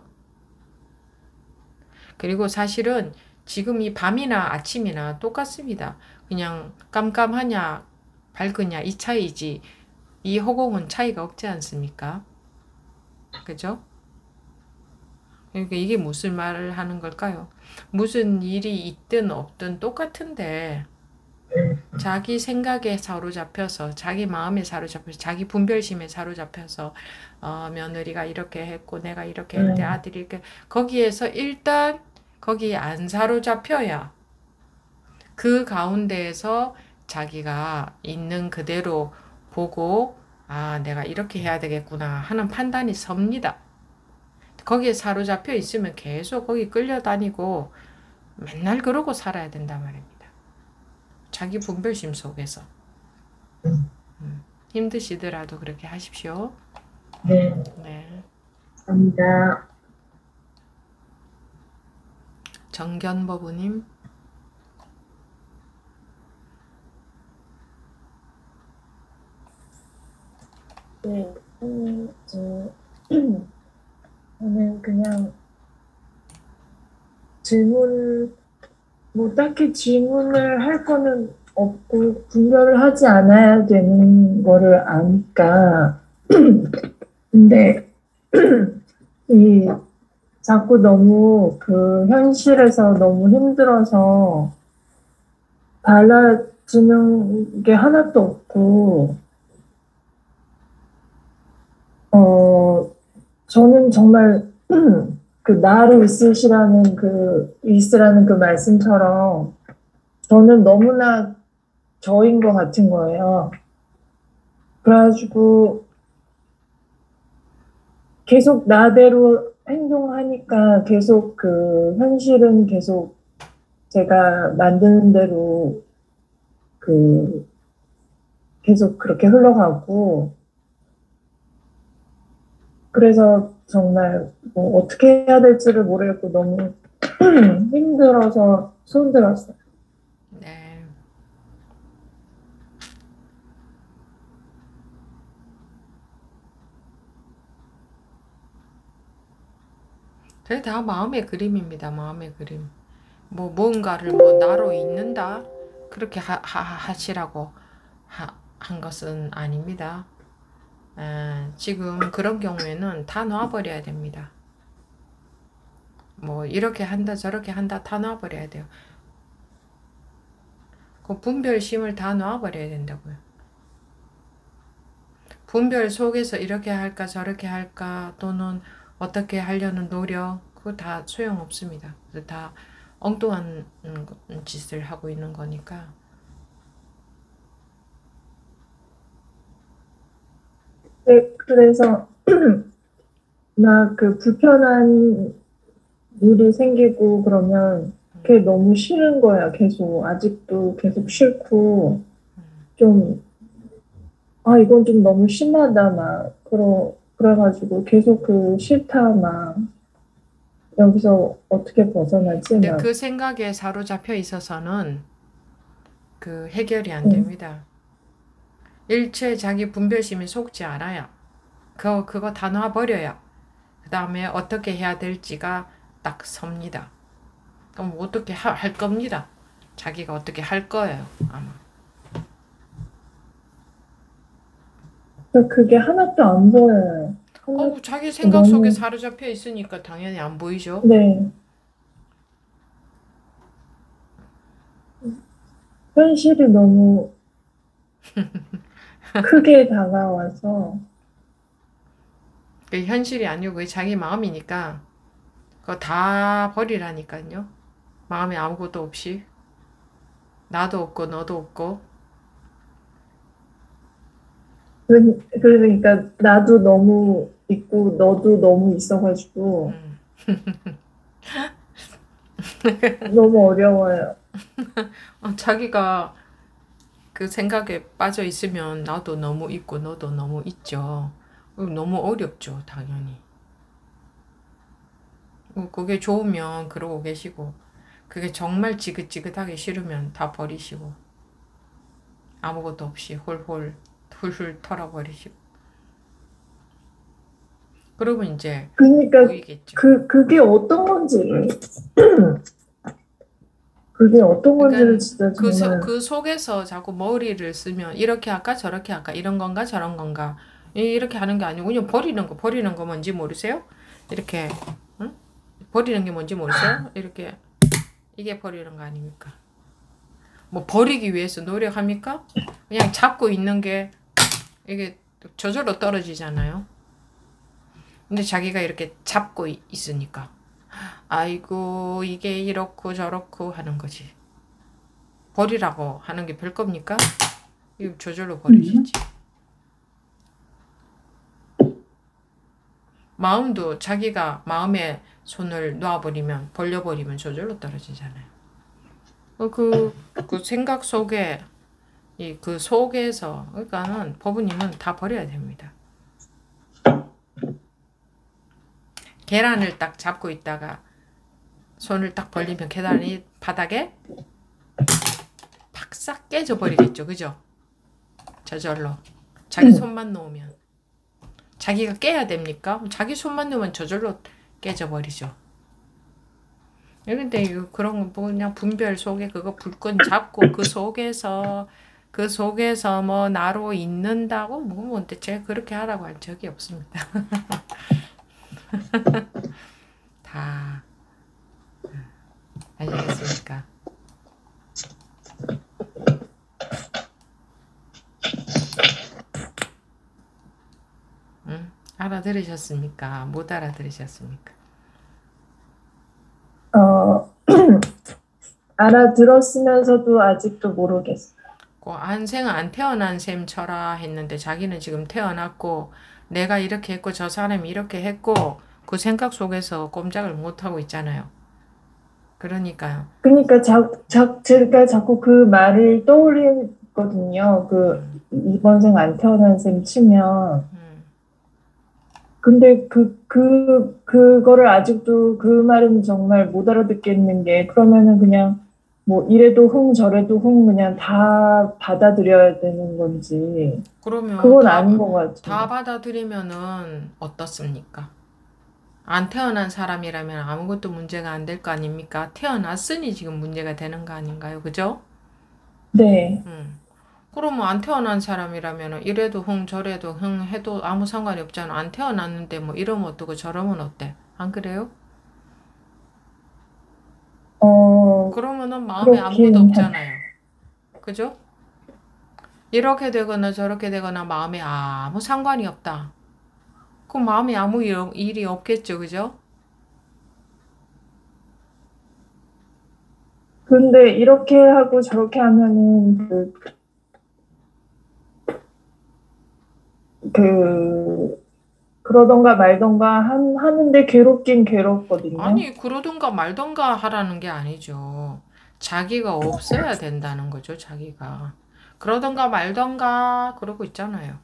그리고 사실은 지금 이 밤이나 아침이나 똑같습니다. 그냥 깜깜하냐 밝으냐 이 차이지 이 허공은 차이가 없지 않습니까? 그죠? 그러니까 이게 무슨 말을 하는 걸까요? 무슨 일이 있든 없든 똑같은데 자기 생각에 사로잡혀서 자기 마음에 사로잡혀서 자기 분별심에 사로잡혀서 며느리가 이렇게 했고 내가 이렇게 했는데 아들이 이렇게 거기에서 일단 거기에 안 사로잡혀야 그 가운데에서 자기가 있는 그대로 보고 아 내가 이렇게 해야 되겠구나 하는 판단이 섭니다. 거기에 사로잡혀 있으면 계속 거기 끌려다니고 맨날 그러고 살아야 된단 말입니다. 자기 분별심 속에서. 힘드시더라도 그렇게 하십시오. 네. 네. 감사합니다. 정견법우님. 네, 저는 그냥 딱히 질문을 할 거는 없고, 분별을 하지 않아야 되는 거를 아니까. 근데, 자꾸 너무 현실에서 너무 힘들어서 달라지는 게 하나도 없고, 저는 정말 나를 있으라는 그 말씀처럼 저는 너무나 저인 것 같은 거예요. 그래가지고 계속 나대로 행동하니까 계속 현실은 계속 제가 만드는 대로 계속 그렇게 흘러가고 그래서 정말 어떻게 해야 될지를 모르겠고 너무 힘들어서 손 들었어요. 네. 그게 다 마음의 그림입니다. 마음의 그림. 뭔가를 나로 잊는다? 그렇게 하시라고 한 것은 아닙니다. 지금 그런 경우에는 다 놔버려야 됩니다. 이렇게 한다 저렇게 한다 다 놔버려야 돼요. 그 분별심을 다 놔버려야 된다고요. 분별 속에서 이렇게 할까 저렇게 할까 또는 어떻게 하려는 노력 그거 다 소용없습니다. 다 엉뚱한 짓을 하고 있는 거니까. 네, 그래서 나 그 불편한 일이 생기고 그러면 그게 너무 싫은 거야. 계속 아직도 계속 싫고 좀 이건 좀 너무 심하다 막 그래가지고 계속 그 싫다 막 여기서 어떻게 벗어나지 근데 막 그 생각에 사로잡혀 있어서는 그 해결이 안 응. 됩니다. 일체 자기 분별심이 속지 않아요. 그거 다 놔버려요. 그 다음에 어떻게 해야 될지가 딱 섭니다. 그럼 어떻게 할 겁니다. 자기가 어떻게 할 거예요, 아마. 그게 하나도 안 보여요. 자기 생각 속에 너무 사로잡혀 있으니까 당연히 안 보이죠. 네 현실이 너무 크게 다가와서 그 현실이 아니고 그게 자기 마음이니까 그거 다 버리라니까요. 마음에 아무것도 없이. 나도 없고 너도 없고. 그러니까 나도 너무 있고 너도 너무 있어가지고 너무 어려워요. 자기가 그 생각에 빠져 있으면 나도 너무 있고 너도 너무 있죠. 너무 어렵죠, 당연히. 그게 좋으면 그러고 계시고 그게 정말 지긋지긋하게 싫으면 다 버리시고 아무것도 없이 훌훌 털어버리시고 그러면 이제 그러니까 보이겠죠. 그게 어떤 건지 그게 어떤 건지를 그러니까 진짜 정말 그 속에서 자꾸 머리를 쓰면 이렇게 할까 저렇게 할까 이런 건가 저런 건가 이렇게 하는 게 아니고 그냥 버리는 거 뭔지 모르세요? 이렇게 응? 버리는 게 뭔지 모르세요? 이렇게 이게 버리는 거 아닙니까? 뭐 버리기 위해서 노력합니까? 그냥 잡고 있는 게 이게 저절로 떨어지잖아요. 근데 자기가 이렇게 잡고 있으니까 아이고 이게 이렇고 저렇고 하는 거지. 버리라고 하는 게 별 겁니까? 이거 저절로 버리시지. 마음도 자기가 마음에 손을 놔버리면 벌려버리면 저절로 떨어지잖아요. 그 생각 속에 그 속에서 그러니까는 법부님은 다 버려야 됩니다. 계란을 딱 잡고 있다가 손을 딱 벌리면 계란이 바닥에 팍싹 깨져버리겠죠. 그죠? 저절로. 자기 손만 놓으면. 자기가 깨야 됩니까? 자기 손만 놓으면 저절로 깨져버리죠. 근데 그런 거 그냥 분별 속에 그거 불끈 잡고 그 속에서 뭐 나로 있는다고 뭐 제가 그렇게 하라고 한 적이 없습니다. 다 아시겠습니까? 알아들으셨습니까? 못 알아들으셨습니까? 알아들었으면서도 아직도 모르겠어요. 안생은 안 태어난 셈 쳐라 했는데 자기는 지금 태어났고 내가 이렇게 했고 저 사람이 이렇게 했고 그 생각 속에서 꼼짝을 못하고 있잖아요. 그러니까 제가 자꾸 그 말을 떠올리거든요. 이번 생 안 태어난 셈 치면. 근데 그거를 아직도 그 말은 정말 못 알아듣겠는 게 그러면은 그냥 뭐 이래도 흥 저래도 흥 그냥 다 받아들여야 되는 건지. 그러면 그건 아닌 것 같아요. 다 받아들이면은 어떻습니까? 안 태어난 사람이라면 아무것도 문제가 안 될 거 아닙니까? 태어났으니 지금 문제가 되는 거 아닌가요? 그죠? 네. 그러면 안 태어난 사람이라면 이래도 흥 저래도 흥 해도 아무 상관이 없잖아. 안 태어났는데 뭐 이러면 어떠고 저러면 어때? 안 그래요? 그러면은 마음에 아무것도 없잖아요. 그죠? 이렇게 되거나 저렇게 되거나 마음에 아무 상관이 없다. 그럼 마음에 아무 일이 없겠죠. 그죠? 근데 이렇게 하고 저렇게 하면은 그러던가 말던가 하는데 괴롭긴 괴롭거든요. 아니, 그러든가 말든가 하라는 게 아니죠. 자기가 없어야 된다는 거죠, 자기가. 그러든가 말든가 그러고 있잖아요.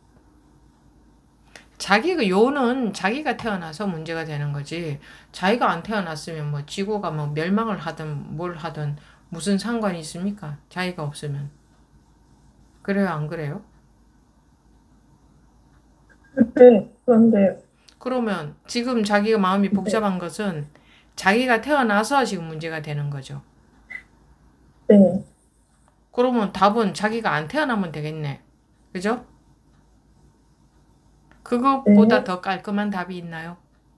자기가 요는 자기가 태어나서 문제가 되는 거지. 자기가 안 태어났으면 뭐 지구가 뭐 멸망을 하든 뭘 하든 무슨 상관이 있습니까? 자기가 없으면. 그래요, 안 그래요? 그런데 그러면 지금 자기가 마음이 복잡한 것은 자기가 태어나서 지금 문제가 되는 거죠. 네. 그러면 답은 자기가 안 태어나면 되겠네. 그죠? 그것보다 네. 더 깔끔한 답이 있나요?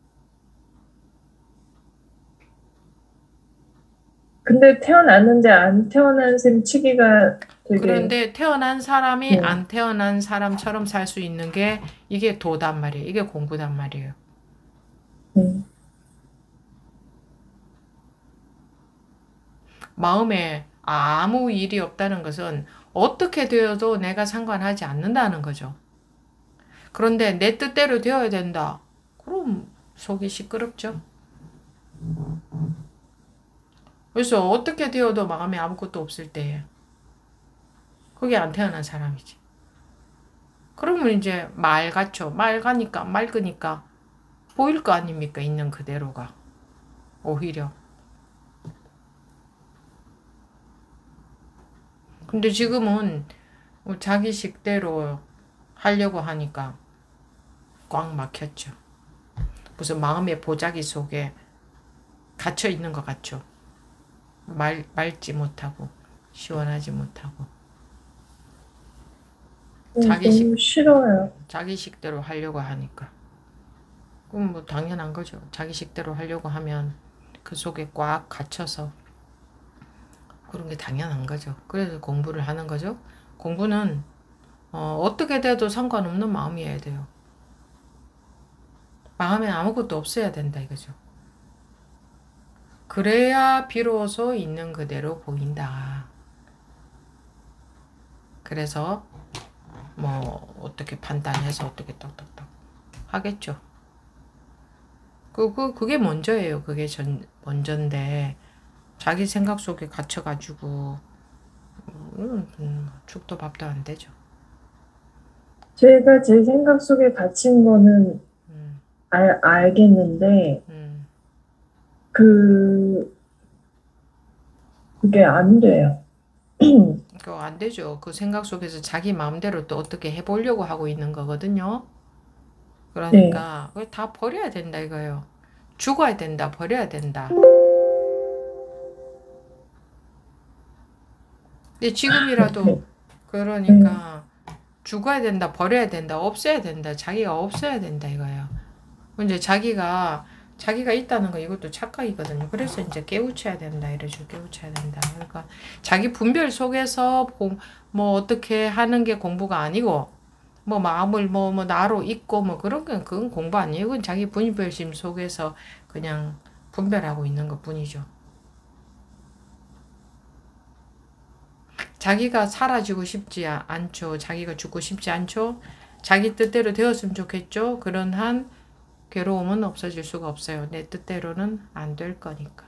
근데 태어났는데 안 태어난 셈 치기가 되게 그런데 태어난 사람이 네. 안 태어난 사람처럼 살 수 있는 게 이게 도단 말이에요. 이게 공부단 말이에요. 마음에 아무 일이 없다는 것은 어떻게 되어도 내가 상관하지 않는다는 거죠. 그런데 내 뜻대로 되어야 된다. 그럼 속이 시끄럽죠. 그래서 어떻게 되어도 마음에 아무것도 없을 때에 그게 안 태어난 사람이지. 그러면 이제 맑았죠. 맑으니까 보일 거 아닙니까? 있는 그대로가. 오히려. 근데 지금은 자기 식대로 하려고 하니까 꽉 막혔죠. 무슨 마음의 보자기 속에 갇혀 있는 것 같죠. 맑지 못하고 시원하지 못하고 너무 싫어요. 자기 식대로 하려고 하니까. 그럼 뭐 당연한 거죠. 자기 식대로 하려고 하면 그 속에 꽉 갇혀서 그런 게 당연한 거죠. 그래서 공부를 하는 거죠. 공부는 어떻게 돼도 상관없는 마음이어야 돼요. 마음에 아무것도 없어야 된다 이거죠. 그래야 비로소 있는 그대로 보인다. 그래서 뭐 어떻게 판단해서 어떻게 똑똑똑 하겠죠. 그게 먼저예요. 그게 먼저인데 자기 생각 속에 갇혀가지고 죽도 밥도 안 되죠. 제가 제 생각 속에 갇힌 거는 알겠는데 그게 안 돼요. 그거 안 되죠. 그 생각 속에서 자기 마음대로 또 어떻게 해보려고 하고 있는 거거든요. 그러니까 그거 다 버려야 된다 이거예요. 죽어야 된다. 버려야 된다. 근데 지금이라도 그러니까 죽어야 된다. 버려야 된다. 없애야 된다. 자기가 없어야 된다 이거예요. 이제 자기가 있다는 거 이것도 착각이거든요. 그래서 이제 깨우쳐야 된다 이러죠. 깨우쳐야 된다. 그러니까 자기 분별 속에서 뭐 어떻게 하는 게 공부가 아니고 뭐 마음을 뭐 나로 잊고 뭐 그런 건 그건 공부 아니에요. 그건 자기 분별심 속에서 그냥 분별하고 있는 것 뿐이죠. 자기가 사라지고 싶지 않죠. 자기가 죽고 싶지 않죠. 자기 뜻대로 되었으면 좋겠죠. 그런 한 괴로움은 없어질 수가 없어요. 내 뜻대로는 안 될 거니까.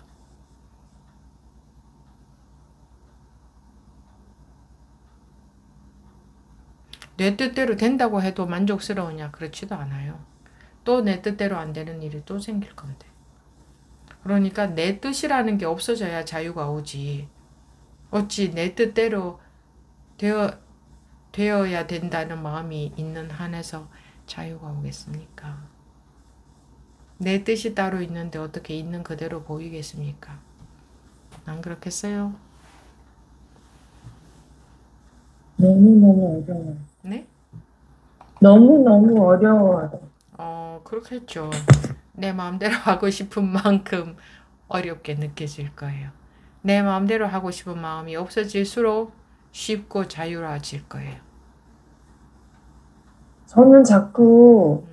내 뜻대로 된다고 해도 만족스러우냐? 그렇지도 않아요. 또 내 뜻대로 안 되는 일이 또 생길 건데. 그러니까 내 뜻이라는 게 없어져야 자유가 오지. 어찌 내 뜻대로 되어야 된다는 마음이 있는 한에서 자유가 오겠습니까? 내 뜻이 따로 있는데 어떻게 있는 그대로 보이겠습니까? 안 그렇겠어요? 너무너무 어려워요. 네? 너무너무 어려워요. 그렇겠죠. 내 마음대로 하고 싶은 만큼 어렵게 느껴질 거예요. 내 마음대로 하고 싶은 마음이 없어질수록 쉽고 자유로워질 거예요. 저는 자꾸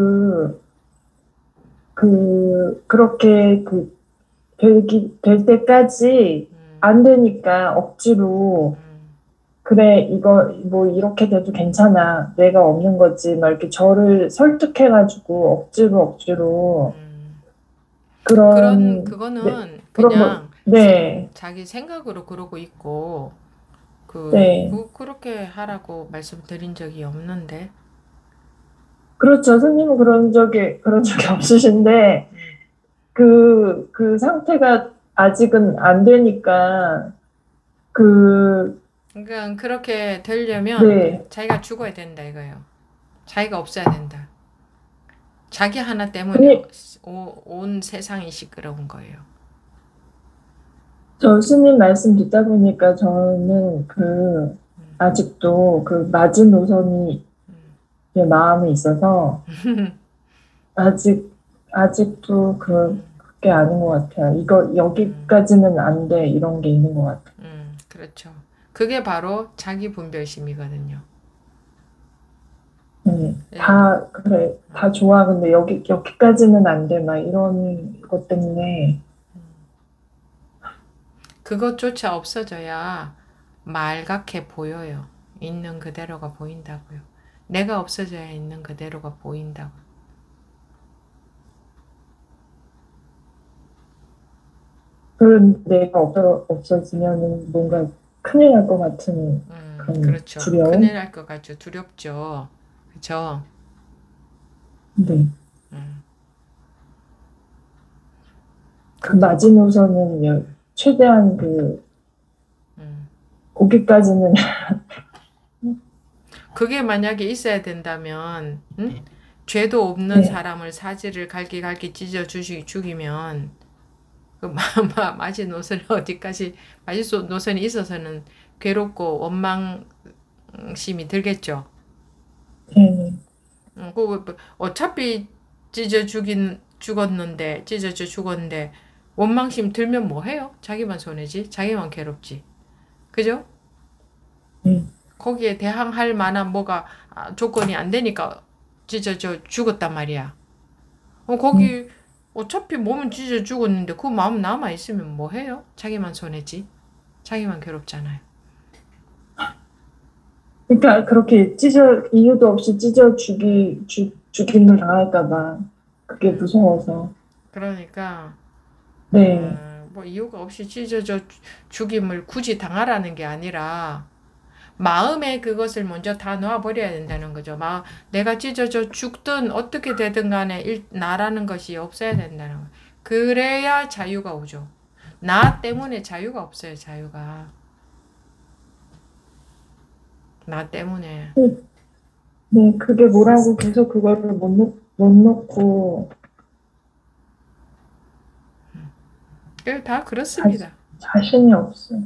그렇게 될 때까지 안 되니까 억지로 그래, 이거 뭐 이렇게 돼도 괜찮아. 내가 없는 거지. 막 이렇게 저를 설득해가지고 억지로 그런, 네, 그거는 그런 거, 그냥 네, 자기 생각으로 그러고 있고, 네. 그렇게 하라고 말씀드린 적이 없는데. 그렇죠. 스님은 그런 적이 없으신데, 그 상태가 아직은 안 되니까, 그러니까 그렇게 되려면 네. 자기가 죽어야 된다 이거예요. 자기가 없어야 된다. 자기 하나 때문에 스님, 온 세상이 시끄러운 거예요. 저 스님 말씀 듣다 보니까 저는 아직도 그 마지노선이 제 마음에 있어서, 아직도 그게 아닌 것 같아요. 여기까지는 안 돼. 이런 게 있는 것 같아요. 그렇죠. 그게 바로 자기 분별심이거든요. 그래, 다 좋아. 근데 여기까지는 안 돼. 막 이런 것 때문에. 그것조차 없어져야 말갛게 보여요. 있는 그대로가 보인다고요. 내가 없어져야 있는 그대로가 보인다고. 그런 내가 없어지면은 뭔가 큰일 날 것 같은 그런 그렇죠. 두려움. 큰일 날 것 같죠. 두렵죠. 그렇죠. 네. 그 마지노선은 최대한 거기까지는 그게 만약에 있어야 된다면, 죄도 없는 네. 사람을 사지를 갈기 찢어 죽이면 그 마지노선이 어디까지 마지노선이 있어서는 괴롭고 원망심이 들겠죠. 어차피 죽었는데 찢어져 죽었는데 원망심 들면 뭐 해요? 자기만 손해지, 자기만 괴롭지, 그죠? 거기에 대항할 만한 뭐가 조건이 안 되니까 찢어져 죽었단 말이야. 거기 어차피 몸은 찢어 죽었는데 그 마음 남아 있으면 뭐 해요? 자기만 손해지, 자기만 괴롭잖아요. 그러니까 그렇게 이유도 없이 죽임을 당할까봐 그게 무서워서. 그러니까 네. 뭐 이유가 없이 찢어져 죽임을 굳이 당하라는 게 아니라 마음에 그것을 먼저 다 놓아버려야 된다는 거죠. 내가 찢어져 죽든 어떻게 되든 간에 나라는 것이 없어야 된다는 거예요. 그래야 자유가 오죠. 나 때문에 자유가 없어요. 자유가. 나 때문에. 네, 그게 뭐라고 계속 그거를 못 놓고. 다 그렇습니다. 자신이 없어요.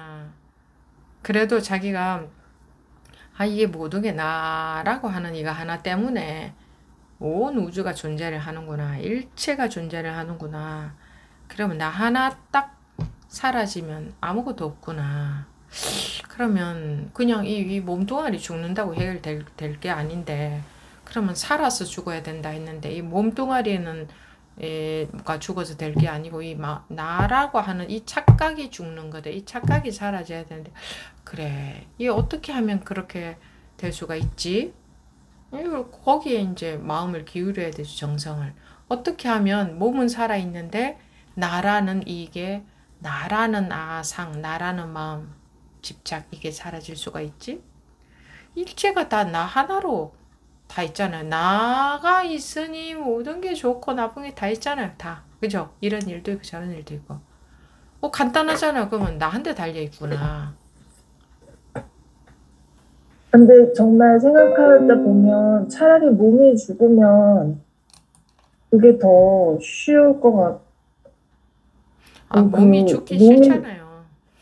그래도 자기가 이게 모든 게 나라고 하는 이거 하나 때문에 온 우주가 존재를 하는구나. 일체가 존재를 하는구나. 그러면 나 하나 딱 사라지면 아무것도 없구나. 그러면 그냥 이 몸뚱아리 죽는다고 해결될 게 아닌데, 그러면 살아서 죽어야 된다 했는데 이 몸뚱아리는 가 죽어서 될 게 아니고 나라고 하는 이 착각이 죽는 거다. 이 착각이 사라져야 되는데, 그래, 이 어떻게 하면 그렇게 될 수가 있지? 거기에 이제 마음을 기울여야 되죠. 정성을. 어떻게 하면 몸은 살아있는데 나라는 나라는 아상, 나라는 마음, 집착, 이게 사라질 수가 있지? 일체가 다 나 하나로 다 있잖아요. 나가 있으니 모든 게 좋고 나쁜 게 다 있잖아요. 다. 그죠? 이런 일도 있고 저런 일도 있고. 간단하잖아요. 그러면 나한테 달려있구나. 근데 정말 생각하다 보면 차라리 몸이 죽으면 그게 더 쉬울 것 같아요. 몸이 죽기 싫잖아요.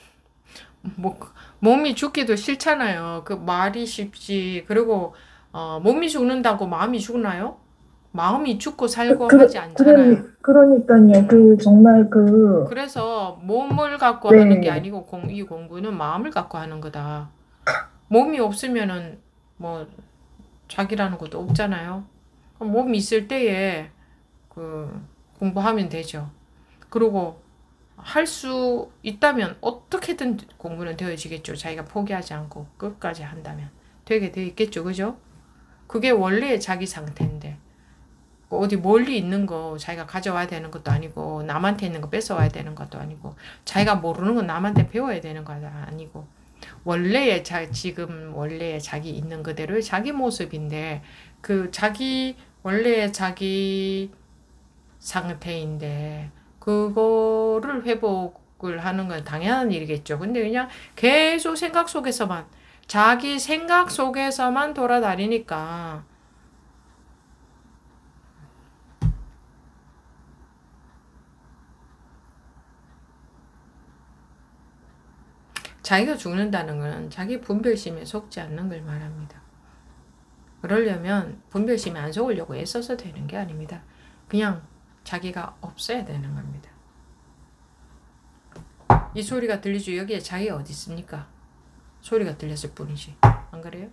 몸이 죽기도 싫잖아요. 그 말이 쉽지. 그리고 몸이 죽는다고 마음이 죽나요? 마음이 죽고 살고 하지 않잖아요. 그러니까요. 정말 그래서 몸을 갖고 네. 하는 게 아니고 이 공부는 마음을 갖고 하는 거다. 몸이 없으면은 뭐 자기라는 것도 없잖아요. 그럼 몸이 있을 때에 공부하면 되죠. 그리고 할 수 있다면 어떻게든 공부는 되어지겠죠. 자기가 포기하지 않고 끝까지 한다면 되게 돼 있겠죠. 그죠? 그게 원래의 자기 상태인데 어디 멀리 있는 거 자기가 가져와야 되는 것도 아니고 남한테 있는 거 뺏어와야 되는 것도 아니고 자기가 모르는 건 남한테 배워야 되는 것도 아니고 원래의 지금 원래의 자기 있는 그대로의 자기 모습인데 그 자기 원래의 자기 상태인데 그거를 회복을 하는 건 당연한 일이겠죠. 근데 그냥 계속 생각 속에서만 자기 생각 속에서만 돌아다니니까 자기가 죽는다는 건 자기 분별심에 속지 않는 걸 말합니다. 그러려면 분별심에 안 속으려고 애써서 되는 게 아닙니다. 그냥 자기가 없어야 되는 겁니다. 이 소리가 들리죠? 여기에 자기가 어디 있습니까? 소리가 들렸을 뿐이지. 안 그래요?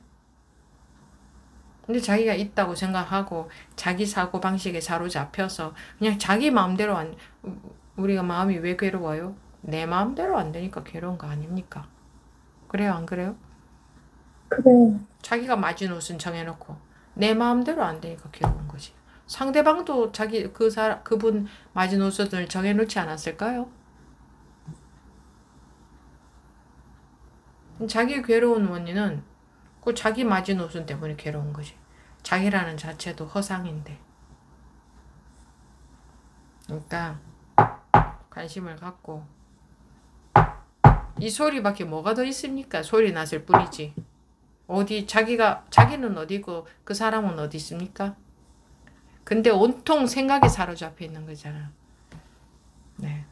근데 자기가 있다고 생각하고 자기 사고방식에 사로잡혀서 그냥 자기 마음대로 우리가 마음이 왜 괴로워요? 내 마음대로 안 되니까 괴로운 거 아닙니까? 그래요? 안 그래요? 그래. 자기가 마지노선 정해놓고 내 마음대로 안 되니까 괴로운 거지. 상대방도 그분 마지노선을 정해놓지 않았을까요? 자기 괴로운 원인은 그 자기 마지노선 때문에 괴로운 거지. 자기라는 자체도 허상인데. 그러니까 관심을 갖고 이 소리밖에 뭐가 더 있습니까? 소리 났을 뿐이지. 자기는 어디고 그 사람은 어디 있습니까? 근데 온통 생각에 사로잡혀 있는 거잖아. 네.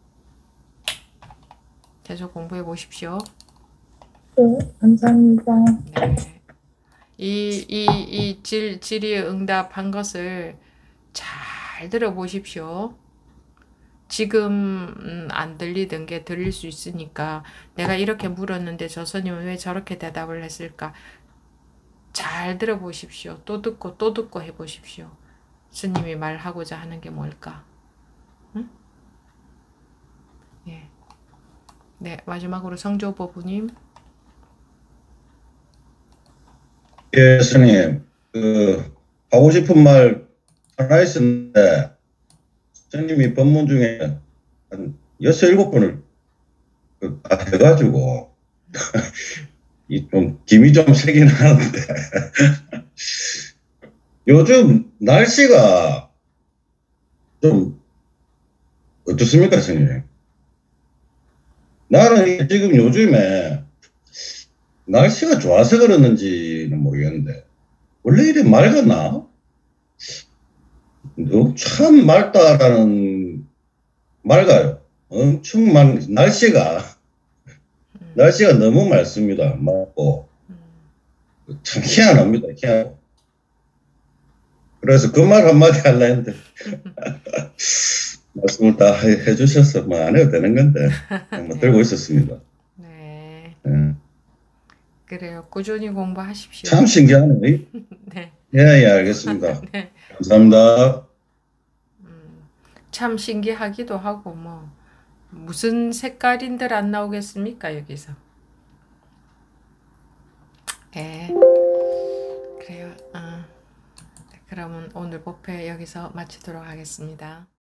계속 공부해 보십시오. 네, 감사합니다. 네. 이 질의에 응답한 것을 잘 들어보십시오. 지금 안 들리던 게 들릴 수 있으니까 내가 이렇게 물었는데 저 스님은 왜 저렇게 대답을 했을까? 잘 들어보십시오. 또 듣고 해보십시오. 스님이 말하고자 하는 게 뭘까? 응? 예. 네, 마지막으로 성조보부님. 예, 스님. 하고 싶은 말 하나 있었는데, 스님이 법문 중에 한 6, 7번을 다 해가지고, 김이 좀 세긴 하는데, 요즘 날씨가 좀 어떻습니까, 스님? 나는 지금 요즘에 날씨가 좋아서 그러는지는 모르겠는데, 원래 이래 맑았나? 참 맑아요. 엄청 날씨가 너무 맑습니다. 맑고. 참 희한합니다. 희한하고. 그래서 그 말 한마디 하려 했는데, 말씀을 다 해주셔서 뭐 안 해도 되는 건데, 뭐 들고 있었습니다. 네. 네. 그래요. 꾸준히 공부하십시오. 참 신기하네. 네. 예, 알겠습니다. 네. 감사합니다. 참 신기하기도 하고 무슨 색깔인들 안 나오겠습니까 여기서. 예. 그래요. 그러면 오늘 법회 여기서 마치도록 하겠습니다.